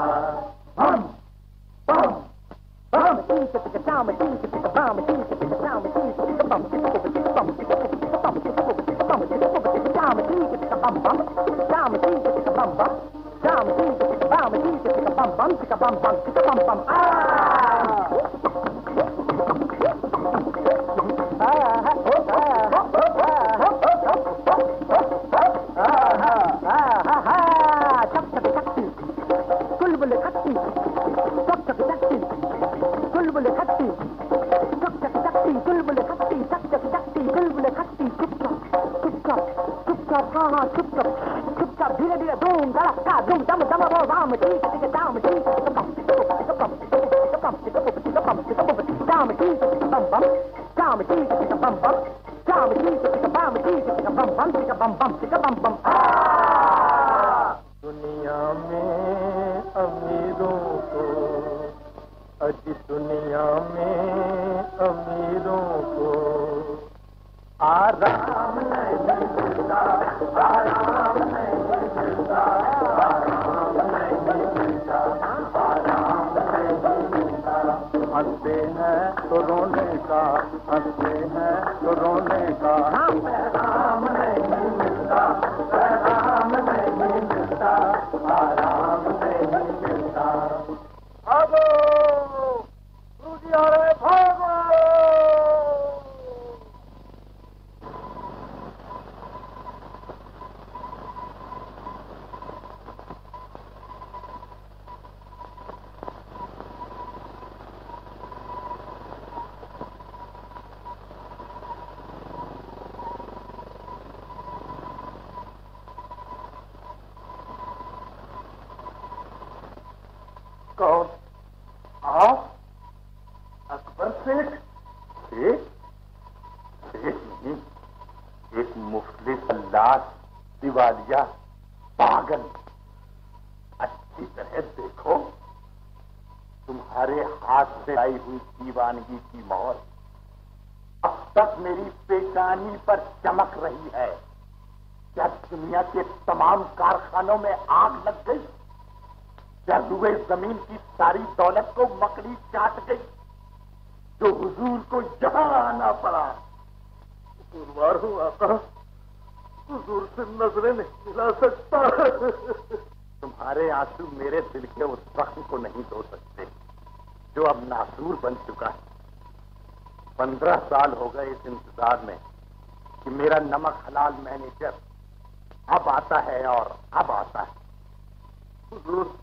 दुनिया में अमीरों को, अजी दुनिया में अमीरों को आराम नहीं मिलता, आराम नहीं मिलता, आराम नहीं मिलता, आराम नहीं मिलता। हंसते हैं तो रोने का, हंसते हैं तो रोने का, आराम नहीं मिलता, आराम नहीं मिलता, आराम नहीं मिलता। भागो गुरुजी आ रहे, भागो। कौन? आप? अकबर सेठ? सेठ? सेठ नहीं, एक मुफलिस, लाश, दिवालिया, पागल। अच्छी तरह देखो, तुम्हारे हाथ से आई हुई दीवानगी की मोहर अब तक मेरी पेशानी पर चमक रही है। क्या दुनिया के तमाम कारखानों में आग लग गई? क्या रुए जमीन की सारी दौलत को मकड़ी चाट गई जो हुजूर को यहां आना पड़ा? कसूरवार हूं आका, हुजूर से नजरें नहीं मिला सकता। तुम्हारे आंसू मेरे दिल के उस जख्म को नहीं धो सकते जो अब नासूर बन चुका है। 15 साल हो गए इस इंतजार में कि मेरा नमक हलाल मैनेजर अब आता है और अब आता है। हुजूर,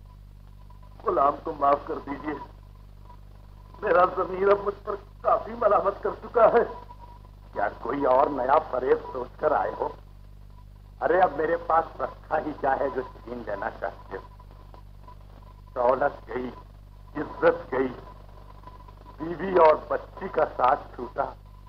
गुलाम को माफ कर दीजिए। मेरा ज़मीर अब मुझ पर काफी मलामत कर चुका है। क्या कोई और नया फरेब सोचकर आए हो? अरे अब मेरे पास रखा ही क्या है जो छीन लेना चाहते हो? दौलत गई, इज्जत गई, बीवी और बच्ची का साथ छूटा।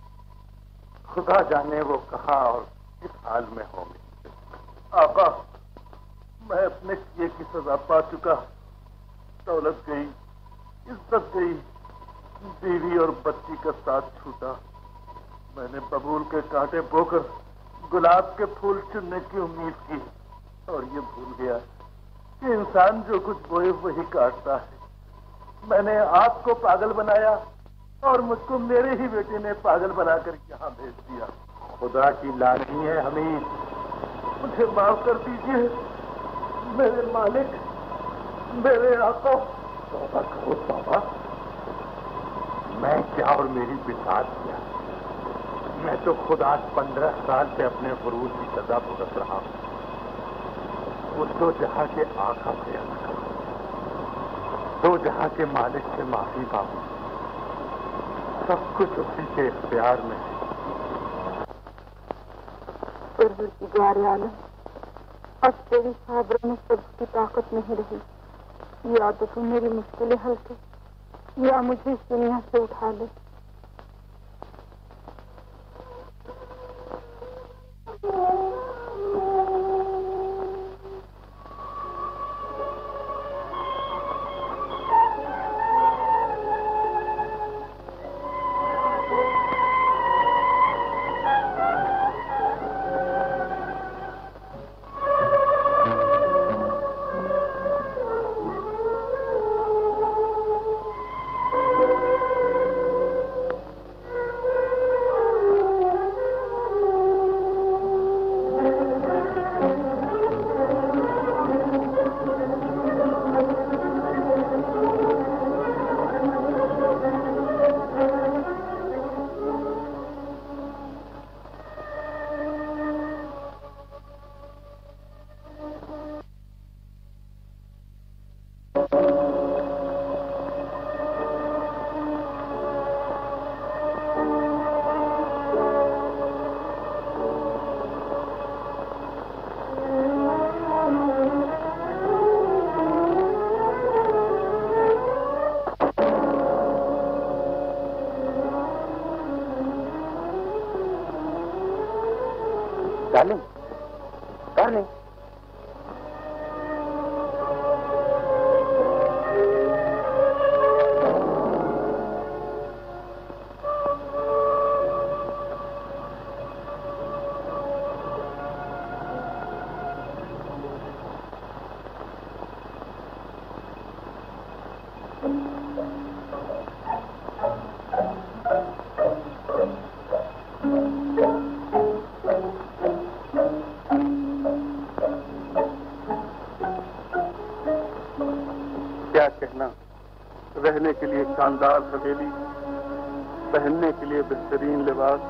खुदा जाने वो कहाँ और किस हाल में होंगे। आका, मैं अपने किए की सजा पा चुका। दौलत गई, इज्जत गई, बीवी और बच्ची का साथ छूटा। मैंने बबूल के कांटे बोकर गुलाब के फूल चुनने की उम्मीद की और ये भूल गया कि इंसान जो कुछ बोए वही काटता है। मैंने आपको पागल बनाया और मुझको मेरे ही बेटे ने पागल बनाकर यहाँ भेज दिया। खुदा की लानती है हमीद। मुझे माफ कर दीजिए मेरे मालिक, मेरे आका। तौबा करो तौबा। मैं क्या और मेरी बिसात क्या? मैं तो खुद आज 15 साल से अपने गुरूर की सजा भुगत रहा हूं। वो दो जहां के आका से अर्ज करो, दो जहां के मालिक से माफी मांगो। सब कुछ उसी के इख्तियार में है। परवरदिगार आलम, अब तेरी साबरा में सबकी ताकत नहीं रही। या तो तू मेरी मुश्किलें हल कर या मुझे इस दुनिया से उठा ले। रहने के लिए शानदार हवेली, पहनने के लिए बेहतरीन लिबास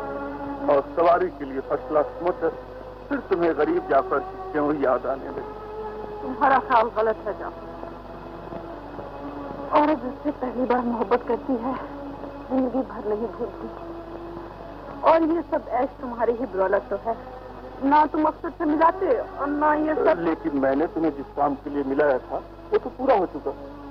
और सवारी के लिए फर्स्ट क्लास मोटर, फिर तुम्हें गरीब जाफर की क्यों याद आने लगी? तुम्हारा ख्याल गलत है जाफर। औरत जिससे पहली बार मोहब्बत करती है जिंदगी भर नहीं भूलती। और ये सब ऐश तुम्हारी ही बदौलत तो है। ना तुम मकसद से मिलाते और ना ये सब। लेकिन मैंने तुम्हें जिस काम के लिए मिलाया था वो तो पूरा हो चुका।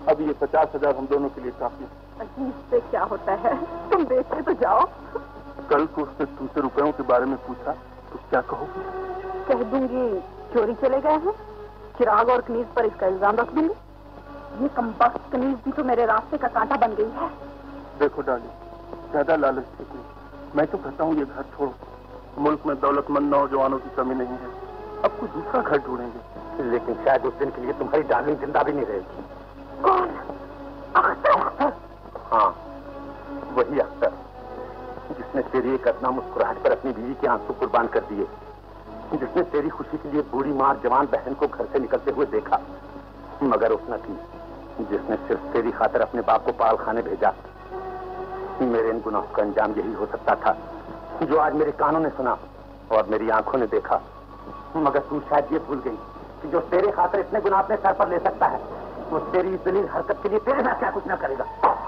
अब ये 50,000 हम दोनों के लिए काफी है। इससे क्या होता है, तुम देखते तो जाओ। कल को उसने तुमसे रुपयों के बारे में पूछा तो क्या कहोगी? कह दूंगी चोरी चले गए हैं, चिराग और कनीज पर इसका इल्जाम रख दूंगी। ये कमबख्त कनीज भी तो मेरे रास्ते का कांटा बन गई है। देखो डाली, ज्यादा लालच ठीक नहीं। मैं तो कहता हूँ ये घर छोड़ो। मुल्क में दौलतमंद नौजवानों की कमी नहीं है, अब कोई दूसरा घर ढूंढेंगे। लेकिन शायद उस दिन के लिए तुम्हारी डार्लिंग जिंदा भी नहीं रहेगी। कौन? अख्तर? हाँ, वही अख्तर जिसने तेरी एक अदना मुस्कुराहट पर अपनी बीवी के आंसू कुर्बान कर दिए, जिसने तेरी खुशी के लिए बूढ़ी मां और जवान बहन को घर से निकलते हुए देखा, मगर उस न थी जिसने सिर्फ तेरी खातिर अपने बाप को पाल खाने भेजा। मेरे इन गुनाहों का अंजाम यही हो सकता था जो आज मेरे कानों ने सुना और मेरी आंखों ने देखा। मगर तू शायद ये भूल गई कि जो तेरे खातिर इतने गुनाह अपने सर पर ले सकता है, वो तेरी इस दलील हरकत के लिए तेरे साथ क्या कुछ न करेगा।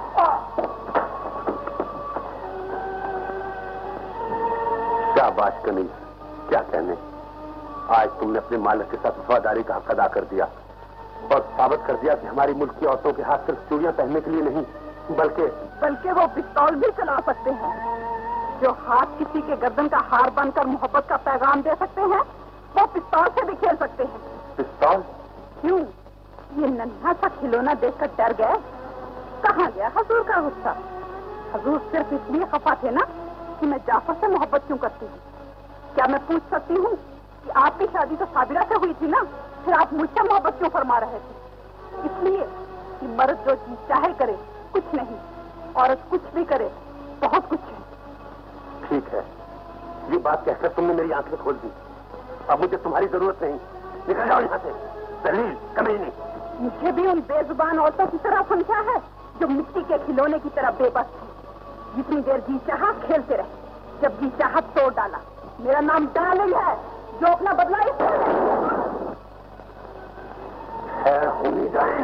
शाबाश कनीज, क्या कहने। आज तुमने अपने मालिक के साथ वफादारी का हक अदा कर दिया और साबित कर दिया कि हमारी मुल्क की औरतों के हाथ सिर्फ चूड़ियां पहनने के लिए नहीं, बल्कि वो पिस्तौल भी चला सकते हैं। जो हाथ किसी के गर्दन का हार बनकर मोहब्बत का पैगाम दे सकते हैं, वो पिस्तौल से भी खेल सकते हैं। पिस्तौल? क्यों? ये नन्हा सा खिलौना देखकर डर गए? कहाँ गया हजूर का गुस्सा? हजूर सिर्फ इसलिए खफा थे ना कि मैं जाफर से मोहब्बत क्यों करती हूँ। क्या मैं पूछ सकती हूँ कि आपकी शादी तो साबिरा से हुई थी ना, फिर आप मुझसे मोहब्बत क्यों फरमा रहे थे? इसलिए कि मर्द जो जी चाहे करे कुछ नहीं, औरत कुछ भी करे बहुत कुछ है। ठीक है, ये बात कहकर तुमने मेरी आंखें खोल दी। अब मुझे तुम्हारी जरूरत नहीं, निकल जाओ यहाँ से। दलील कमी नहीं। मुझे भी उन बेजुबान औरतों की तरह समझा है जो मिट्टी के खिलौने की तरह बेबस थे। जितनी देर जी चाहा खेलते रहे, जब जी चाहा तोड़ डाला। मेरा नाम डार्लिंग है, जो अपना बदला इससे होनी जाए।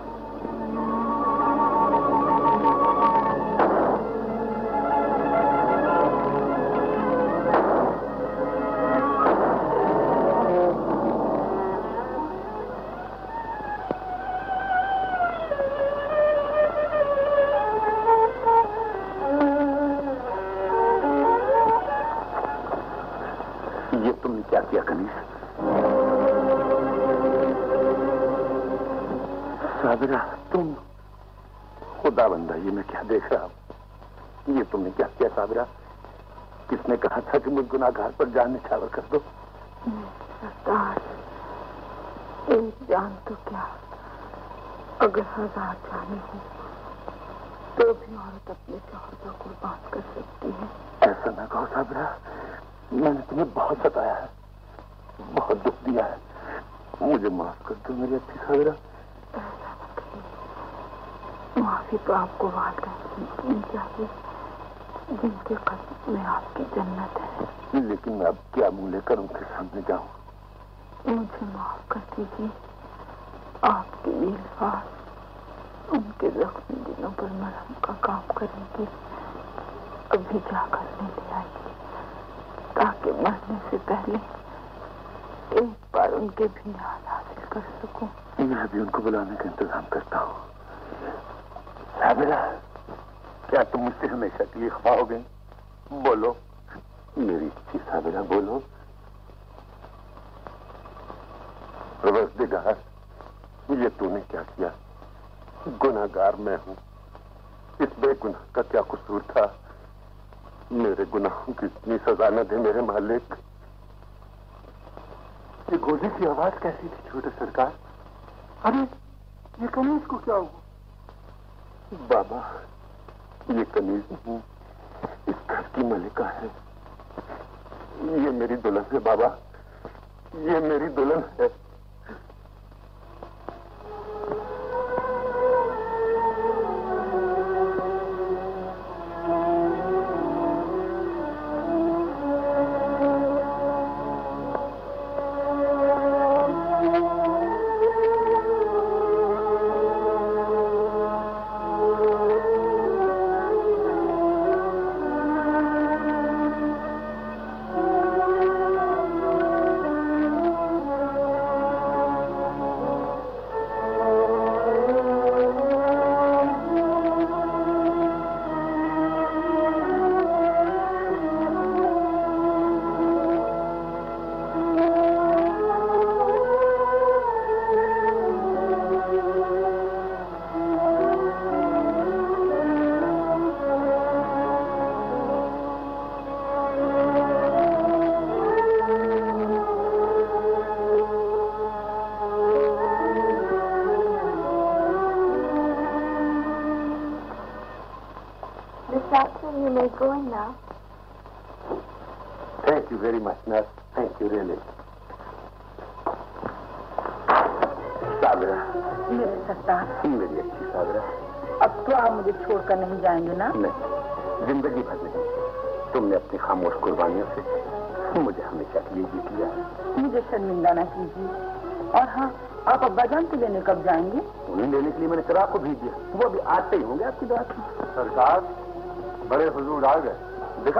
ये तुमने क्या किया कनीज? साबिरा, तुम खुदा बंदा, ये मैं क्या देख रहा हूं? ये तुमने क्या किया साबिरा? किसने कहा था कि मुझ गुनाहगार पर जान निछावर कर दो? सरदार, एक जान तो क्या, अगर 1000 जाने हो तो भी औरत अपने शौहर को कुर्बान कर सकती है। ऐसा ना कहो साबिरा, मैंने तुम्हें बहुत सताया है, बहुत दुख दिया है। मुझे माफ कर दो मेरी अच्छी साबिरा। माफी तो आपको वादा की चाहिए, जिनके कदम में आपकी जन्नत है। लेकिन मैं अब क्या मुंह लेकर उनके सामने जाऊं? मुझे माफ कर दीजिए। आपके अल्फाज उनके जख्मी दिनों पर मरहम का काम करेंगे। अभी जाकर ले आइए, ताकि मरने से पहले एक बार उनके भी याद हासिल कर सकूं। मैं अभी उनको बुलाने का इंतजाम करता हूँ। साबिरा, क्या तुम मुझसे हमेशा के लिए खफा हो गई? बोलो मेरी अच्छी साबिरा, बोलो। रवसदिगार, ये तूने क्या किया? गुनाहगार मैं हूँ, इस बेगुनाह का क्या कसूर था? मेरे गुनाहों की इतनी सजा न दे मेरे मालिक। ये गोली की आवाज कैसी थी छोटे सरकार? अरे ये कनीज को क्या हुआ? बाबा, ये कनीज नहीं, इस घर की मलिका है। ये मेरी दुल्हन है बाबा, ये मेरी दुल्हन है। ना। Thank you very much nurse, thank you really. Sabira, मेरे सरदार, मेरी अच्छी साबिरा, अब तो आप मुझे छोड़कर नहीं जाएंगे ना? नहीं, जिंदगी भर नहीं। तुमने अपनी खामोश कुर्बानियों से मुझे हमेशा के लिए जीत लिया। मुझे शर्मिंदा न कीजिए। और हाँ, आप अब्बा जान को लेने कब जाएंगे? उन्हें लेने के लिए मैंने चिराग को भेज दिया, वो अभी आते ही होंगे आपकी बात। सरकार, बड़े हुजूर आ गए। देखा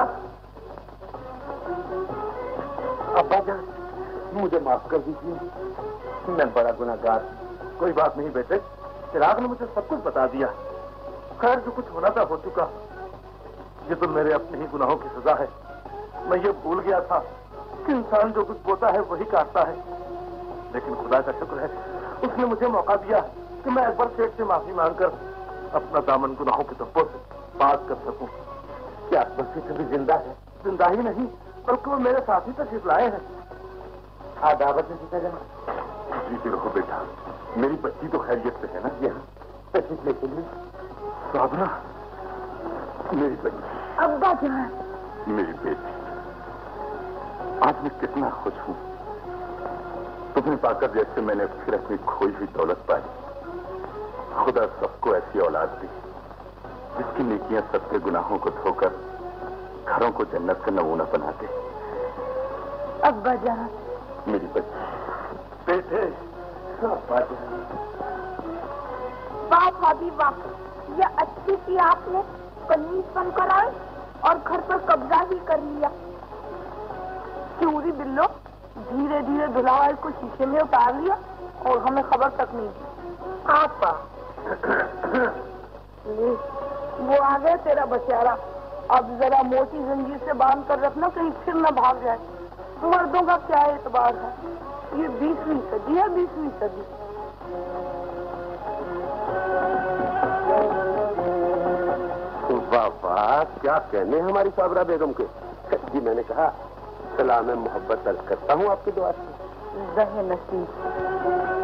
अब्बा जान, मुझे माफ कर दीजिए, मैं बड़ा गुनाहगार। कोई बात नहीं बेटे, चिराग ने मुझे सब कुछ बता दिया। खैर, जो कुछ होना था हो चुका। ये तो मेरे अपने ही गुनाहों की सजा है। मैं ये भूल गया था कि इंसान जो कुछ बोता है वही काटता है। लेकिन खुदा का शुक्र है, उसने मुझे मौका दिया कि मैं अकबर सेठ से माफी मांगकर अपना दामन गुनाहों के धब्बों से पास कर सकूं। क्या अकबर सेठ अभी जिंदा है? जिंदा ही नहीं, बल्कि वो मेरे साथ ही तशरीफ लाए हैं। दावत में सीखा जाना। जीते रहो बेटा, मेरी बच्ची तो खैरियत से है ना? जी हाँ, तशरीफ लेके लिए। साबरा, मेरी बच्ची, अब्बा जान, मेरी बेटी, आज मैं कितना खुश हूँ। तुम्हें पाकर जैसे मैंने फिर अपनी खोई हुई दौलत पाई। खुदा सबको ऐसी औलाद दी जिसकी नेकियां सबके गुनाहों को धोकर घरों को जन्नत का नमूना बना दे। अब्बा जान, मेरी बच्ची, बेटे, अब्बा जान। वाह भाभी वाह, ये अच्छी सी आपने कनीज बनकर आए और घर पर कब्जा ही कर लिया। चूरी बिल्लो, धीरे धीरे धुलावाई को शीशे में उतार लिया और हमें खबर तक नहीं दी। आपा वो आ गया तेरा बचारा। अब जरा मोटी जंजीर से बांध कर रखना, कहीं फिर न भाग जाए। मर्दों का क्या एतबार है? ये 20वीं सदी है, 20वीं सदी। वाह वाह, क्या कहने हमारी साबरा बेगम के। जी मैंने कहा सलाम मोहब्बत अर्ज करता हूँ आपकी दुआ से। रहे नसीब।